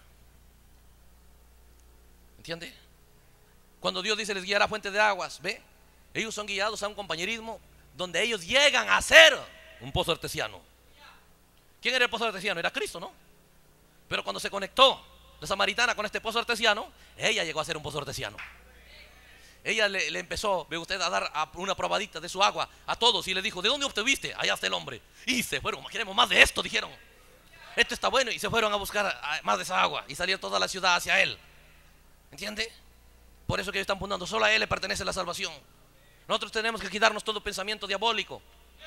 ¿Entiende? Cuando Dios dice les guiará a fuentes de aguas, ¿ve? Ellos son guiados a un compañerismo donde ellos llegan a ser un pozo artesiano. ¿Quién era el pozo artesiano? Era Cristo, ¿no? Pero cuando se conectó la samaritana con este pozo artesiano, ella llegó a ser un pozo artesiano. Ella le empezó, ve usted, a dar una probadita de su agua a todos y le dijo, ¿de dónde obtuviste? Allá está el hombre. Y se fueron, queremos más de esto, dijeron. Esto está bueno, y se fueron a buscar más de esa agua y salió toda la ciudad hacia él. ¿Entiende? Por eso que ellos están apuntando, solo a él le pertenece la salvación. Nosotros tenemos que quitarnos todo pensamiento diabólico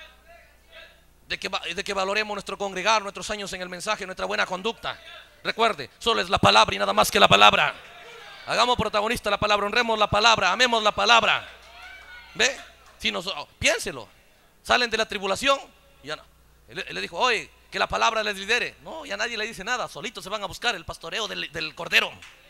de que valoremos nuestro congregar, nuestros años en el mensaje, nuestra buena conducta. Recuerde, solo es la palabra y nada más que la palabra. Hagamos protagonista la palabra, honremos la palabra, amemos la palabra. ¿Ve? Piénselo. Salen de la tribulación, ya no. Él le dijo, oye, que la palabra les lidere. No, ya nadie le dice nada, solitos se van a buscar el pastoreo del cordero.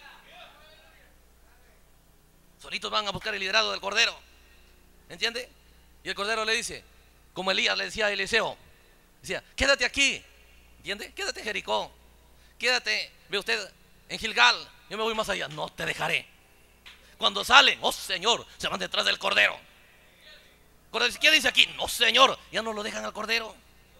Solitos van a buscar el liderazgo del cordero. ¿Entiende? Y el cordero le dice, como Elías le decía a Eliseo, decía, quédate aquí. ¿Entiende? Quédate en Jericó. Quédate, ve usted, en Gilgal. Yo me voy más allá. No te dejaré. Cuando salen, oh Señor, se van detrás del cordero. ¿Qué dice aquí? No, Señor, ya no lo dejan al cordero.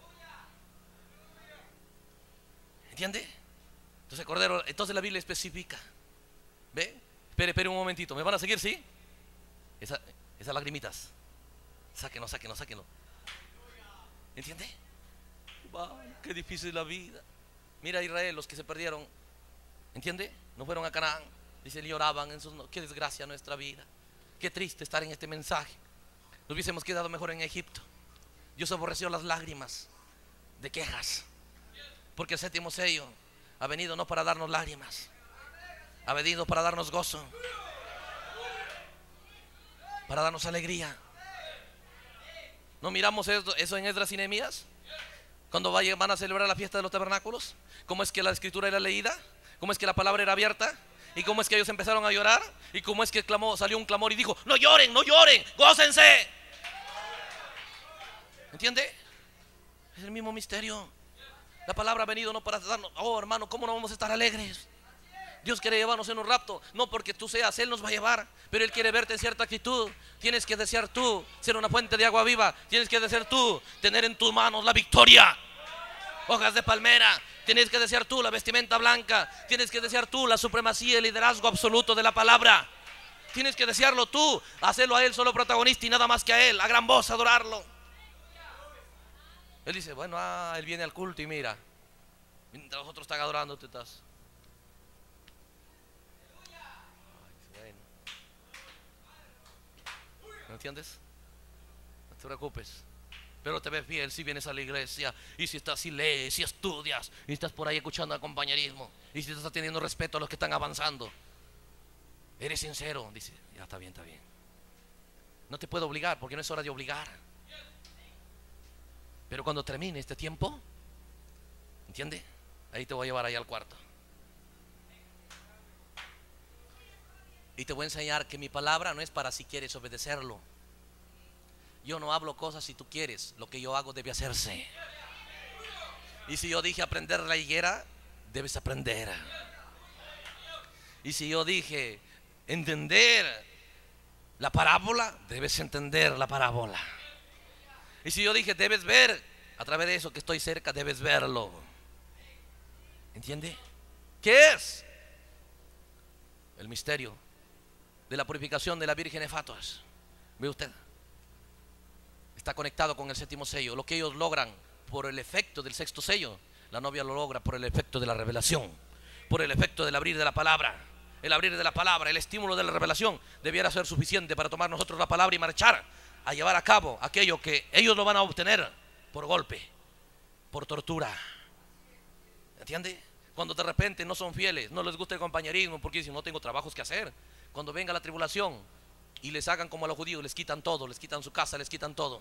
¿Entiende? Entonces cordero, entonces la Biblia especifica. ¿Ve? Espere un momentito. ¿Me van a seguir? ¿Sí? Esa, esas lagrimitas, sáquenlo, sáquenlo, sáquenlo. ¿Entiende? Wow, qué difícil es la vida. Mira a Israel, los que se perdieron, ¿entiende? No fueron a Canaán. Dice, lloraban en sus... Qué desgracia nuestra vida. Qué triste estar en este mensaje. Nos hubiésemos quedado mejor en Egipto. Dios aborreció las lágrimas de quejas, porque el séptimo sello ha venido no para darnos lágrimas, ha venido para darnos gozo, para darnos alegría. ¿No miramos eso en Esdras y Nehemías? Cuando van a celebrar la fiesta de los tabernáculos, cómo es que la escritura era leída, cómo es que la palabra era abierta, y cómo es que ellos empezaron a llorar, y cómo es que salió un clamor y dijo, no lloren, no lloren, gócense. ¿Entiende? Es el mismo misterio. La palabra ha venido no para darnos, oh hermano, ¿cómo no vamos a estar alegres? Dios quiere llevarnos en un rapto, no porque tú seas, Él nos va a llevar, pero Él quiere verte en cierta actitud. Tienes que desear tú ser una fuente de agua viva. Tienes que desear tú tener en tus manos la victoria, hojas de palmera. Tienes que desear tú la vestimenta blanca. Tienes que desear tú la supremacía y el liderazgo absoluto de la palabra. Tienes que desearlo tú, hacerlo a Él solo protagonista y nada más que a Él, a gran voz adorarlo. Él dice, bueno, Él viene al culto y mira, mientras los otros están adorando, tú estás. ¿No entiendes? No te preocupes. Pero te ves fiel si vienes a la iglesia, y si estás, si lees, si estudias, y estás por ahí escuchando el compañerismo, y si estás teniendo respeto a los que están avanzando. Eres sincero, dice, ya está bien, está bien. No te puedo obligar, porque no es hora de obligar. Pero cuando termine este tiempo, ¿entiende? Ahí te voy a llevar ahí al cuarto. Y te voy a enseñar que mi palabra no es para si quieres obedecerlo. Yo no hablo cosas si tú quieres. Lo que yo hago debe hacerse. Y si yo dije aprender la higuera, debes aprender. Y si yo dije entender la parábola, debes entender la parábola. Y si yo dije debes ver, a través de eso que estoy cerca, debes verlo. ¿Entiende? ¿Qué es? El misterio de la purificación de la Virgen de Fátuas. ¿Ve usted? Está conectado con el séptimo sello. Lo que ellos logran por el efecto del sexto sello, la novia lo logra por el efecto de la revelación, por el efecto del abrir de la palabra. El abrir de la palabra, el estímulo de la revelación debiera ser suficiente para tomar nosotros la palabra y marchar a llevar a cabo aquello que ellos lo van a obtener por golpe, por tortura. ¿Entiende? Cuando de repente no son fieles, no les gusta el compañerismo porque dicen no tengo trabajos que hacer. Cuando venga la tribulación y les hagan como a los judíos, les quitan todo, les quitan su casa, les quitan todo.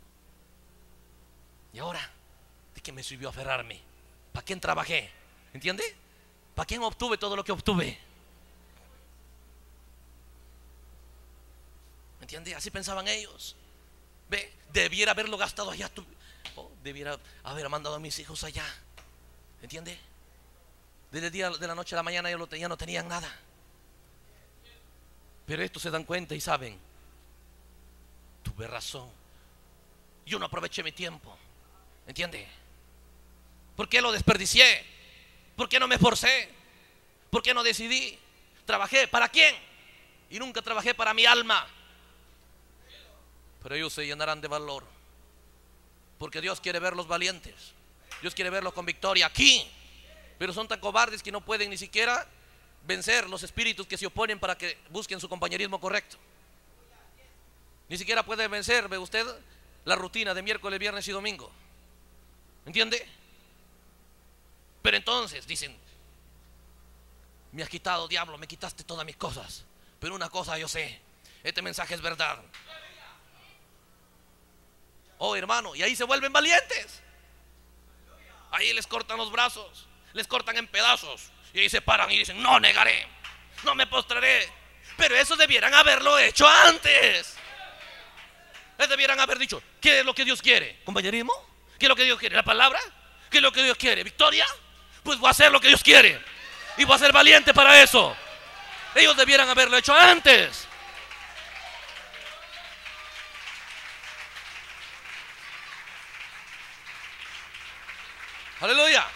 ¿Y ahora? ¿De qué me sirvió aferrarme? ¿Para quién trabajé? ¿Entiende? ¿Para quién obtuve todo lo que obtuve? ¿Entiende? Así pensaban ellos. Ve, debiera haberlo gastado allá. Debiera haber mandado a mis hijos allá. ¿Entiende? Desde el día de la noche a la mañana ellos ya no tenían nada. Pero estos se dan cuenta y saben, tuve razón, yo no aproveché mi tiempo. ¿Entiende? ¿Por qué lo desperdicié? ¿Por qué no me esforcé? ¿Por qué no decidí? Trabajé, ¿para quién? Y nunca trabajé para mi alma. Pero ellos se llenarán de valor, porque Dios quiere verlos valientes. Dios quiere verlos con victoria aquí. Pero son tan cobardes que no pueden ni siquiera vencer los espíritus que se oponen para que busquen su compañerismo correcto. Ni siquiera puede vencer, ve usted, la rutina de miércoles, viernes y domingo. ¿Entiende? Pero entonces dicen, me has quitado, diablo, me quitaste todas mis cosas. Pero una cosa yo sé, este mensaje es verdad. Oh hermano, y ahí se vuelven valientes. Ahí les cortan los brazos, les cortan en pedazos. Y ahí se paran y dicen, no negaré, no me postraré. Pero eso debieran haberlo hecho antes. Debieran haber dicho, ¿qué es lo que Dios quiere? ¿Compañerismo? ¿Qué es lo que Dios quiere? ¿La palabra? ¿Qué es lo que Dios quiere? ¿Victoria? Pues voy a hacer lo que Dios quiere. Y voy a ser valiente para eso. Ellos debieran haberlo hecho antes. Aleluya.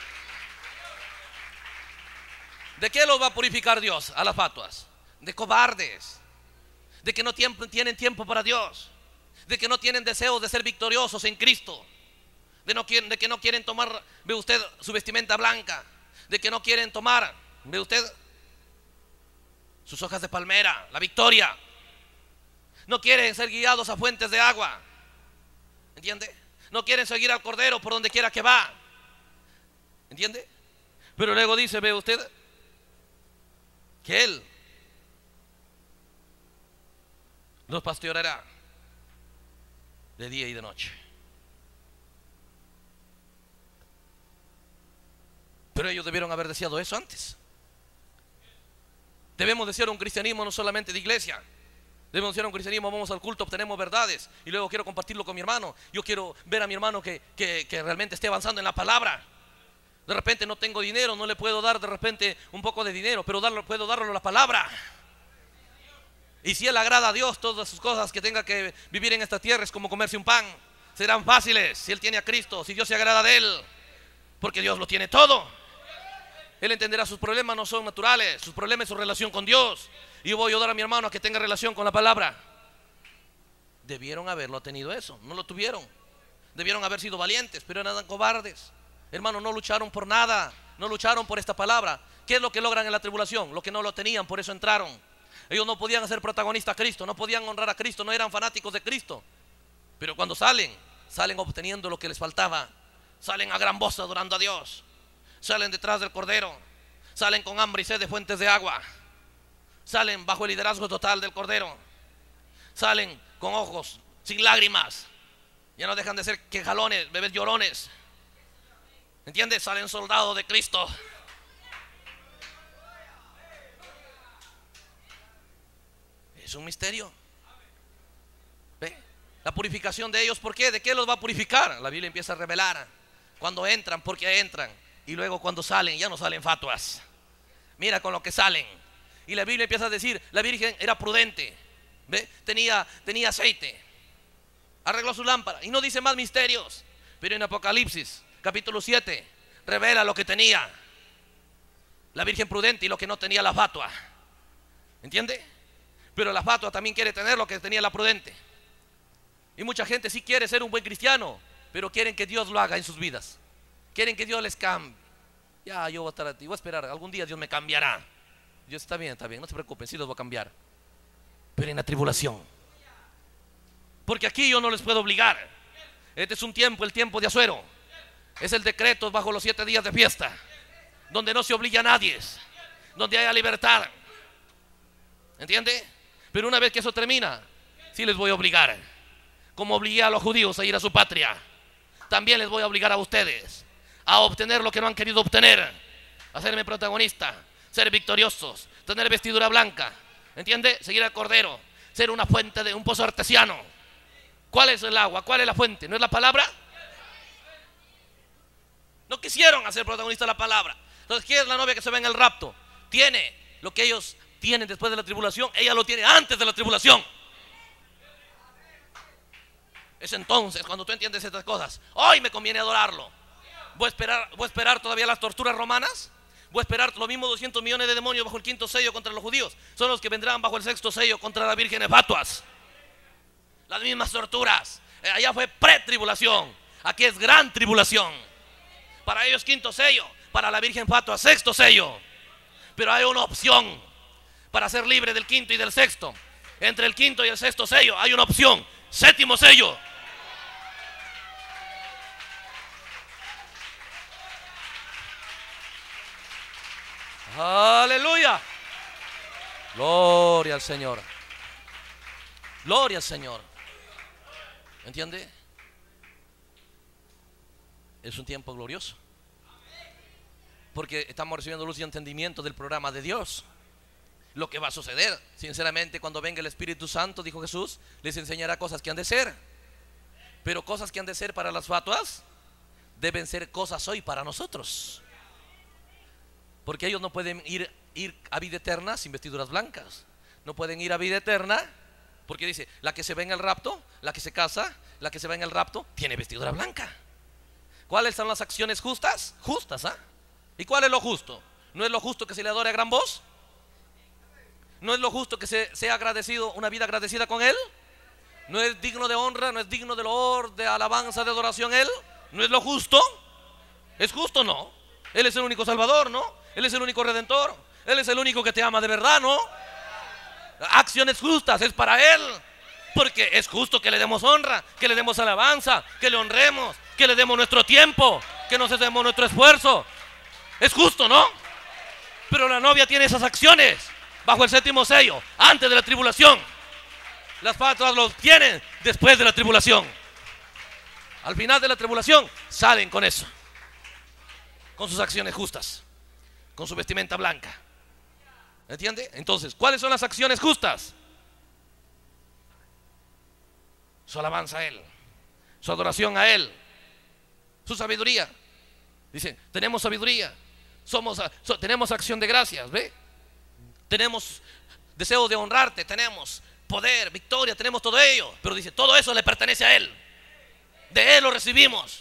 ¿De qué los va a purificar Dios? A las fatuas. De cobardes, de que no tienen tiempo para Dios, de que no tienen deseos de ser victoriosos en Cristo, de que no quieren tomar, ve usted, su vestimenta blanca, de que no quieren tomar, ve usted, sus hojas de palmera, la victoria. No quieren ser guiados a fuentes de agua, ¿entiende? No quieren seguir al Cordero por donde quiera que va, ¿entiende? Pero luego dice, ve usted, que Él los pastoreará de día y de noche. Pero ellos debieron haber deseado eso antes. Debemos desear un cristianismo no solamente de iglesia. Debemos desear un cristianismo, vamos al culto, obtenemos verdades y luego quiero compartirlo con mi hermano. Yo quiero ver a mi hermano que realmente esté avanzando en la palabra. De repente no tengo dinero, no le puedo dar de repente un poco de dinero, pero puedo darle la palabra. Y si Él agrada a Dios, todas sus cosas que tenga que vivir en esta tierra es como comerse un pan, serán fáciles si Él tiene a Cristo, si Dios se agrada de Él, porque Dios lo tiene todo. Él entenderá sus problemas no son naturales, sus problemas es su relación con Dios. Y yo voy a ayudar a mi hermano a que tenga relación con la palabra. Debieron haberlo tenido eso, no lo tuvieron. Debieron haber sido valientes, pero eran cobardes. Hermano, no lucharon por nada, no lucharon por esta palabra. ¿Qué es lo que logran en la tribulación? Lo que no lo tenían, por eso entraron. Ellos no podían hacer protagonista a Cristo, no podían honrar a Cristo, no eran fanáticos de Cristo. Pero cuando salen obteniendo lo que les faltaba. Salen a gran voz adorando a Dios. Salen detrás del Cordero. Salen con hambre y sed de fuentes de agua. Salen bajo el liderazgo total del Cordero. Salen con ojos sin lágrimas. Ya no dejan de ser quejalones, bebés llorones. ¿Entiendes? Salen soldados de Cristo. Es un misterio. ¿Ve? La purificación de ellos, ¿por qué? ¿De qué los va a purificar? La Biblia empieza a revelar. Cuando entran, porque entran. Y luego cuando salen, ya no salen fatuas. Mira con lo que salen. Y la Biblia empieza a decir, la Virgen era prudente. ¿Ve? Tenía aceite. Arregló su lámpara. Y no dice más misterios. Pero en Apocalipsis, capítulo 7, revela lo que tenía la Virgen prudente y lo que no tenía la fatua. ¿Entiende? Pero la fatua también quiere tener lo que tenía la prudente. Y mucha gente sí quiere ser un buen cristiano, pero quieren que Dios lo haga en sus vidas. Quieren que Dios les cambie. Ya, yo voy a estar a ti, voy a esperar, algún día Dios me cambiará. Dios está bien, no se preocupen, sí los voy a cambiar. Pero en la tribulación. Porque aquí yo no les puedo obligar. Este es un tiempo, el tiempo de Asuero. Es el decreto bajo los 7 días de fiesta, donde no se obliga a nadie, donde haya libertad. ¿Entiende? Pero una vez que eso termina, sí les voy a obligar. Como obligué a los judíos a ir a su patria, también les voy a obligar a ustedes a obtener lo que no han querido obtener, a hacerme protagonista, ser victoriosos, tener vestidura blanca, ¿entiende? Seguir al Cordero, ser una fuente de un pozo artesiano. ¿Cuál es el agua? ¿Cuál es la fuente? ¿No es la palabra? No quisieron hacer protagonista la palabra. Entonces, ¿quién es la novia que se ve en el rapto? Tiene lo que ellos tienen después de la tribulación, ella lo tiene antes de la tribulación. Es entonces cuando tú entiendes estas cosas. Hoy me conviene adorarlo. Voy a esperar todavía las torturas romanas. Voy a esperar lo mismo 200 millones de demonios bajo el 5.º sello contra los judíos. Son los que vendrán bajo el 6.º sello contra la Virgen de fatuas. Las mismas torturas. Allá fue pretribulación, aquí es gran tribulación. Para ellos 5.º sello, para la Virgen fatua 6.º sello. Pero hay una opción para ser libre del 5.º y del 6.º. Entre el 5.º y el 6.º sello hay una opción, 7.º sello. Aleluya. Gloria al Señor. Gloria al Señor. ¿Entiende? Es un tiempo glorioso, porque estamos recibiendo luz y entendimiento del programa de Dios. Lo que va a suceder, sinceramente, cuando venga el Espíritu Santo, dijo Jesús, les enseñará cosas que han de ser. Pero cosas que han de ser para las fatuas deben ser cosas hoy para nosotros. Porque ellos no pueden ir a vida eterna sin vestiduras blancas. No pueden ir a vida eterna, porque dice, la que se va en el rapto, la que se casa, la que se va en el rapto, tiene vestidura blanca. ¿Cuáles son las acciones justas? Justas, ¿ah? ¿Y cuál es lo justo? ¿No es lo justo que se le adore a gran voz? ¿No es lo justo que sea agradecido, una vida agradecida con Él? ¿No es digno de honra, no es digno de loor, de alabanza, de adoración Él? ¿No es lo justo? ¿Es justo? No. Él es el único Salvador, ¿no? Él es el único Redentor. Él es el único que te ama de verdad, ¿no? Acciones justas es para Él, porque es justo que le demos honra, que le demos alabanza, que le honremos, que le demos nuestro tiempo, que nos demos nuestro esfuerzo. Es justo, ¿no? Pero la novia tiene esas acciones bajo el séptimo sello, antes de la tribulación. Las fatuas los tienen después de la tribulación. Al final de la tribulación salen con eso, con sus acciones justas, con su vestimenta blanca. ¿Entiende? Entonces, ¿cuáles son las acciones justas? Su alabanza a Él, su adoración a Él, su sabiduría. Dice, tenemos sabiduría, tenemos acción de gracias, ¿ve? Tenemos deseo de honrarte, tenemos poder, victoria, tenemos todo ello. Pero dice, todo eso le pertenece a Él. De Él lo recibimos.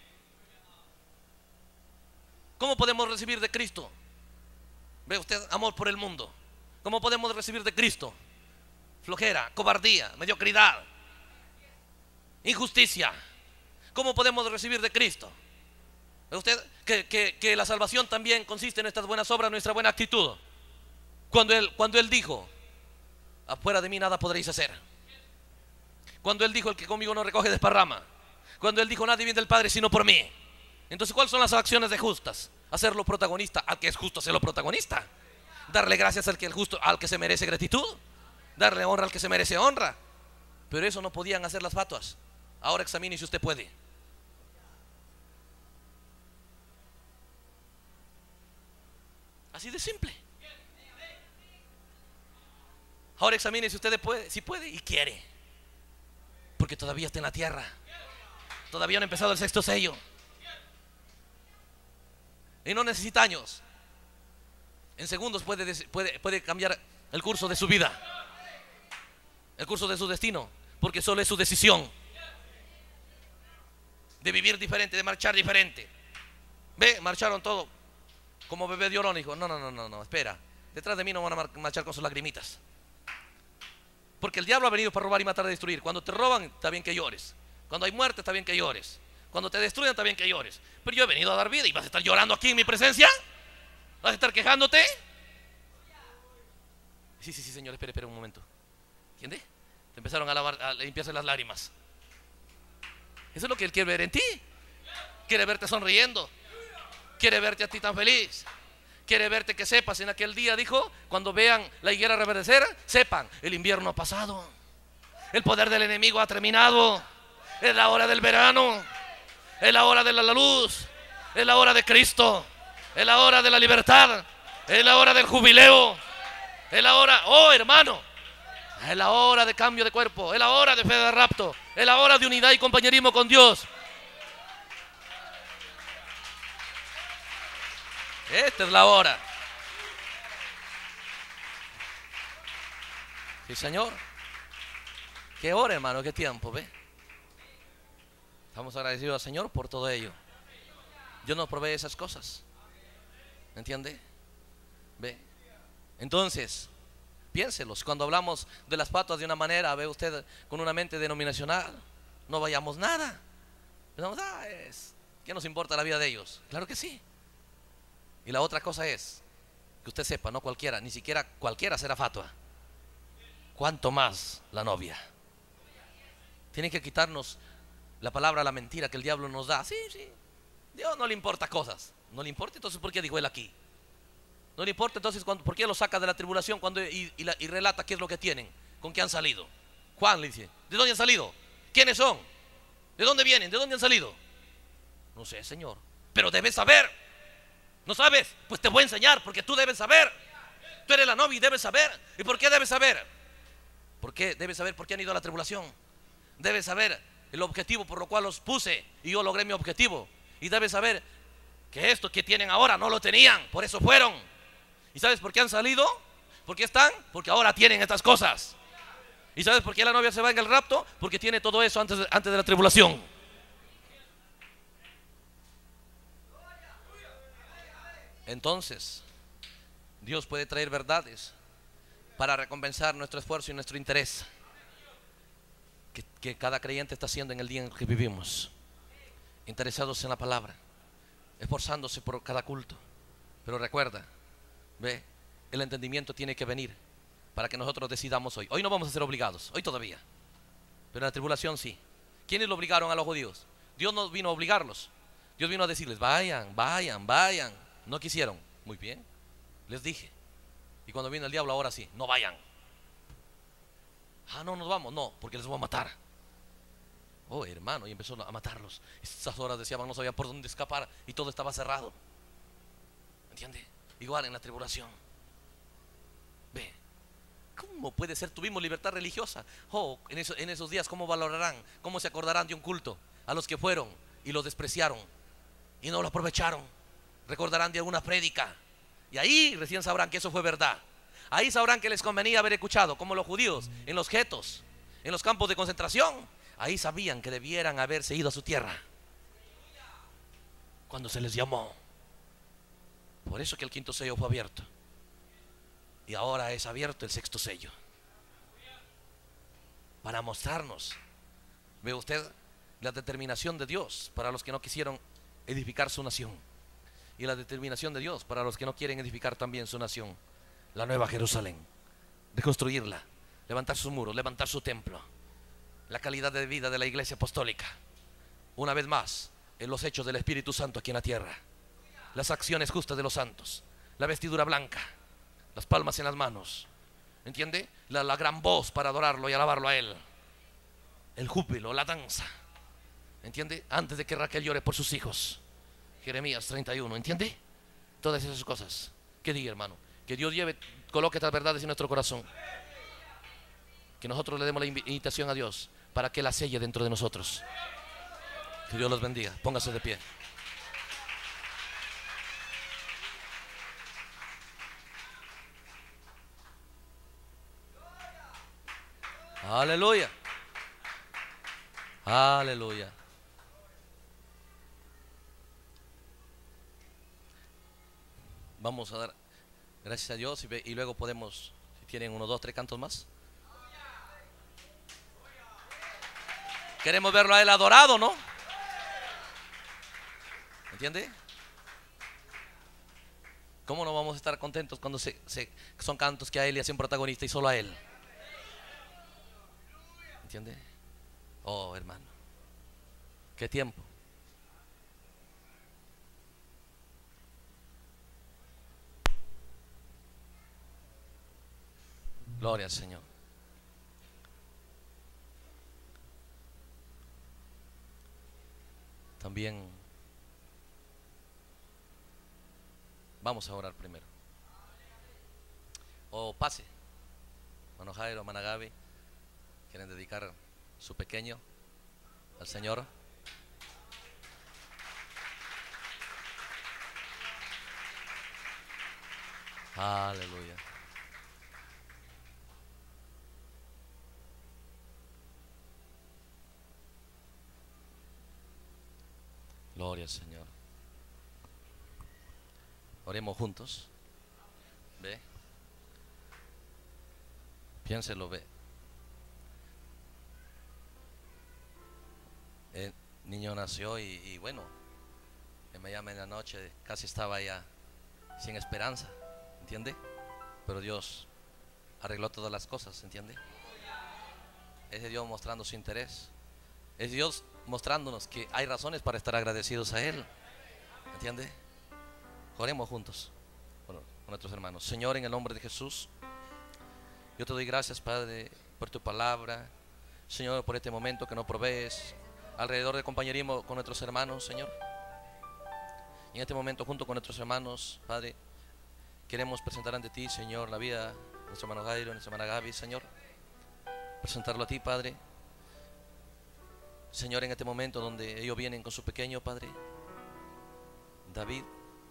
¿Cómo podemos recibir de Cristo? ¿Ve usted? Amor por el mundo. ¿Cómo podemos recibir de Cristo? Flojera, cobardía, mediocridad, injusticia. ¿Cómo podemos recibir de Cristo? ¿Ve usted? Que la salvación también consiste en estas buenas obras, nuestra buena actitud. Cuando Él dijo, afuera de mí nada podréis hacer. Cuando Él dijo, el que conmigo no recoge desparrama. Cuando Él dijo, nadie viene del Padre sino por mí. Entonces, ¿cuáles son las acciones de justas? Hacerlo protagonista, al que es justo hacerlo protagonista. Darle gracias al que es justo, al que se merece gratitud. Darle honra al que se merece honra. Pero eso no podían hacer las fatuas. Ahora examine si usted puede. Así de simple. Ahora examine si usted puede, si puede y quiere. Porque todavía está en la tierra. Todavía no ha empezado el sexto sello. Y no necesita años. En segundos puede cambiar el curso de su vida, el curso de su destino. Porque solo es su decisión de vivir diferente, de marchar diferente. Ve, marcharon todo como bebé de oro. Dijo, no, espera. Detrás de mí no van a marchar con sus lagrimitas. Porque el diablo ha venido para robar y matar y destruir. Cuando te roban, está bien que llores. Cuando hay muerte, está bien que llores. Cuando te destruyen, está bien que llores. Pero yo he venido a dar vida y vas a estar llorando aquí en mi presencia. ¿Vas a estar quejándote? Sí, señor, espere un momento. ¿Entiende? Te empezaron a limpiarse las lágrimas. Eso es lo que Él quiere ver en ti. Quiere verte sonriendo. Quiere verte a ti tan feliz. Quiere verte que sepas, en aquel día dijo, cuando vean la higuera reverdecer, sepan, el invierno ha pasado. El poder del enemigo ha terminado. Es la hora del verano. Es la hora de la luz. Es la hora de Cristo. Es la hora de la libertad. Es la hora del jubileo. Es la hora, oh hermano, es la hora de cambio de cuerpo. Es la hora de fe de rapto. Es la hora de unidad y compañerismo con Dios. Esta es la hora. Sí, señor. Qué hora, hermano, qué tiempo, ¿ve? Estamos agradecidos al Señor por todo ello. Dios nos provee esas cosas. ¿Entiende? ¿Ve? Entonces, piénselos. Cuando hablamos de las fatuas de una manera, ve usted, con una mente denominacional, no vayamos nada. Pensamos, ¿qué nos importa la vida de ellos? Claro que sí. Y la otra cosa es que usted sepa, no cualquiera, ni siquiera cualquiera será fatua. Cuanto más la novia. Tiene que quitarnos la palabra, la mentira que el diablo nos da. Sí, Dios no le importa cosas. No le importa, entonces ¿por qué dijo Él aquí? No le importa, entonces ¿por qué lo saca de la tribulación y relata qué es lo que tienen? ¿Con qué han salido? Juan le dice, ¿de dónde han salido? ¿Quiénes son? ¿De dónde vienen? ¿De dónde han salido? No sé, Señor, pero debes saber. ¿No sabes? Pues te voy a enseñar, porque tú debes saber. Tú eres la novia y debes saber. ¿Y por qué debes saber? ¿Por qué debes saber por qué han ido a la tribulación? Debes saber el objetivo por lo cual los puse y yo logré mi objetivo. Y debes saber que esto que tienen ahora no lo tenían, por eso fueron. ¿Y sabes por qué han salido? ¿Por qué están? Porque ahora tienen estas cosas. ¿Y sabes por qué la novia se va en el rapto? Porque tiene todo eso antes de la tribulación. Entonces, Dios puede traer verdades para recompensar nuestro esfuerzo y nuestro interés que cada creyente está haciendo en el día en que vivimos, interesados en la palabra, esforzándose por cada culto. Pero recuerda, ve, el entendimiento tiene que venir para que nosotros decidamos hoy. Hoy no vamos a ser obligados, hoy todavía, pero en la tribulación sí. ¿Quiénes lo obligaron a los judíos? Dios no vino a obligarlos. Dios vino a decirles, vayan, vayan, vayan. No quisieron. Muy bien, les dije. Y cuando vino el diablo, ahora sí, no vayan. Ah, no, nos vamos. No, porque les voy a matar. Oh, hermano, y empezó a matarlos. Esas horas decían, no sabía por dónde escapar y todo estaba cerrado. ¿Entiende? Igual en la tribulación. Ve, ¿cómo puede ser? Tuvimos libertad religiosa. Oh, en esos días, ¿cómo valorarán? ¿Cómo se acordarán de un culto a los que fueron y los despreciaron y no lo aprovecharon? Recordarán de alguna prédica y ahí recién sabrán que eso fue verdad. Ahí sabrán que les convenía haber escuchado, como los judíos en los guetos, en los campos de concentración. Ahí sabían que debieran haberse ido a su tierra cuando se les llamó. Por eso que el quinto sello fue abierto y ahora es abierto el sexto sello para mostrarnos, ve usted, la determinación de Dios para los que no quisieron edificar su nación y la determinación de Dios para los que no quieren edificar también su nación, la nueva Jerusalén, de construirla, levantar sus muros, levantar su templo, la calidad de vida de la iglesia apostólica, una vez más en los hechos del Espíritu Santo aquí en la tierra, las acciones justas de los santos, la vestidura blanca, las palmas en las manos, ¿entiende? La gran voz para adorarlo y alabarlo a Él, el júbilo, la danza, ¿entiende? Antes de que Raquel llore por sus hijos, Jeremías 31, ¿entiende? Todas esas cosas. ¿Qué diga, hermano? Que Dios coloque estas verdades en nuestro corazón, que nosotros le demos la invitación a Dios para que la selle dentro de nosotros. Que Dios los bendiga. Póngase de pie. Aleluya. Aleluya. Vamos a dar gracias a Dios y luego podemos, si tienen 1, 2, 3 cantos más. Queremos verlo a Él adorado, ¿no? ¿Entiende? ¿Cómo no vamos a estar contentos cuando son cantos que a Él le hacen protagonista y solo a Él? ¿Entiende? Oh, hermano, qué tiempo. Gloria al Señor. También vamos a orar primero. O pase, hermano Jairo, hermana Gaby, quieren dedicar su pequeño al Señor. Aleluya. Gloria al Señor. Oremos juntos. Ve. Piénselo, ve. El niño nació y bueno, me llama en la noche, casi estaba ya sin esperanza, ¿entiende? Pero Dios arregló todas las cosas, ¿entiende? Es Dios mostrando su interés. Es Dios mostrándonos que hay razones para estar agradecidos a Él, ¿entiende? Oremos juntos con nuestros hermanos. Señor, en el nombre de Jesús, yo te doy gracias, Padre, por tu palabra. Señor, por este momento que nos provees alrededor de compañerismo con nuestros hermanos, Señor. Y en este momento, junto con nuestros hermanos, Padre, queremos presentar ante ti, Señor, la vida de nuestro hermano Jairo, nuestra hermana Gaby, Señor. Presentarlo a ti, Padre. Señor, en este momento donde ellos vienen con su pequeño, Padre David,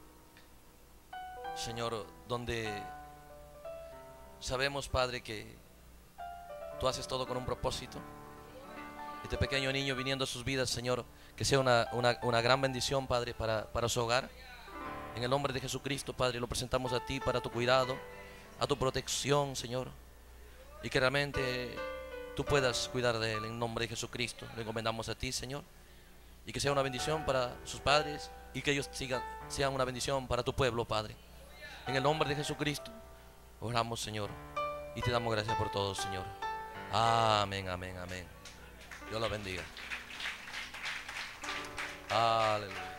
Señor, donde sabemos, Padre, que tú haces todo con un propósito. Este pequeño niño viniendo a sus vidas, Señor, que sea una gran bendición, Padre, para su hogar. En el nombre de Jesucristo, Padre, lo presentamos a ti para tu cuidado, a tu protección, Señor, y que realmente tú puedas cuidar de él. En nombre de Jesucristo lo encomendamos a ti, Señor, y que sea una bendición para sus padres y que ellos sean una bendición para tu pueblo, Padre. En el nombre de Jesucristo oramos, Señor, y te damos gracias por todo, Señor. Amén, amén, amén. Dios lo bendiga. Aleluya.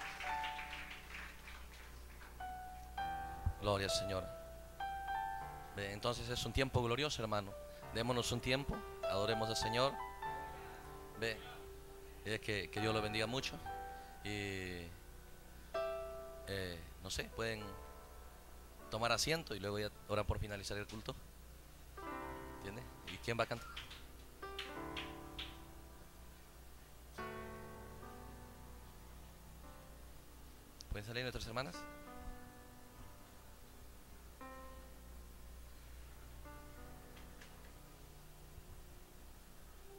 Gloria al Señor. Entonces es un tiempo glorioso, hermano. Démonos un tiempo, adoremos al Señor. Ve, que Dios lo bendiga mucho. Y no sé, pueden tomar asiento y luego ya orar por finalizar el culto. ¿Entiendes? ¿Y quién va a cantar? ¿Pueden salir nuestras hermanas?